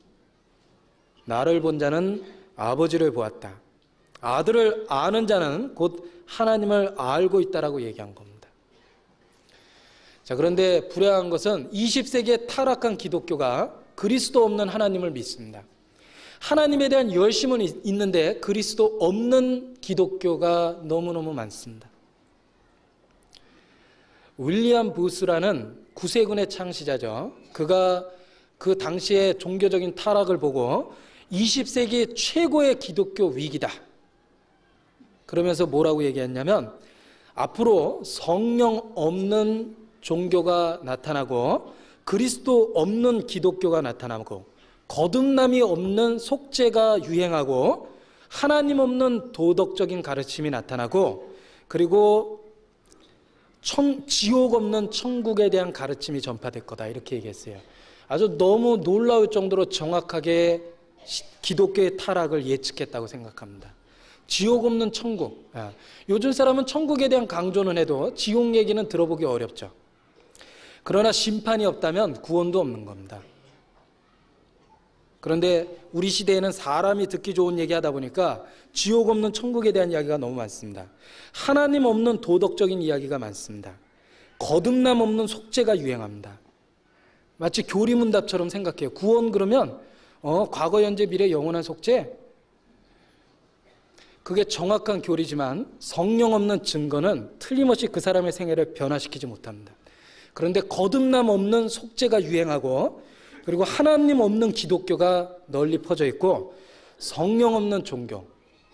나를 본 자는 아버지를 보았다. 아들을 아는 자는 곧 하나님을 알고 있다라고 얘기한 겁니다. 자, 그런데 불행한 것은 20세기의 타락한 기독교가 그리스도 없는 하나님을 믿습니다. 하나님에 대한 열심은 있는데 그리스도 없는 기독교가 너무너무 많습니다. 윌리엄 부스라는 구세군의 창시자죠. 그가 그 당시의 종교적인 타락을 보고 20세기 최고의 기독교 위기다. 그러면서 뭐라고 얘기했냐면 앞으로 성령 없는 종교가 나타나고 그리스도 없는 기독교가 나타나고 거듭남이 없는 속죄가 유행하고 하나님 없는 도덕적인 가르침이 나타나고 그리고 지옥 없는 천국에 대한 가르침이 전파될 거다 이렇게 얘기했어요. 아주 너무 놀라울 정도로 정확하게 기독교의 타락을 예측했다고 생각합니다. 지옥 없는 천국. 요즘 사람은 천국에 대한 강조는 해도 지옥 얘기는 들어보기 어렵죠. 그러나 심판이 없다면 구원도 없는 겁니다. 그런데 우리 시대에는 사람이 듣기 좋은 얘기 하다 보니까 지옥 없는 천국에 대한 이야기가 너무 많습니다. 하나님 없는 도덕적인 이야기가 많습니다. 거듭남 없는 속죄가 유행합니다. 마치 교리문답처럼 생각해요. 구원 그러면 과거, 현재, 미래, 영원한 속죄? 그게 정확한 교리지만 성령 없는 증거는 틀림없이 그 사람의 생애를 변화시키지 못합니다. 그런데 거듭남 없는 속죄가 유행하고, 그리고 하나님 없는 기독교가 널리 퍼져 있고, 성령 없는 종교,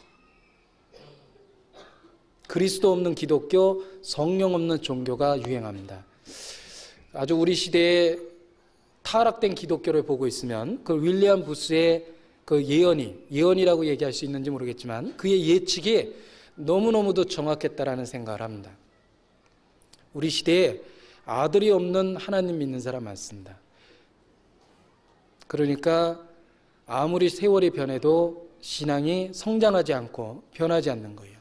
그리스도 없는 기독교, 성령 없는 종교가 유행합니다. 아주 우리 시대에 타락된 기독교를 보고 있으면 그 윌리엄 부스의 그 예언이라고 얘기할 수 있는지 모르겠지만 그의 예측이 너무너무도 정확했다라는 생각을 합니다. 우리 시대에 아들이 없는 하나님 믿는 사람 많습니다. 그러니까 아무리 세월이 변해도 신앙이 성장하지 않고 변하지 않는 거예요.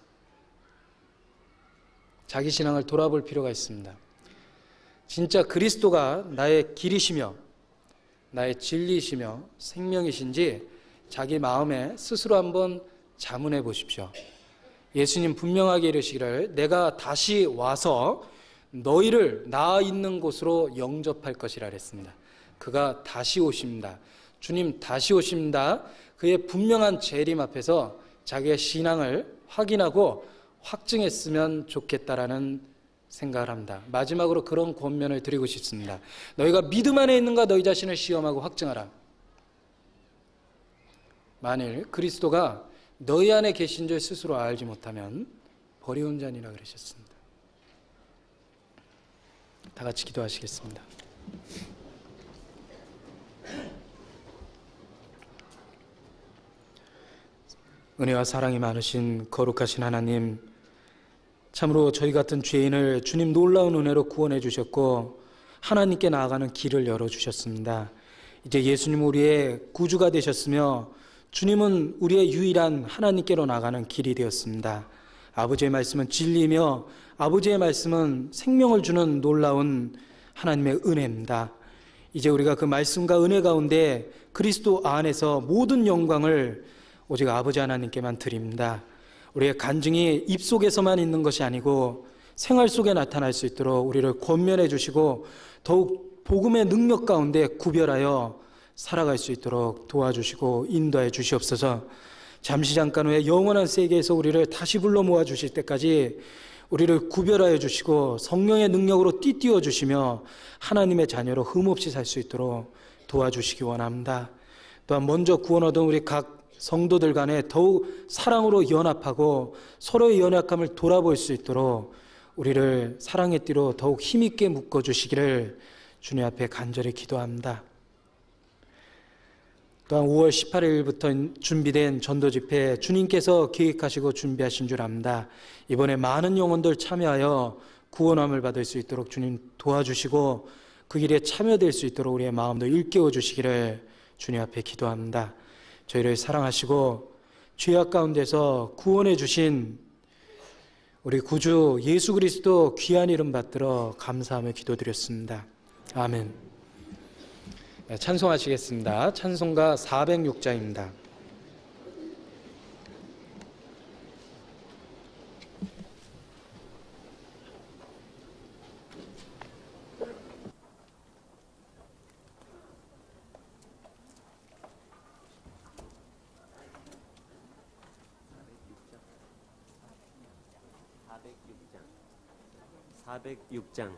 자기 신앙을 돌아볼 필요가 있습니다. 진짜 그리스도가 나의 길이시며 나의 진리이시며 생명이신지 자기 마음에 스스로 한번 자문해 보십시오. 예수님 분명하게 이르시기를 내가 다시 와서 너희를 나 있는 곳으로 영접할 것이라 그랬습니다. 그가 다시 오십니다. 주님 다시 오십니다. 그의 분명한 재림 앞에서 자기의 신앙을 확인하고 확증했으면 좋겠다라는 생각을 합니다. 마지막으로 그런 권면을 드리고 싶습니다. 너희가 믿음 안에 있는가 너희 자신을 시험하고 확증하라. 만일 그리스도가 너희 안에 계신 줄 스스로 알지 못하면 버리운 자니라 그러셨습니다. 다 같이 기도하시겠습니다. 은혜와 사랑이 많으신 거룩하신 하나님, 참으로 저희 같은 죄인을 주님 놀라운 은혜로 구원해 주셨고 하나님께 나아가는 길을 열어주셨습니다. 이제 예수님 우리의 구주가 되셨으며 주님은 우리의 유일한 하나님께로 나가는 길이 되었습니다. 아버지의 말씀은 진리이며 아버지의 말씀은 생명을 주는 놀라운 하나님의 은혜입니다. 이제 우리가 그 말씀과 은혜 가운데 그리스도 안에서 모든 영광을 오직 아버지 하나님께만 드립니다. 우리의 간증이 입속에서만 있는 것이 아니고 생활 속에 나타날 수 있도록 우리를 권면해 주시고 더욱 복음의 능력 가운데 구별하여 살아갈 수 있도록 도와주시고 인도해 주시옵소서. 잠시 잠깐 후에 영원한 세계에서 우리를 다시 불러 모아 주실 때까지 우리를 구별하여 주시고 성령의 능력으로 띠띠워 주시며 하나님의 자녀로 흠없이 살 수 있도록 도와주시기 원합니다. 또한 먼저 구원 얻은 우리 각 성도들 간에 더욱 사랑으로 연합하고 서로의 연약함을 돌아볼 수 있도록 우리를 사랑의 띠로 더욱 힘있게 묶어주시기를 주님 앞에 간절히 기도합니다. 또한 5월 18일부터 준비된 전도집회 주님께서 계획하시고 준비하신 줄 압니다. 이번에 많은 영혼들 참여하여 구원함을 받을 수 있도록 주님 도와주시고 그 길에 참여될 수 있도록 우리의 마음도 일깨워 주시기를 주님 앞에 기도합니다. 저희를 사랑하시고 죄악 가운데서 구원해 주신 우리 구주 예수 그리스도 귀한 이름 받들어 감사하며 기도드렸습니다. 아멘. 찬송하시겠습니다. 찬송가 406장입니다. (406장)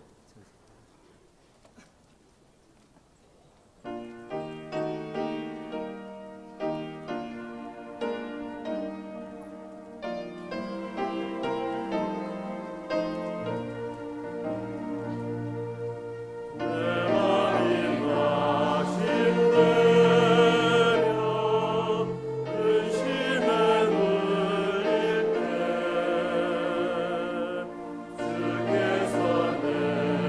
주께서 내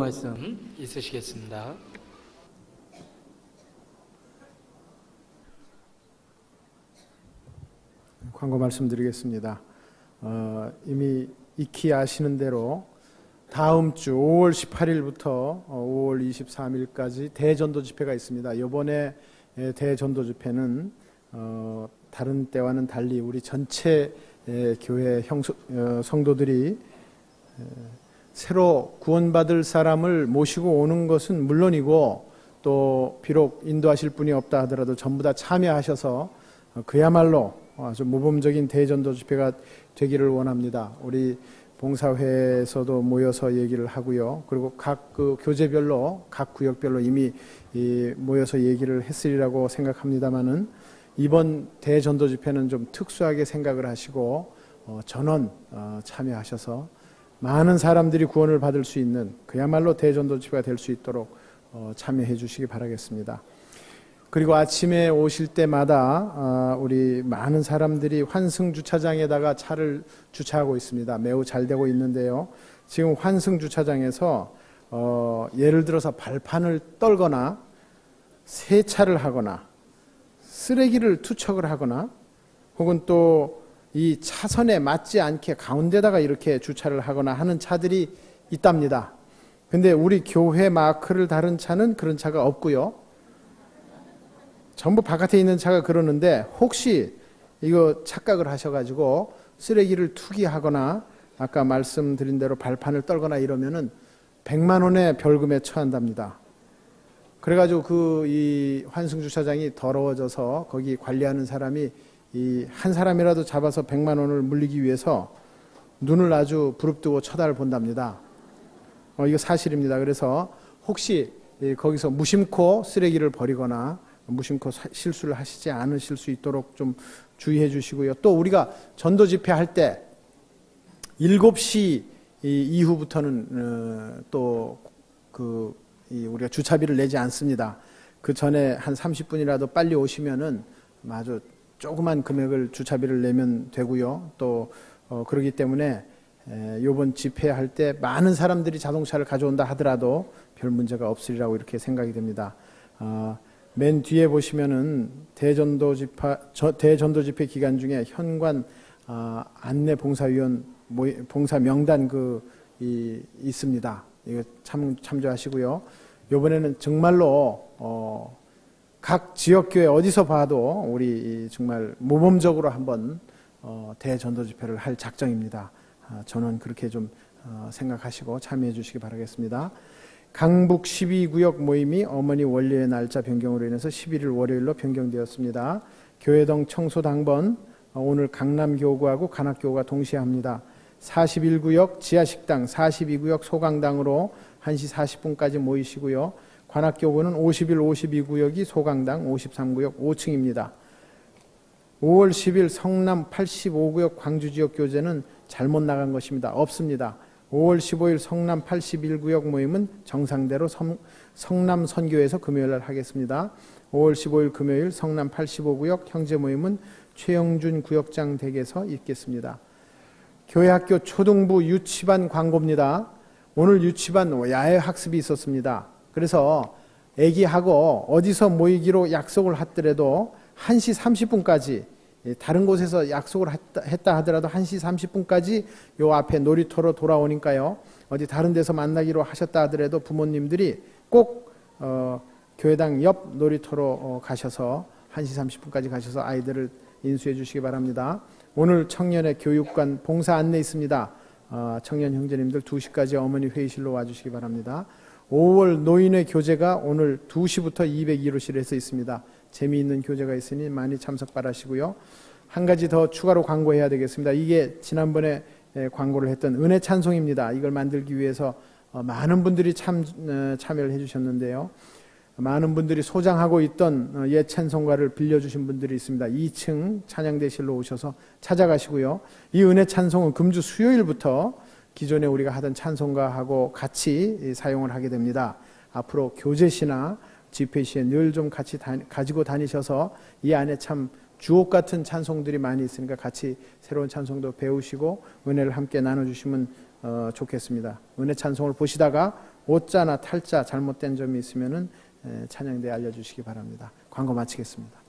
말씀 있으시겠습니다. 광고 말씀드리겠습니다. 이미 익히 아시는 대로 다음 주 5월 18일부터 5월 23일까지 대전도 집회가 있습니다. 이번에 대전도 집회는 다른 때와는 달리 우리 전체 교회 성도들이 새로 구원받을 사람을 모시고 오는 것은 물론이고, 또 비록 인도하실 분이 없다 하더라도 전부 다 참여하셔서 그야말로 아주 모범적인 대전도 집회가 되기를 원합니다. 우리 봉사회에서도 모여서 얘기를 하고요. 그리고 각 그 교제별로, 각 구역별로 이미 모여서 얘기를 했으리라고 생각합니다만은, 이번 대전도 집회는 좀 특수하게 생각을 하시고 전원 참여하셔서 많은 사람들이 구원을 받을 수 있는 그야말로 대전도 집회가 될 수 있도록 참여해 주시기 바라겠습니다. 그리고 아침에 오실 때마다 우리 많은 사람들이 환승주차장에다가 차를 주차하고 있습니다. 매우 잘 되고 있는데요. 지금 환승주차장에서 예를 들어서 발판을 떨거나 세차를 하거나 쓰레기를 투척을 하거나, 혹은 또 이 차선에 맞지 않게 가운데다가 이렇게 주차를 하거나 하는 차들이 있답니다. 근데 우리 교회 마크를 다른 차는 그런 차가 없고요. 전부 바깥에 있는 차가 그러는데, 혹시 이거 착각을 하셔가지고 쓰레기를 투기하거나 아까 말씀드린 대로 발판을 떨거나 이러면은 100만 원의 벌금에 처한답니다. 그래가지고 이 환승주차장이 더러워져서 거기 관리하는 사람이 이 한 사람이라도 잡아서 100만 원을 물리기 위해서 눈을 아주 부릅뜨고 쳐다를 본답니다. 이거 사실입니다. 그래서 혹시 거기서 무심코 쓰레기를 버리거나 무심코 실수를 하시지 않으실 수 있도록 좀 주의해 주시고요. 또 우리가 전도 집회할 때 7시 이후부터는 또 우리가 주차비를 내지 않습니다. 그 전에 한 30분이라도 빨리 오시면은 아주 조그만 금액을 주차비를 내면 되고요. 또 그러기 때문에 이번 집회할 때 많은 사람들이 자동차를 가져온다 하더라도 별 문제가 없으리라고 이렇게 생각이 됩니다. 맨 뒤에 보시면은 대전도 집회 기간 중에 현관 안내 봉사위원 봉사 명단 있습니다. 이거 참조하시고요. 이번에는 정말로 각 지역교회 어디서 봐도 우리 정말 모범적으로 한번 대전도 집회를 할 작정입니다. 저는 그렇게 좀 생각하시고 참여해 주시기 바라겠습니다. 강북 12구역 모임이 어머니 원료의 날짜 변경으로 인해서 11일 월요일로 변경되었습니다. 교회동 청소 당번 오늘 강남교구하고 관악교구가 동시에 합니다. 41구역 지하식당, 42구역 소강당으로 1시 40분까지 모이시고요. 관악교구는 51, 52구역이 소강당, 53구역 5층입니다. 5월 10일 성남 85구역 광주지역 교제는 잘못 나간 것입니다. 없습니다. 5월 15일 성남 81구역 모임은 정상대로 성남 선교에서 금요일 날 하겠습니다. 5월 15일 금요일 성남 85구역 형제 모임은 최영준 구역장 댁에서 있겠습니다. 교회학교 초등부 유치반 광고입니다. 오늘 유치반 야외 학습이 있었습니다. 그래서 애기하고 어디서 모이기로 약속을 하더라도 1시 30분까지, 다른 곳에서 약속을 했다 하더라도 1시 30분까지 요 앞에 놀이터로 돌아오니까요. 어디 다른 데서 만나기로 하셨다 하더라도 부모님들이 꼭 교회당 옆 놀이터로 가셔서 1시 30분까지 가셔서 아이들을 인수해 주시기 바랍니다. 오늘 청년의 교육관 봉사 안내 있습니다. 청년 형제님들 2시까지 어머니 회의실로 와주시기 바랍니다. 5월 노인의 교제가 오늘 2시부터 201호실에서 있습니다. 재미있는 교제가 있으니 많이 참석 바라시고요. 한 가지 더 추가로 광고해야 되겠습니다. 이게 지난번에 광고를 했던 은혜 찬송입니다. 이걸 만들기 위해서 많은 분들이 참여를 해주셨는데요. 많은 분들이 소장하고 있던 옛 찬송가를 빌려주신 분들이 있습니다. 2층 찬양대실로 오셔서 찾아가시고요. 이 은혜 찬송은 금주 수요일부터 기존에 우리가 하던 찬송가하고 같이 사용을 하게 됩니다. 앞으로 교제시나 집회 시에 늘 좀 같이 가지고 다니셔서 이 안에 참 주옥 같은 찬송들이 많이 있으니까 같이 새로운 찬송도 배우시고 은혜를 함께 나눠주시면 좋겠습니다. 은혜 찬송을 보시다가 오자나 탈자 잘못된 점이 있으면은 찬양대에 알려주시기 바랍니다. 광고 마치겠습니다.